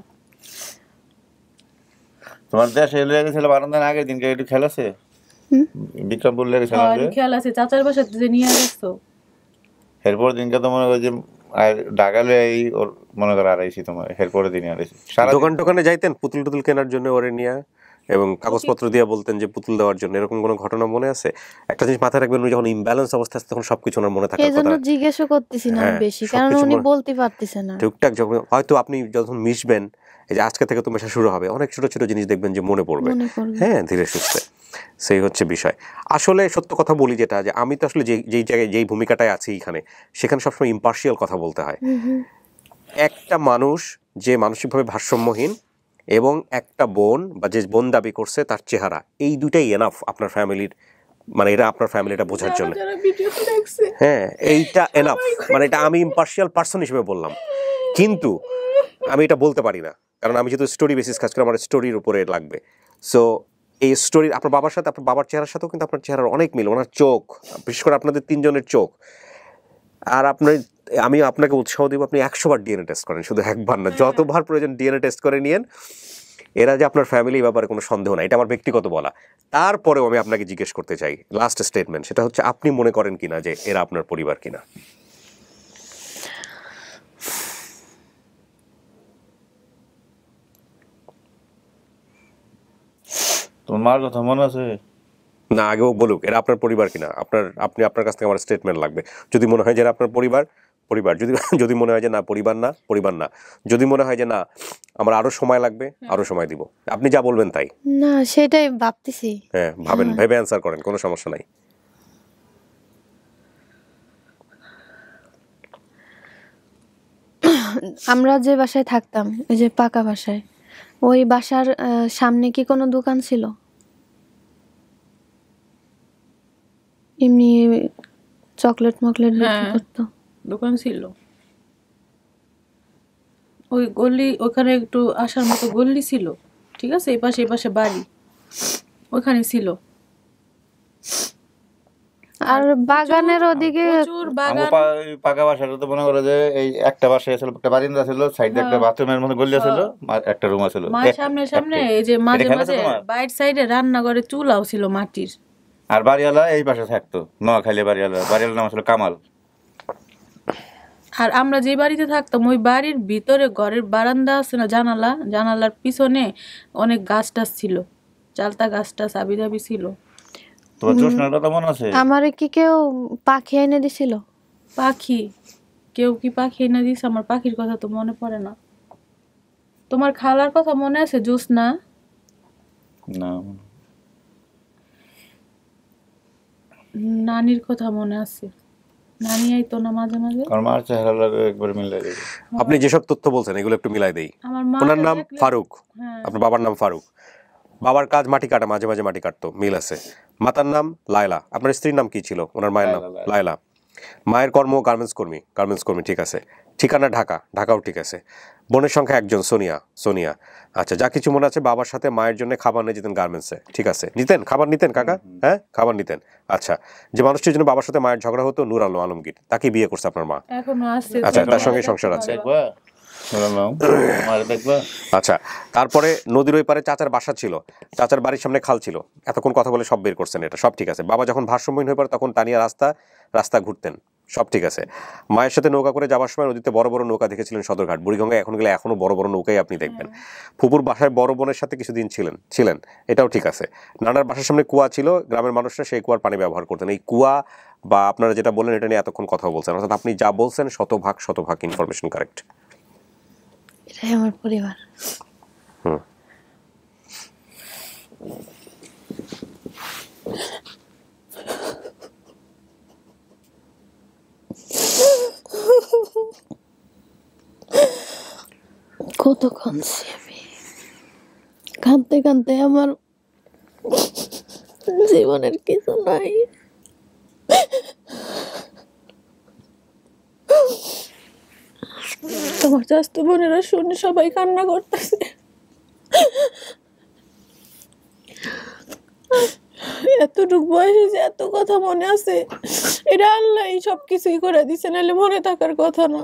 তোমার দেশে এলে গেছিল বারান্দার আগের দিনকে একটু খেলাছে বিক্রম বললে খেলাছে চাচার বাসাতে যে নিয়ে গেছো। এরপর দিনকে তো মনে করো যে ঢাকালে এই ওর মনে করো আড়াইছি তোমার, এরপরে দিনে আড়াইছি। দোকান টোকানে যাইতেন পুতুল টুতুল কেনার জন্য ওরে নিয়ে, এবং কাগজপত্র দিয়ে বলতেন যে পুতুল দেওয়ার জন্য, এরকম কোনো ঘটনা মনে আছে? একটা জিনিস মাথায় রাখবেন, উনি যখন ইমব্যালেন্স অবস্থা আছে তখন সবকিছু ওনার মনে থাকার কথা। এজন্য জিজ্ঞাসা করতেছি না বেশি, কারণ উনি বলতে পারতেছেন না। টুকটাক যখন হয়তো আপনি যখন মিশবেন এই যে আজকে থেকে তুমি শুরু হবে, অনেক ছোট ছোট জিনিস দেখবেন যে মনে পড়বে, হ্যাঁ, ধীরে সুস্থে। সেই হচ্ছে বিষয়। আসলে সত্য কথা বলি যেটা, যে আমি তো আসলে যেই যেই জায়গায় যেই ভূমিকাটায় আছি এখানে, সেখানে সবসময় ইম্পার্শিয়াল কথা বলতে হয়। একটা মানুষ যে মানসিকভাবে ভারসাম্যহীন এবং একটা বোন বা যে বোন দাবি করছে তার চেহারা, এই দুটাই এনাফ আপনার ফ্যামিলির, মানে এটা আপনার ফ্যামিলিটা বোঝার জন্য। হ্যাঁ, এইটা এনাফ, মানে এটা আমি ইম্পার্শিয়াল পার্সন হিসেবে বললাম, কিন্তু আমি এটা বলতে পারি না, কারণ আমি যেহেতু স্টোরি বেসিস কাজ করি, আমার স্টোরির উপরে লাগবে। সো এই স্টোরি আপনার বাবার সাথে, আপনার বাবার চেহারার সাথেও কিন্তু আপনার চেহারার অনেক মিল, ওনার চোখ, বিশেষ করে আপনাদের তিনজনের চোখ। আর আপনার, আমি আপনাকে উৎসাহ দেবো, আপনি একশো বার ডিএনএ টেস্ট করেন, শুধু একবার না, যতবার প্রয়োজন ডিএনএ টেস্ট করে নিয়েন। এরা যে আপনার ফ্যামিলি ব্যাপারে কোনো সন্দেহ নাই, এটা আমার ব্যক্তিগত বলা। তারপরেও আমি আপনাকে জিজ্ঞেস করতে চাই, লাস্ট স্টেটমেন্ট, সেটা হচ্ছে আপনি মনে করেন কিনা যে এরা আপনার পরিবার কিনা? তোমার মার কথা মনে আছে? না, আগেও বলুক এরা আপনার পরিবার কিনা। আপনার, আপনি, আপনার কাছ থেকে আমার স্টেটমেন্ট লাগবে। যদি মনে হয় যে এরা আপনার পরিবার, পরিবার। যদি যদি মনে হয় যে না পরিবার না, পরিবার না। যদি মনে হয় যে না আমার আরো সময় লাগবে, আরো সময় দিব। আপনি যা বলবেন তাই। না, সেটাই ভাবতেছি। হ্যাঁ, ভাবেন, ভেবে অ্যান্সার করেন, কোনো সমস্যা নাই। আমরা যে বাসায় থাকতাম, ওই যে পাকা বাসায়, ওই বাসার সামনে কি কোনো দোকান ছিল? এমনি চকলেট মকলেট বিক্রি করতো? দোকান ছিল ওই গলি, ওখানে একটু আসার মতো গলি ছিল, ঠিক আছে, এই পাশে এই পাশে বাড়ি, ওখানে ছিল। আর বাগানের ওদিকে পাকা বাসাটা তো মনে করো যে এই একটা বাসা ছিল, একটা বারিন্দা ছিল, সাইডে একটা বাথরুমের মতো গলি ছিল, একটা রুম ছিল, মায়ের সামনে সামনে এই যে মাঝে মাঝে বাইরে সাইডে রান্নাঘরে চুলাও ছিল মাটির। আর বাড়িওয়ালা এই পাশে থাকতো, নোয়াখালী বাড়িওয়ালা, বাড়িওয়ালার নাম ছিল কামাল। আর আমরা যে বাড়িতে থাকতাম ওই বাড়ির ভিতরে ঘরের বারান্দা আছে না, জানালা, জানালার পিছনে অনেক গাছ টাছ ছিল, চালতা গাছ টাছ আবি দাবি ছিল। আমারে কি কেউ পাখি এনে দিছিল? পাখি? কেউ কি পাখি এনে দিছে? আমার পাখির কথা তো মনে পড়ে না। তোমার খালার কথা মনে আছে? জোসনা? না। নানির কথা মনে আছে? নানি আইতো না মাঝে মাঝে? আমার মার চেহারা লাগে একবার মিলাই দেই। আপনি যেসব তথ্য বলছেন এগুলো একটু মিলাই দেই। ওনার নাম ফারুক, আপনার বাবার নাম ফারুক। বাবার কাজ মাটি কাটা, মাঝে মাঝে মাটি কাটতো, মিল আছে। মাতার নাম লায়লা। আপনার স্ত্রীর নাম কি ছিল? ওনার মায়ের নাম লায়লা। মায়ের কর্ম গার্মেন্টস কর্মী, গার্মেন্টস কর্মী, ঠিক আছে। ঠিকানা ঢাকা, ঢাকাও ঠিক আছে। বোনের সংখ্যা একজন, সোনিয়া, সোনিয়া। আচ্ছা, যা কিছু মনে আছে, বাবার সাথে মায়ের জন্য খাবার নিয়ে যেতেন গার্মেন্টসে, ঠিক আছে। নিতেন খাবার, নিতেন কাকা? হ্যাঁ, খাবার নিতেন। আচ্ছা, যে মানুষটির জন্য বাবার সাথে মায়ের ঝগড়া হতো, নূর আলম আলমগীর, তাকে বিয়ে করছে আপনার মা? আচ্ছা, তার সঙ্গে সংসার আছে। আচ্ছা, তারপরে নদীর ওই পারে চাচার বাসা ছিল, চাচার বাড়ির সামনে খাল ছিল। এতক্ষণ কথা বলে সব বের করছেন, এটা সব ঠিক আছে। বাবা যখন ভারসাম্যহীন হয়ে পড়ে তখন তানিয়া রাস্তা রাস্তা ঘুরতেন, সব ঠিক আছে। মায়ের সাথে নৌকা করে যাওয়ার সময় নদীতে বড় বড় নৌকা দেখেছিলেন সদরঘাট, বুড়িগঙ্গায় এখন গেলে এখনো বড় বড় নৌকাই আপনি দেখবেন। ফুপুর বাসায় বড় বোনের সাথে কিছুদিন ছিলেন ছিলেন এটাও ঠিক আছে। নানার বাসার সামনে কুয়া ছিল, গ্রামের মানুষরা সেই কুয়ার পানি ব্যবহার করতেন। এই কুয়া বা আপনারা যেটা বললেন এটা নিয়ে এতক্ষণ কথা বলছেন, অর্থাৎ আপনি যা বলছেন শতভাগ শতভাগ ইনফরমেশন কারেক্ট। এটাই আমার পরিবার। হুম। কত কাঁদছি আমি, কাঁদতে কাঁদতে আমার জীবনের কিছু নাই। তোমার চাচাতো বোনেরা শুনে সবাই কান্না করতেছে। এতটুক বয়সে যে এত কথা মনে আছে, এটা আল্লাহ সব কিছুই করে দিছে, নাহলে মনে থাকার কথা না।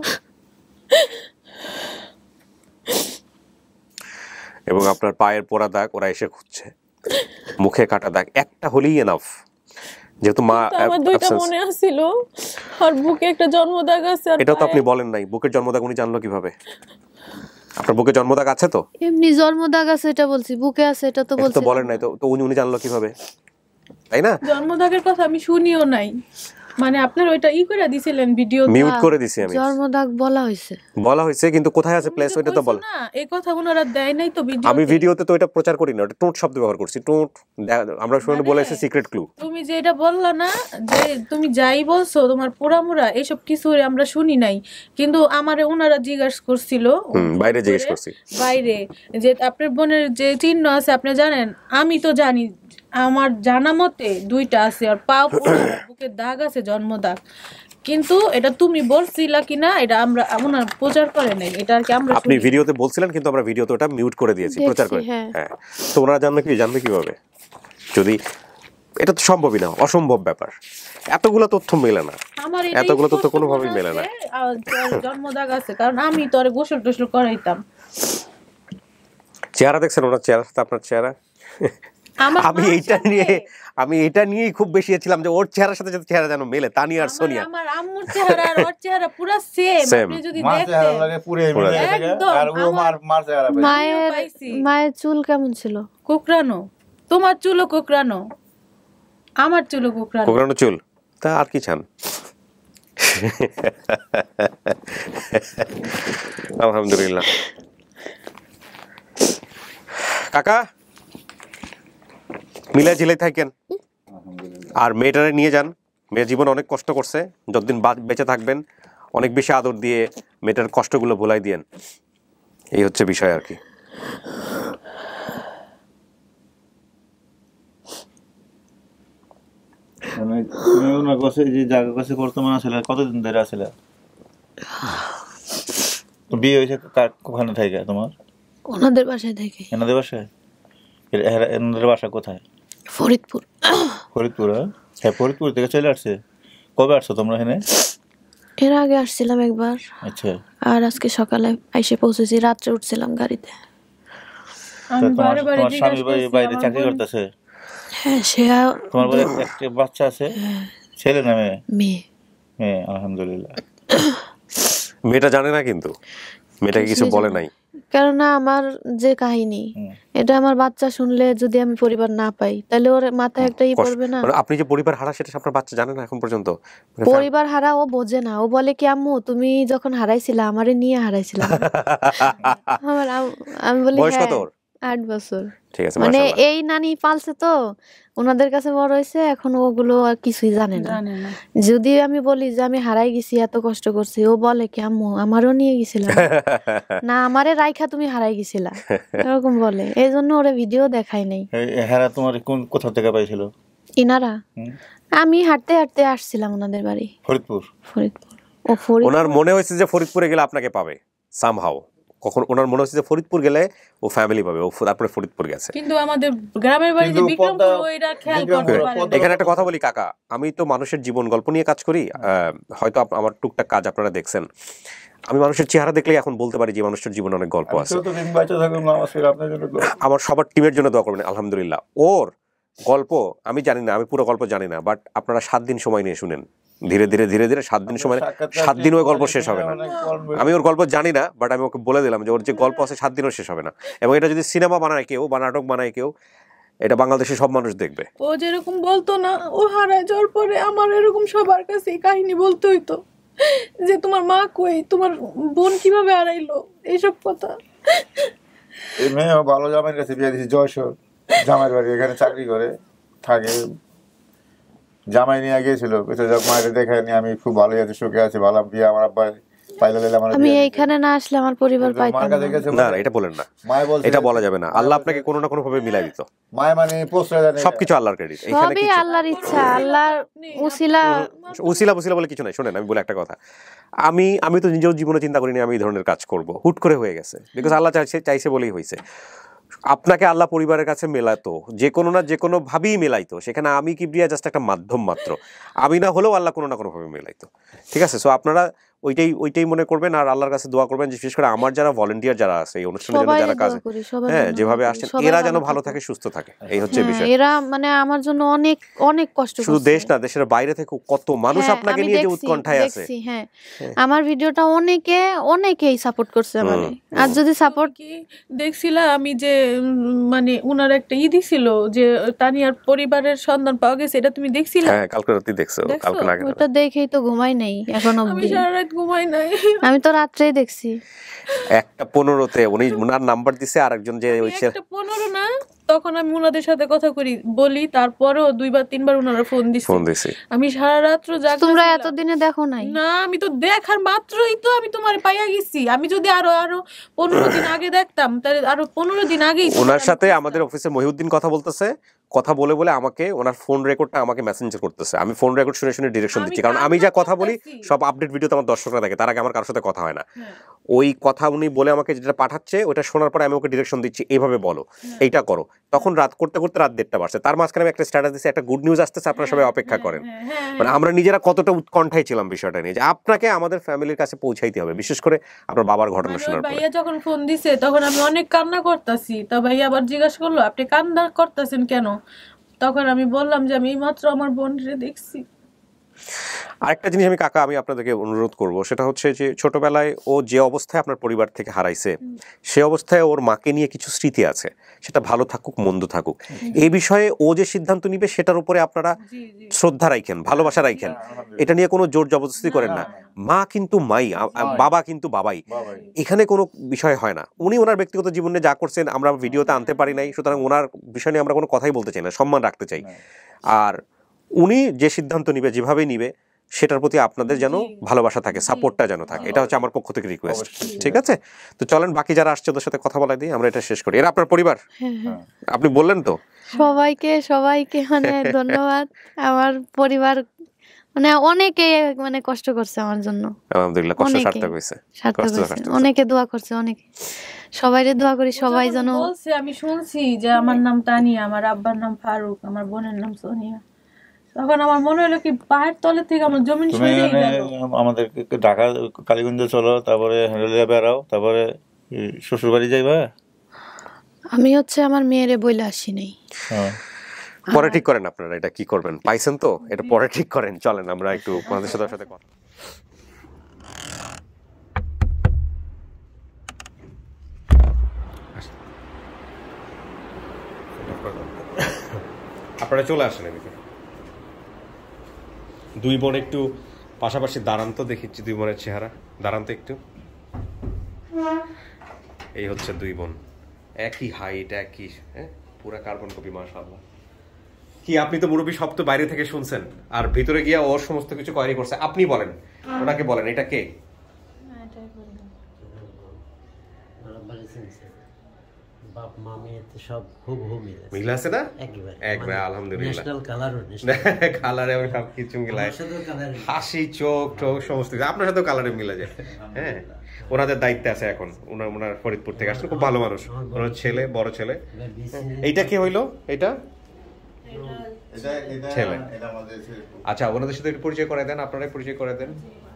এবং আপনার পায়ের পোড়া দাগ ওরা এসে খুঁজছে, মুখে কাটা দাগ, একটা হলেই এনাফ। যেহেতু মা আমার দুইটা মনে আছিল, আর বুকে একটা জন্মদাগ আছে। এটা তো আপনি বলেন নাই, বুকের জন্মদাগ উনি জানলো কিভাবে? আপনার বুকে জন্মদাগ আছে তো? এমনি জন্মদাগ আছে এটা বলছি, বুকে আছে এটা তো বলছি। তো বলেন নাই তো, তো উনি উনি জানলো কিভাবে? তাই না? জন্মদাগের কথা আমি শুনিও নাই। মানে আপনার ওইটা ই করে দিছিলেন ভিডিও মিউট করে দিছি আমি জন্মদাগ বলা হইছে বলা হইছে কিন্তু কোথায় আছে প্লেস ওইটা তো বল না এই কথা ওনারা দেয় নাই তো ভিডিও আমি ভিডিওতে তো এটা প্রচার করি না ওটা টোট শব্দ ব্যবহার করছি টোট আমরা শুনে বলেছি সিক্রেট ক্লু তুমি যে এটা বললা না যে তুমি যাই বলছো তোমার পোড়ামুড়া এইসব কিছু আমরা শুনি নাই কিন্তু আমারে ওনারা জিজ্ঞাসা করছিল বাইরে জিজ্ঞেস করছি বাইরে যে আপনার বোনের যে চিহ্ন আছে আপনি জানেন আমি তো জানি আমার জানা মতে দুইটা আছে আর পা বুকে দাগ আছে জন্ম দাগ কিন্তু এটা তুমি বলছিলা কিনা এটা আমরা ওনার প্রচার করে নাই এটা আর কি আমরা আপনি ভিডিওতে বলছিলেন কিন্তু আমরা ভিডিওতে ওটা মিউট করে দিয়েছি প্রচার করে হ্যাঁ তো ওনারা জানবে কি জানবে কিভাবে যদি এটা তো সম্ভবই না অসম্ভব ব্যাপার এতগুলো তথ্য মেলে না এতগুলো তথ্য কোনোভাবেই মেলে না জন্ম দাগ আছে কারণ আমি তো আরে গোসল টোসল করাইতাম চেহারা দেখছেন ওনার চেহারা সাথে আপনার চেহারা আমি এইটা নিয়ে আমি এটা নিয়েই খুব বেশি ছিলাম যে ওর চেহারার সাথে যাতে চেহারা যেন মেলে তানি আর সোনিয়া আমার আম্মুর চেহারা আর ওর চেহারা পুরো সেম আপনি যদি দেখতেন লাগে পুরো মিলে গেছে আর ও মার মার চেহারা মায়ের মায়ের চুল কেমন ছিল কোকড়ানো তোমার চুলও কোকড়ানো আমার চুলও কোকড়ানো কোকড়ানো চুল তা আর কি চান আলহামদুলিল্লাহ কাকা মিলা জিলাই থাকেন আর মেয়েটারে নিয়ে যান মেয়ের জীবন অনেক কষ্ট করছে যতদিন বেঁচে থাকবেন অনেক বেশি আদর দিয়ে মেয়েটার কষ্টগুলো ভোলাই দিয়েন এই হচ্ছে বিষয় আর কি মানে তুমি ওনার কাছে যে জায়গা কাছে বর্তমান আসলে কতদিন ধরে আসলে বিয়ে হয়েছে ওখানে থেকে তোমার ওনাদের বাসায় থেকে এনাদের বাসায় এনাদের বাসা কোথায় ফরিদপুর ফরিদপুর হ্যাঁ ফরিদপুর থেকে চলে আসছে কবে আসছো তোমরা এখানে এর আগে আসছিলাম একবার আচ্ছা আর আজকে সকালে এসে পৌঁছেছি রাত্রে উঠছিলাম গাড়িতে তোমার স্বামী বাইরে চাকরি করতেছে হ্যাঁ সে তোমার বাড়ি একটা বাচ্চা আছে ছেলে না মেয়ে মেয়ে মেয়ে আলহামদুলিল্লাহ মেয়েটা জানে না কিন্তু মেয়েটাকে কিছু বলে নাই কারণ আমার যে কাহিনী এটা আমার বাচ্চা শুনলে যদি আমি পরিবার না পাই তাহলে ওর মাথায় একটা ই পড়বে না আপনি যে পরিবার হারা সেটা আপনার বাচ্চা জানে না এখন পর্যন্ত পরিবার হারা ও বোঝে না ও বলে কি আম্মু তুমি যখন হারাইছিলা আমারে নিয়ে হারাইছিলা আমার আমি বলি বয়স কত ওর আট বছর ঠিক আছে মানে এই নানি পালছে তো ওনাদের কাছে বড় হয়েছে এখন ওগুলো আর কিছুই জানে না যদি আমি বলি যে আমি হারাই গেছি এত কষ্ট করছি ও বলে কি আম্মু আমারও নিয়ে গেছিলাম না আমারে রাইখা তুমি হারাই গেছিলা এরকম বলে এই জন্য ওরা ভিডিও দেখাই নাই হেরা তোমার কোন কোথা থেকে পাইছিল ইনারা আমি হাঁটতে হাঁটতে আসছিলাম ওনাদের বাড়ি ফরিদপুর ফরিদপুর ও ফরিদপুর ওনার মনে হয়েছে যে ফরিদপুরে গেলে আপনাকে পাবে সামহাউ কখন ওনার মনে হচ্ছে যে ফরিদপুর গেলে ও ফ্যামিলি পাবে ও তারপরে ফরিদপুর গেছে কিন্তু আমাদের গ্রামের বাড়ি যে বিক্রমপুর ওইটা খেয়াল করতে পারে এখানে একটা কথা বলি কাকা আমি তো মানুষের জীবন গল্প নিয়ে কাজ করি হয়তো আমার টুকটাক কাজ আপনারা দেখছেন আমি মানুষের চেহারা দেখলেই এখন বলতে পারি যে মানুষের জীবনে অনেক গল্প আছে আমার সবার টিমের জন্য দোয়া করবেন আলহামদুলিল্লাহ ওর গল্প আমি জানি না আমি পুরো গল্প জানি না বাট আপনারা সাত দিন সময় নিয়ে শুনেন ধীরে ধীরে ধীরে ধীরে সাত দিন সময় সাত দিন ওই গল্প শেষ হবে না আমি ওর গল্প জানি না বাট আমি ওকে বলে দিলাম যে ওর যে গল্প আছে সাত দিনও শেষ হবে না এবং এটা যদি সিনেমা বানায় কেউ বা নাটক বানায় কেউ এটা বাংলাদেশের সব মানুষ দেখবে ও যেরকম বলতো না ও হারায় যাওয়ার পরে আমার এরকম সবার কাছে এই কাহিনী বলতে হইতো যে তোমার মা কই তোমার বোন কিভাবে হারাইলো এইসব কথা এই মেয়ে ভালো জামাইয়ের কাছে বিয়ে দিয়েছে যশোর জামাইয়ের বাড়ি এখানে চাকরি করে থাকে জামাই নিয়ে গিয়েছিল মায়ের দেখে নিয়ে আমি খুব ভালোই আছি সুখে আছি ভালো বিয়ে আমার আব্বা আমি এইখানে না আসলে আমার পরিবার পাইতাম না না এটা বলেন না এটা বলা যাবে না আল্লাহ আপনাকে কোনো না কোনো ভাবে মিলাই দিত মায় মানে প্রশ্রয় দেয় সবকিছু আল্লাহর ক্রেডিট এখানে সবই আল্লাহর ইচ্ছা আল্লাহর উসিলা উসিলা উসিলা বলে কিছু নাই শুনেন আমি বলে একটা কথা আমি আমি তো নিজের জীবনে চিন্তা করিনি আমি এই ধরনের কাজ করব হুট করে হয়ে গেছে বিকজ আল্লাহ চাইছে চাইছে বলেই হয়েছে আপনাকে আল্লাহ পরিবারের কাছে মেলাতো যে কোনো না যে কোনো ভাবেই মেলাইতো সেখানে আমি কিবরিয়া জাস্ট একটা মাধ্যম মাত্র আমি না হলেও আল্লাহ কোনো না কোনো ভাবে মেলাইতো ঠিক আছে সো আপনারা ওইটাই ওইটাই মনে করবেন আর আল্লাহর কাছে দোয়া করবেন যে বিশেষ করে আমার যারা ভলান্টিয়ার যারা আছে এই অনুষ্ঠানে যেন যারা কাজ হ্যাঁ যেভাবে আসছেন এরা যেন ভালো থাকে সুস্থ থাকে এই হচ্ছে বিষয়। এরা মানে আমার জন্য অনেক অনেক কষ্ট করছে, শুধু দেশ না দেশের বাইরে থেকে কত মানুষ আপনাকে নিয়ে যে উৎকণ্ঠায় আছে। হ্যাঁ আমার ভিডিওটা অনেকে অনেকেই সাপোর্ট করছে আমারে। আর যদি সাপোর্ট কি দেখছিলা আমি যে মানে উনার একটা ই দিছিল যে তানিয়ার পরিবারের সন্ধান পাওয়া গেছে, এটা তুমি দেখছিলা? হ্যাঁ কালকে রাতে দেখছো, কালকে না ওটা দেখেই তো ঘুমাই নাই এখন অবধি। আমি সারা রাত ঘুমাই নাই, আমি তো রাত্রেই দেখছি। একটা পনেরোতে উনি উনার নাম্বার দিছে আরেকজন যে ওই একটা পনেরো না তখন আমি উনাদের সাথে কথা করি বলি, তারপরেও দুইবার তিনবার উনারা ফোন দিছে ফোন দিছে আমি সারা রাত জাগা। তোমরা এতদিনে দেখো নাই? না আমি তো দেখার মাত্রই তো আমি তোমার পাইয়া গেছি। আমি যদি আরো আরো পনেরো দিন আগে দেখতাম তাহলে আরো পনেরো দিন আগেই ওনার সাথে আমাদের অফিসে মহিউদ্দিন কথা বলতেছে, কথা বলে বলে আমাকে ওনার ফোন রেকর্ডটা আমাকে মেসেঞ্জার করতেছে। আমি ফোন রেকর্ড শুনে শুনে ডিরেকশন দিচ্ছি, কারণ আমি যা কথা বলি সব আপডেট ভিডিওতে আমার দর্শকরা দেখে, তার আগে আমার কারোর সাথে কথা হয় না। ওই কথা উনি বলে আমাকে যেটা পাঠাচ্ছে ওটা শোনার পরে আমি ওকে ডিরেকশন দিচ্ছি এইভাবে বলো এইটা করো। তখন রাত করতে করতে রাত দেড়টা বাজছে। তার মাঝখানে আমি একটা স্ট্যাটাস দিচ্ছি একটা গুড নিউজ আসতেছে আপনারা সবাই অপেক্ষা করেন। মানে আমরা নিজেরা কতটা উৎকণ্ঠায় ছিলাম বিষয়টা নিয়ে যে আপনাকে আমাদের ফ্যামিলির কাছে পৌঁছাইতে হবে, বিশেষ করে আপনার বাবার ঘটনা শোনার পরে। ভাইয়া যখন ফোন দিছে তখন আমি অনেক কান্না করতেছি, তা ভাইয়া আবার জিজ্ঞাসা করলো আপনি কান্না করতেছেন কেন? তখন আমি বললাম যে আমি মাত্র আমার বোনকে দেখছি। আরেকটা জিনিস আমি কাকা আমি আপনাদেরকে অনুরোধ করব, সেটা হচ্ছে যে ছোটবেলায় ও যে অবস্থায় আপনার পরিবার থেকে হারাইছে সে অবস্থায় ওর মাকে নিয়ে কিছু স্মৃতি আছে, সেটা ভালো থাকুক মন্দ থাকুক, এই বিষয়ে ও যে সিদ্ধান্ত নিবে সেটার উপরে আপনারা শ্রদ্ধা রাখেন, ভালোবাসা রাখেন, এটা নিয়ে কোনো জোর জবরদস্তি করেন না। মা কিন্তু মাই, বাবা কিন্তু বাবাই, এখানে কোনো বিষয় হয় না। উনি ওনার ব্যক্তিগত জীবনে যা করছেন আমরা ভিডিওতে আনতে পারি নাই, সুতরাং ওনার বিষয় নিয়ে আমরা কোনো কথাই বলতে চাই না, সম্মান রাখতে চাই। আর উনি যে সিদ্ধান্ত নিবে যেভাবে নিবে সেটার প্রতি আপনাদের যেন ভালোবাসা থাকে, সাপোর্টটা যেন থাকে, এটা হচ্ছে আমার পক্ষ থেকে রিকোয়েস্ট। ঠিক আছে, তো চলেন বাকি যারা আসছে ওদের সাথে কথা বলাই দিই, আমরা এটা শেষ করি। এরা আপনার পরিবার? আপনি বললেন তো সবাইকে সবাইকে মানে ধন্যবাদ। আমার পরিবার মানে অনেকে মানে কষ্ট করছে আমার জন্য, আলহামদুলিল্লাহ কষ্ট সার্থক হয়েছে, অনেকে দোয়া করছে, অনেকে সবাইরে দোয়া করি সবাই যেন বলছে। আমি শুনছি যে আমার নাম তানিয়া, আমার আব্বার নাম ফারুক, আমার বোনের নাম সোনিয়া, তখন আমার মনে হলো কি পায়ের তলে থেকে আমার জমিন সরে গেল। আমাদের ঢাকা কালীগঞ্জে চলো, তারপরে হেঁড়ে বেড়াও, তারপরে শ্বশুর বাড়ি যাইবা। আমি হচ্ছে আমার মেয়েরে বইলে আসি নাই, পরে ঠিক করেন আপনারা এটা কি করবেন, পাইছেন তো এটা পরে ঠিক করেন। চলেন আমরা একটু আপনাদের সাথে সাথে কথা আপনারা চলে আসেন এদিকে। দুই বোন একটু পাশাপাশি দাঁড়ান তো, দেখিচ্ছি দুই বোনের চেহারা, দাঁড়ান তো একটু। এই হচ্ছে দুই বোন, একই হাইট একই, হ্যাঁ পুরা কার্বন কপি মাশাআল্লাহ। কি আপনি তো মুরব্বী সব তো বাইরে থেকে শুনছেন, আর ভিতরে গিয়া ওর সমস্ত কিছু কোয়ারি করছে। আপনি বলেন, ওনাকে বলেন এটা কে? বাপ মা মেয়েতে সব হুবহু মিলে মিল আছে না? একবারে একবারে আলহামদুলিল্লাহ। ন্যাশনাল কালার কালারে আমি সব কিছু মিলাই, হাসি চোখ টোক সমস্ত কিছু আপনার সাথেও কালারে মিলে যায়। হ্যাঁ ওনাদের দায়িত্বে আছে এখন, ওনার ওনার ফরিদপুর থেকে আসলে খুব ভালো মানুষ, ওনার ছেলে বড় ছেলে। এইটা কি হইলো? এটা ছেলে। আচ্ছা ওনাদের সাথে একটু পরিচয় করে দেন, আপনারাই পরিচয় করে দেন।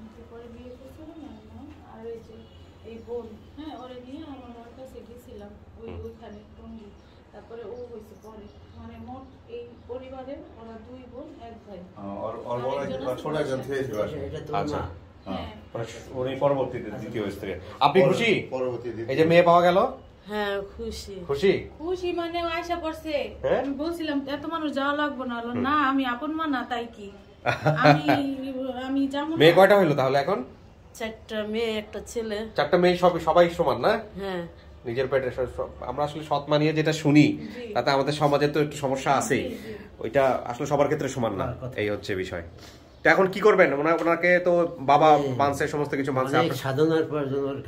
আপনি খুশি? এই যে মেয়ে পাওয়া গেল, হ্যাঁ খুশি। খুশি খুশি মানে আয়সা পড়ছে। আমি বলছিলাম এত মানুষ যাওয়া লাগবে না, না আমি আপন মা না তাই কি আমি আমি যাবো। মেয়ে কয়টা হইলো তাহলে এখন? চারটা মেয়ে একটা ছেলে। চারটা মেয়ে সব সবাই সমান না? হ্যাঁ নিজের পেটে। আমরা আসলে সৎ মানিয়ে যেটা শুনি তাতে আমাদের সমাজে তো একটু সমস্যা আছেই, ওইটা আসলে সবার ক্ষেত্রে সমান না, এই হচ্ছে বিষয়। তো এখন কি করবেন? ওনাকে তো বাবা মানছে, সমস্ত কিছু মানছে, সাধনার পর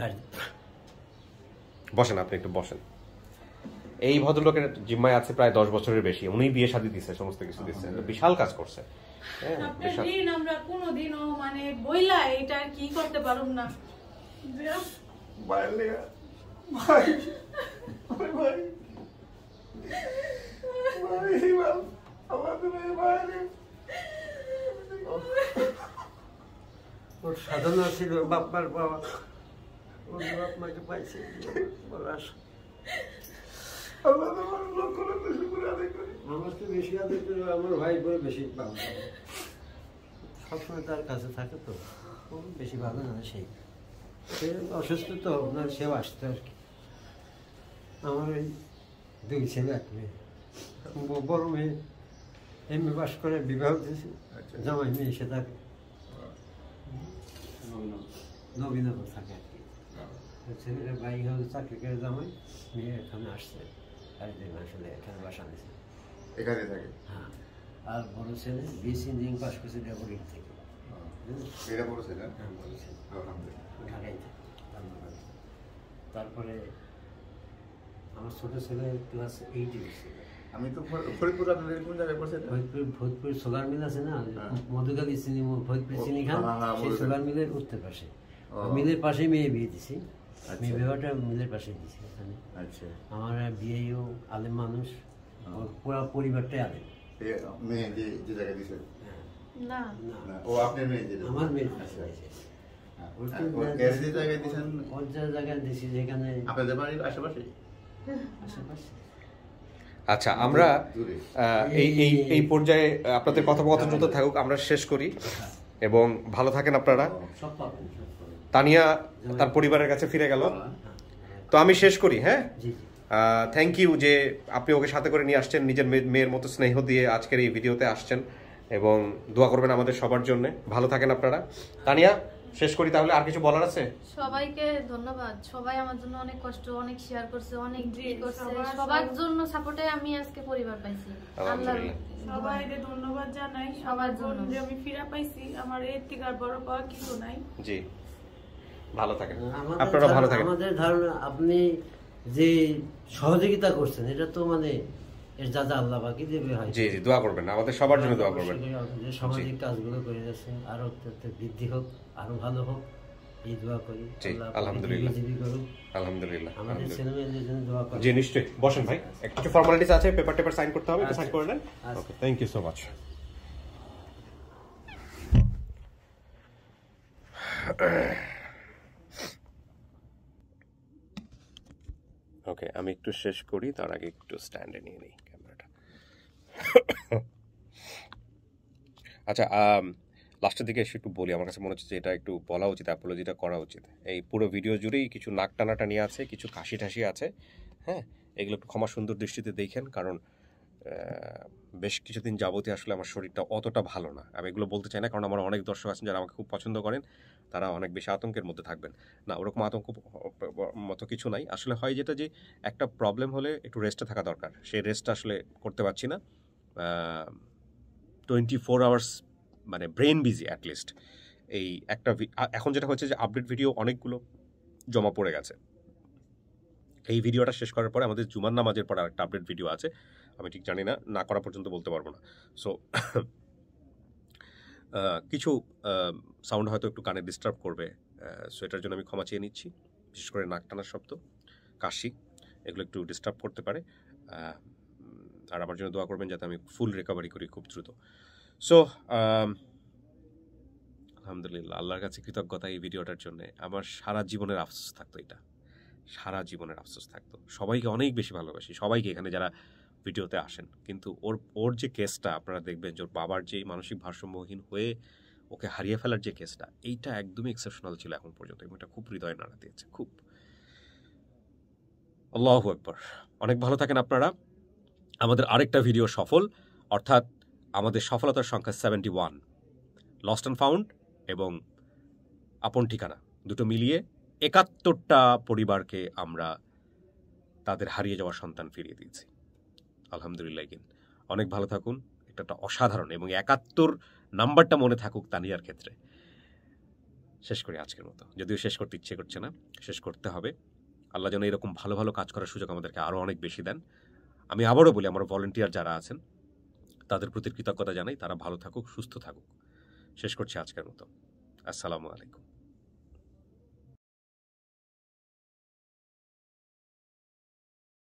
বসেন আপনি একটু বসেন। এই ভদ্রলোকের জিম্মায় আছে প্রায় দশ বছরের বেশি, উনি বিয়ে শাদী দিচ্ছে, সমস্ত কিছু দিচ্ছে, বিশাল কাজ করছে। আমরা কোনোদিনও মানে বইলা এটা কি করতে পারুম না। ওর সাধনা ছিল বাপমার বাবা, ওর বাপ মাকে পাইছে বড় আশা। আমার তো বেশি আদর করে আমার ভাই বলে বেশি ভালো, সবসময় তার কাছে থাকে তো বেশি ভালো না। সেই সে অসুস্থ তো আপনার সেও আসতো আর কি। আমার ওই দুই ছেলে এক মেয়ে, বড় মেয়ে এম এ পাস করে বিবাহ দিয়েছে, জামাই মেয়ে এসে থাকে নবীনগর থাকে আর কি। ছেলেরা বাইক হলে চাকরি করে জামাই, মেয়ে এখানে আসছে আর দুই মাস হলে এখানে বাসা নিয়েছে, এখানে থাকে। হ্যাঁ, আর বড় ছেলে বিএসসি ইঞ্জিনিয়ারিং পাস করছে ডেভেলপিং থেকে। এটা বড় ছেলে? হ্যাঁ বড় ছেলে ঢাকায় থাকে। তারপরে আমার ছোট ছেলে ক্লাস এইটে গেছে। আমি তো ফরিদপুর, আপনাদের কোন জায়গায় পড়ছে? ফরিদপুর ভোজপুর সোলার মিল আছে না, মধুকালী চিনি, ফরিদপুর চিনি খান, সেই সোলার মিলের উত্তর পাশে। মিলের পাশে মেয়ে বিয়ে দিছি, মেয়ে বিবাহটা মিলের পাশে দিছি এখানে। আচ্ছা, আমার বিয়েও আলেম মানুষ, পুরো পরিবারটাই আলেম। মেয়ে যে যে জায়গায় দিছে? না না, ও আপনার মেয়ে যে? আমার মেয়ে। যে জায়গায় দিছেন? ওর যে জায়গায় দিছি যেখানে আপনাদের বাড়ির আশেপাশে? আশেপাশে। আচ্ছা, আমরা এই এই এই পর্যায়ে আপনাদের কথোপকথন যত থাকুক আমরা শেষ করি, এবং ভালো থাকেন আপনারা। তানিয়া তার পরিবারের কাছে ফিরে গেল, তো আমি শেষ করি। হ্যাঁ, থ্যাংক ইউ যে আপনি ওকে সাথে করে নিয়ে আসছেন, নিজের মেয়ের মতো স্নেহ দিয়ে আজকের এই ভিডিওতে আসছেন, এবং দোয়া করবেন আমাদের সবার জন্য। ভালো থাকেন আপনারা। তানিয়া, শেষ করি তাহলে, আর কিছু বলার আছে? সবাইকে ধন্যবাদ, সবাই আমার জন্য অনেক কষ্ট, অনেক শেয়ার করছে, অনেক জি করছে, সবার জন্য সাপোর্টে আমি আজকে পরিবার পাইছি। আল্লাহ সবাইকে ধন্যবাদ জানাই, সবার জন্য যে আমি ফিরে পাইছি, আমার এর থেকে আর বড় পাওয়া কিছু নাই। জি, ভালো থাকেন আপনারা, ভালো থাকেন। আমাদের ধারণা আপনি যে সহযোগিতা করছেন এটা তো মানে এর যা যা আল্লাহ বাকি দেবে হয়। জি জি, দোয়া করবেন, আমাদের সবার জন্য দোয়া করবেন। যে সামাজিক কাজগুলো করে যাচ্ছেন আরো বৃদ্ধি হোক, আরো ভালো হোক, এই দোয়া করি। জি, আলহামদুলিল্লাহ, আলহামদুলিল্লাহ, আমাদের ছেলেমেয়েদের জন্য দোয়া করি। জি নিশ্চয়ই, বসেন ভাই, একটু ফর্মালিটিস আছে, পেপার টেপার সাইন করতে হবে, একটু সাইন করে নেন। Okay, thank you so much. Okay, আমি একটু শেষ করি, তার আগে একটু স্ট্যান্ডে নিয়ে নিই ক্যামেরাটা। আচ্ছা, লাস্টের দিকে এসে একটু বলি, আমার কাছে মনে হচ্ছে যে এটা একটু বলা উচিত, অ্যাপোলজিটা করা উচিত। এই পুরো ভিডিও জুড়েই কিছু নাক টানাটানি আছে, কিছু কাশি ঠাসি আছে। হ্যাঁ, এগুলো একটু ক্ষমা সুন্দর দৃষ্টিতে দেখেন, কারণ বেশ কিছুদিন যাবতীয় আসলে আমার শরীরটা অতটা ভালো না। আমি এগুলো বলতে চাই না, কারণ আমার অনেক দর্শক আছেন যারা আমাকে খুব পছন্দ করেন, তারা অনেক বেশি আতঙ্কের মধ্যে থাকবেন না। ওরকম আতঙ্ক মতো কিছু নাই। আসলে হয় যেটা, যে একটা প্রবলেম হলে একটু রেস্টে থাকা দরকার, সেই রেস্টটা আসলে করতে পারছি না। টোয়েন্টি ফোর আওয়ার্স মানে ব্রেন বিজি অ্যাটলিস্ট। এই একটা এখন যেটা হচ্ছে যে আপডেট ভিডিও অনেকগুলো জমা পড়ে গেছে। এই ভিডিওটা শেষ করার পরে আমাদের জুমার নামাজের পর আরেকটা আপডেট ভিডিও আছে, আমি ঠিক জানি না, না করা পর্যন্ত বলতে পারবো না। সো কিছু সাউন্ড হয়তো একটু কানে ডিস্টার্ব করবে, সো এটার জন্য আমি ক্ষমা চেয়ে নিচ্ছি। বিশেষ করে নাক টানার শব্দ, কাশি, এগুলো একটু ডিস্টার্ব করতে পারে। আর আমার জন্য দোয়া করবেন যাতে আমি ফুল রিকভারি করি খুব দ্রুত। সো আলহামদুলিল্লাহ, আল্লাহর কাছে কৃতজ্ঞতা এই ভিডিওটার জন্য। আমার সারা জীবনের আফসোস থাকতো, এটা সারা জীবনের আফসোস থাকতো। সবাইকে অনেক বেশি ভালোবাসি, সবাইকে এখানে যারা ভিডিওতে আসেন, কিন্তু ওর ওর যে কেসটা আপনারা দেখবেন, যে ওর বাবার যে মানসিক ভারসাম্যহীন হয়ে ওকে হারিয়ে ফেলার যে কেসটা, এইটা একদমই এক্সেপশনাল ছিল এখন পর্যন্ত, এবং এটা খুব হৃদয় নাড়া দিয়েছে, খুব। আল্লাহু আকবার। অনেক ভালো থাকেন আপনারা। আমাদের আরেকটা ভিডিও সফল, অর্থাৎ আমাদের সফলতার সংখ্যা seventy one, lost and found এবং আপন ঠিকানা দুটো মিলিয়ে একাত্তরটা পরিবারকে আমরা তাদের হারিয়ে যাওয়া সন্তান ফিরিয়ে দিয়েছি। আলহামদুলিল্লাহ। কিন্তু অনেক ভালো থাকুন, এটা একটা অসাধারণ, এবং একাত্তর নাম্বারটা মনে থাকুক তানিয়ার ক্ষেত্রে। শেষ করি আজকের মতো, যদিও শেষ করতে ইচ্ছে করছে না, শেষ করতে হবে। আল্লাহ যেন এরকম ভালো ভালো কাজ করার সুযোগ আমাদেরকে আরও অনেক বেশি দেন। আমি আবারও বলি, আমার ভলেন্টিয়ার যারা আছেন তাদের প্রতি কৃতজ্ঞতা জানাই, তারা ভালো থাকুক, সুস্থ থাকুক। শেষ করছি আজকের মতো। আসসালামু আলাইকুম।